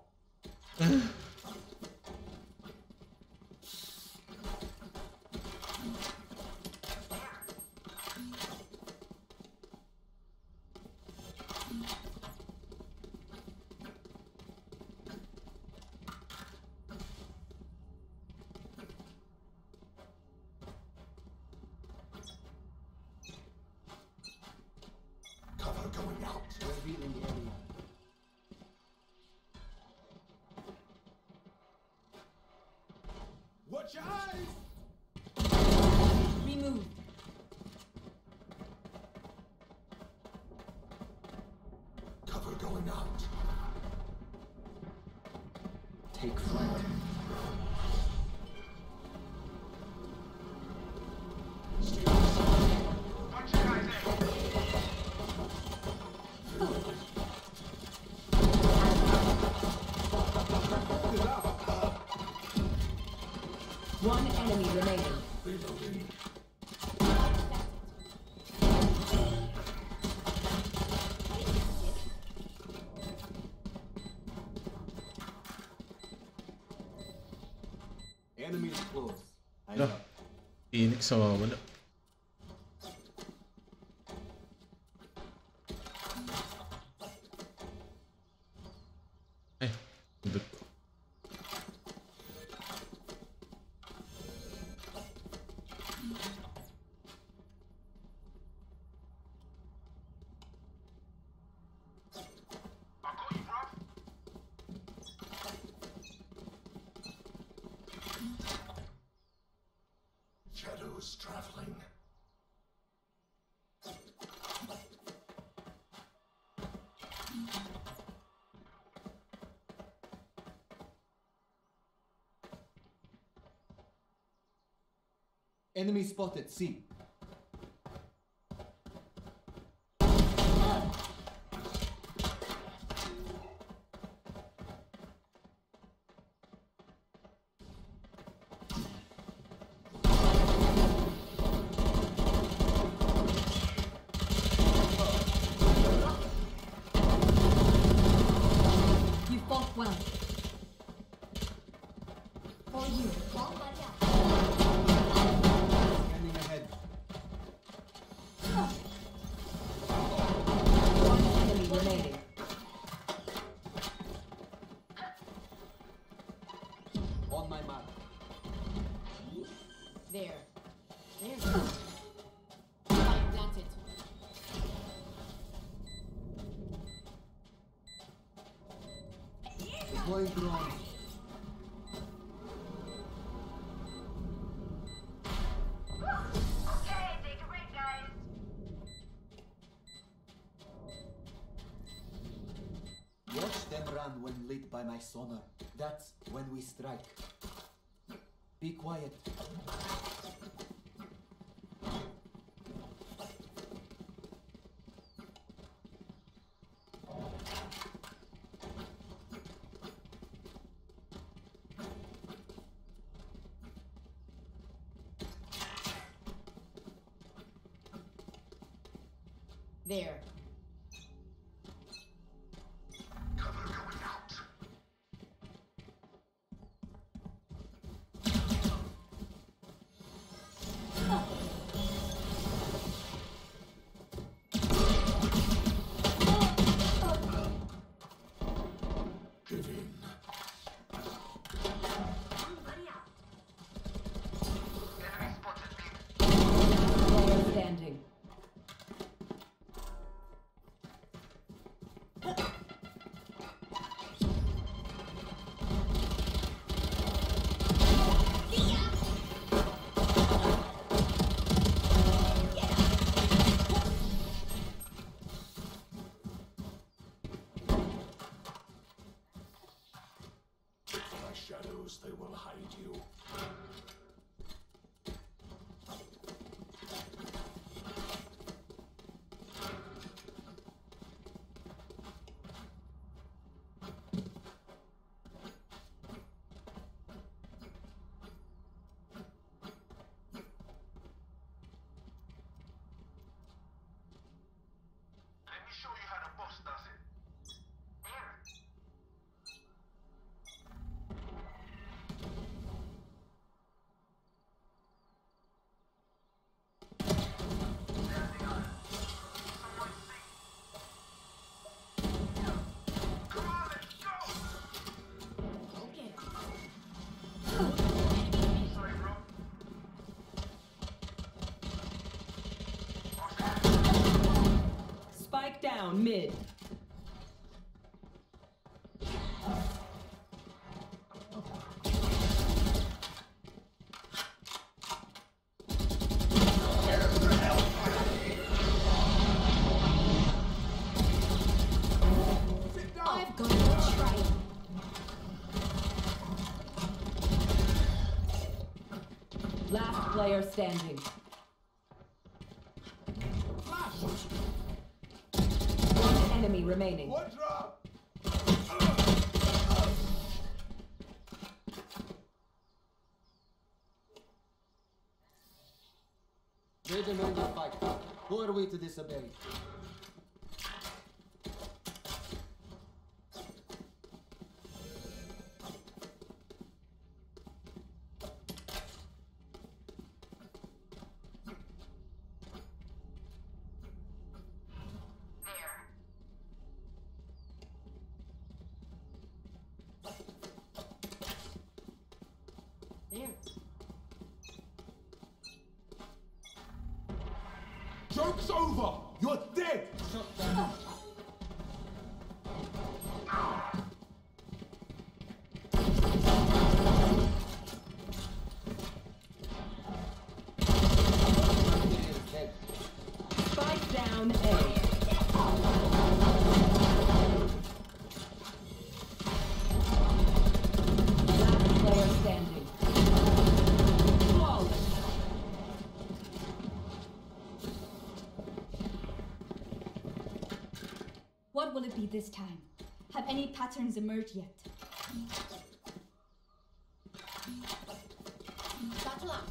D: Cover going out.
J: Revealing area. Watch your eyes!
F: Remove.
D: Cover going out.
J: Take flight.
G: Watch your guys in.
C: One enemy remaining.
D: Reloading.
J: Enemy is close. I
A: No.
J: know.
A: Phoenix sa wala. Ay, pindot ko.
G: I'll go you, bro.
D: Shadows traveling.
J: Enemy spotted. C.
F: You fought well. For you.
J: Scanning ahead.
C: One enemy remaining.
J: On my mark.
F: There. There's one. Spike planted.
J: Deploying drone.
G: Okay, take a break, guys.
J: Watch them run when lit by my sonar. That's when we strike. Be quiet.
F: There.
D: shadows they will hide you.
G: Let me show you how the boss does it. There.
C: Spike down mid.
F: I've got to try.
C: Last player standing. One enemy remaining.
B: One drop. They demand a fight. Who are we to disobey?
G: There.
F: There.
D: Joke's over! You're dead!
B: Shut down.
C: Spike down A. Last player standing. Flawless.
F: What will it be this time? Have any patterns emerged yet? Battle out.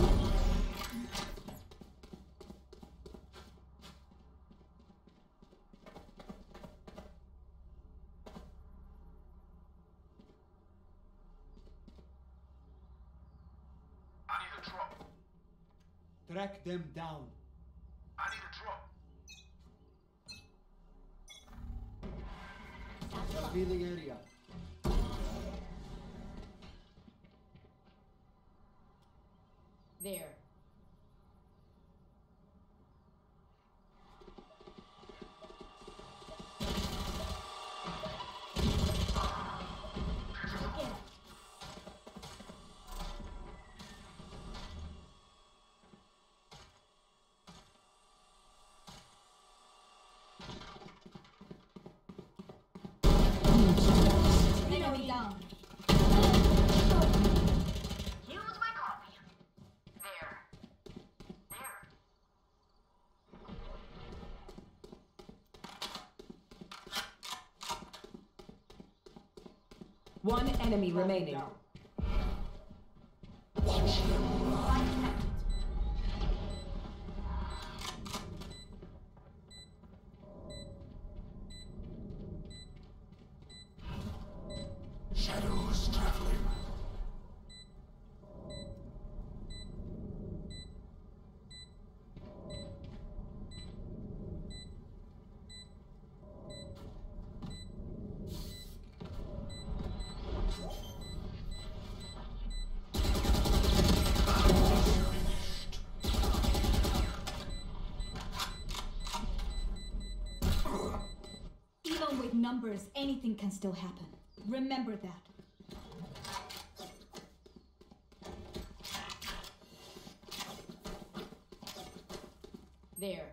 G: I need a drop.
B: Track them down.
G: I need a drop.
B: Revealing area.
F: There. Again. Enemy down.
G: Use my copy. There. There.
C: One enemy remaining.
B: Down.
D: Shadows traveling.
F: Even with numbers, anything can still happen. Remember that. There.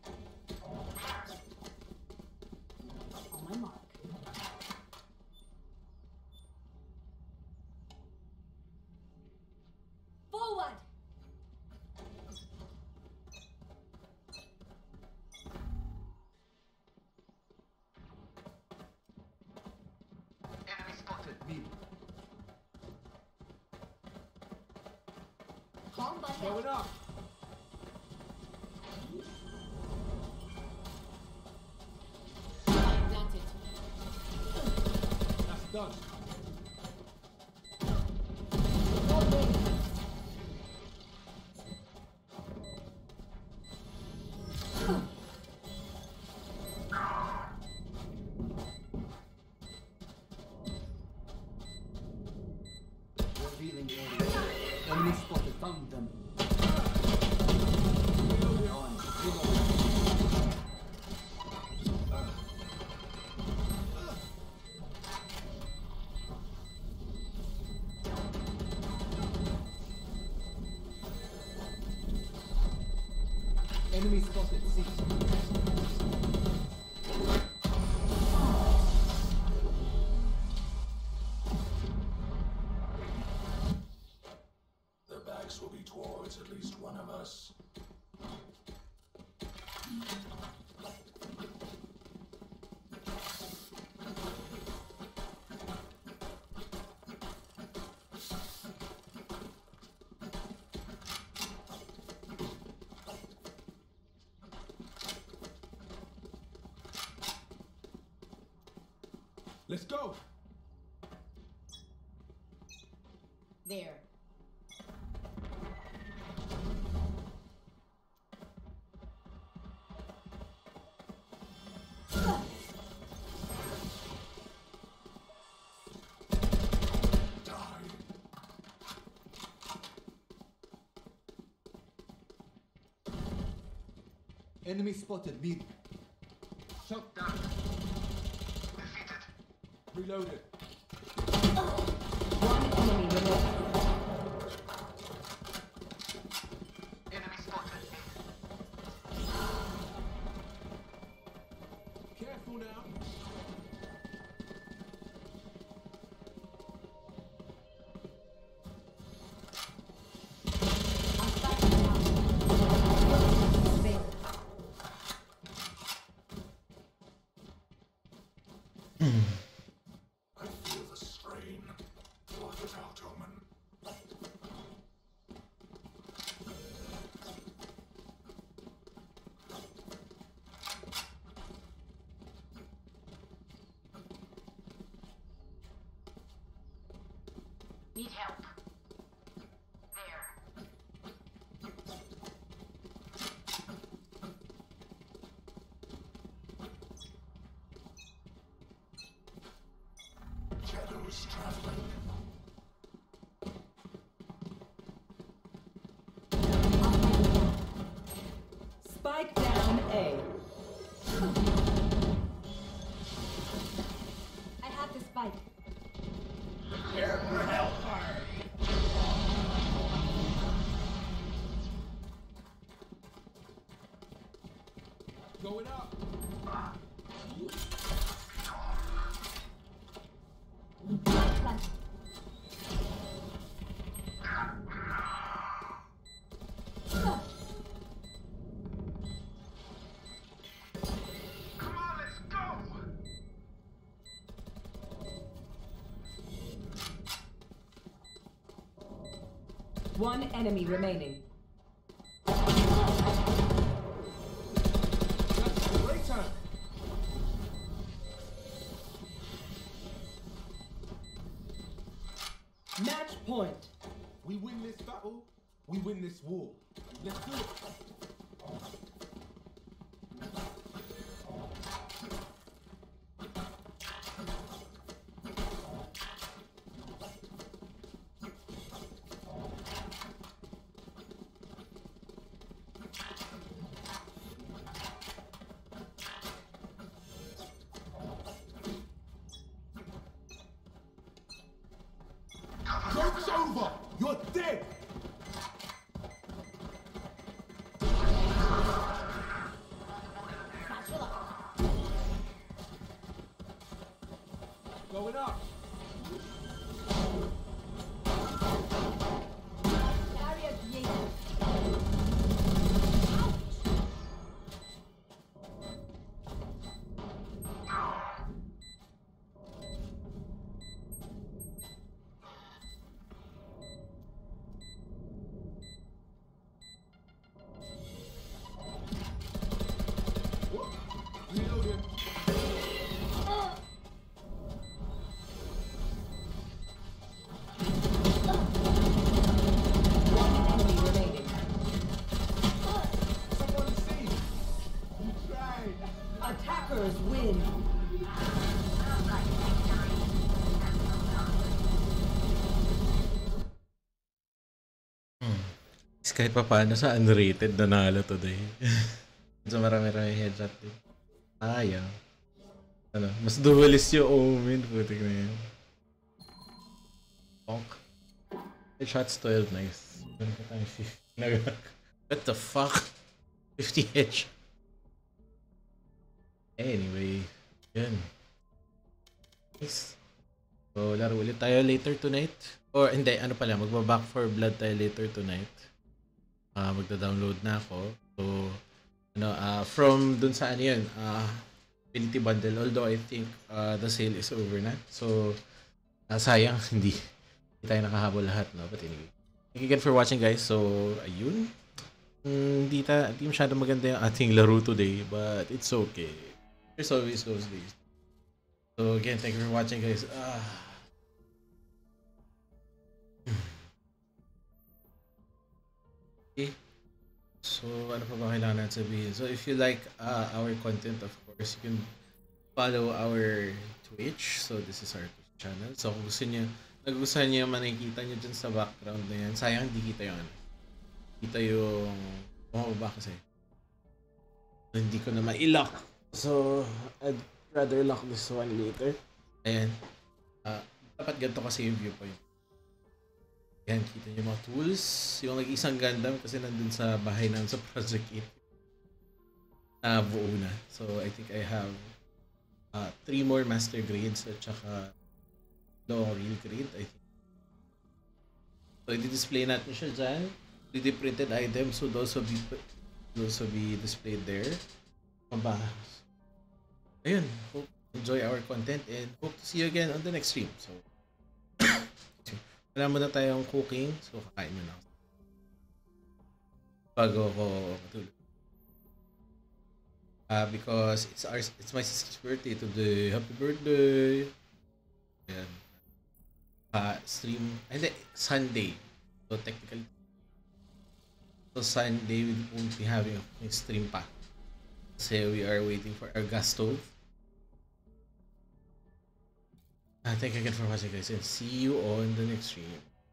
F: On my mark. ahead.
B: Going up.
F: Planted.
B: That's done.
J: Revealing area. Enemy spotted. Found them. On. Reload. Enemy spotted. C.
D: Their backs will be towards at least one of us.
B: Let's go.
F: There.
J: Enemy spotted. Mid.
B: Shot down.
G: Defeated.
B: Reloaded.
C: One enemy remaining.
G: Enemy spotted.
B: Careful now.
D: I feel the strain. Block it out, Omen.
K: Need help. There.
D: Shadows traveling.
C: Spike down A.
F: I have the spike.
E: Prepare for hellfire.
B: Going up.
F: Spike planted.
G: Come on, let's go.
C: One enemy remaining.
B: That's a great time.
C: Match point.
B: We win this battle, we win this war. Let's do it.
J: Joke's over! You're dead!
C: Attackers win.
A: Hmm. Kahit pa paano sa unrated nanalo today. So marami-rami headshot din. Sayang. Ano, mas duelist yung Omen. Putik na yun. Bonk. Headshots twelve, nice. Meron pa tayong fifty. What the fuck? fifty headshot. Anyway, yun. Nice. So, laro ulit tayo later tonight. Or hindi, ano pala, magbaback for blood tayo later tonight. Uh, magda-download na ako. So, ano, uh, from dun sa ano yun, uh, Infinity Bundle. Although I think uh, the sale is over na. So, uh, sayang, hindi. Hindi tayo nakahabol lahat, no? But anyway. Thank you again for watching, guys. So, ayun. Hindi mm, ta, hindi masyado maganda yung ating laro today. But it's okay. There's always those days. So, again, thank you for watching, guys. Ah. Okay. So, ano pa ba kailangan natin sabihin? So, if you like uh, our content, of course, you can follow our Twitch. So, this is our Twitch channel. So, kung gusto niyo, nagustuhan niyo, makikita niyo dyan sa background na yan. Sayang, hindi kita yung ano. Kita yung bumababa kasi. So, hindi ko na ma-lock. So, I'd rather lock this one later. Ayan. Uh, dapat ganito kasi yung viewpoint. Ayan, kita niyo mga tools. Yung nag-isang Gundam kasi nandun sa bahay namin sa Project eight. Na uh, buo na. So, I think I have uh, three more master grades at saka long real grade, I think. So, i-display natin siya dyan. three D printed items would also be, would also be displayed there. Aba. Ayun. Hope you enjoy our content and hope to see you again on the next stream. So, wala muna tayong cooking, so kakain muna ako. Bago ako matulog. Uh, because it's our, it's my sister's birthday today. Happy birthday! Ayan. Uh, stream, hindi, Sunday. So technically, so Sunday we won't be having a stream pa. Kasi we are waiting for our gas stove. Uh, thank you again for watching, guys, and see you on the next stream.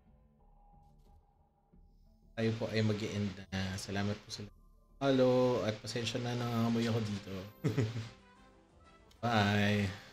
A: Tayo po ay mag-e-end na. Salamat po sa follow at pasensya na nangangamoy ako dito. Bye!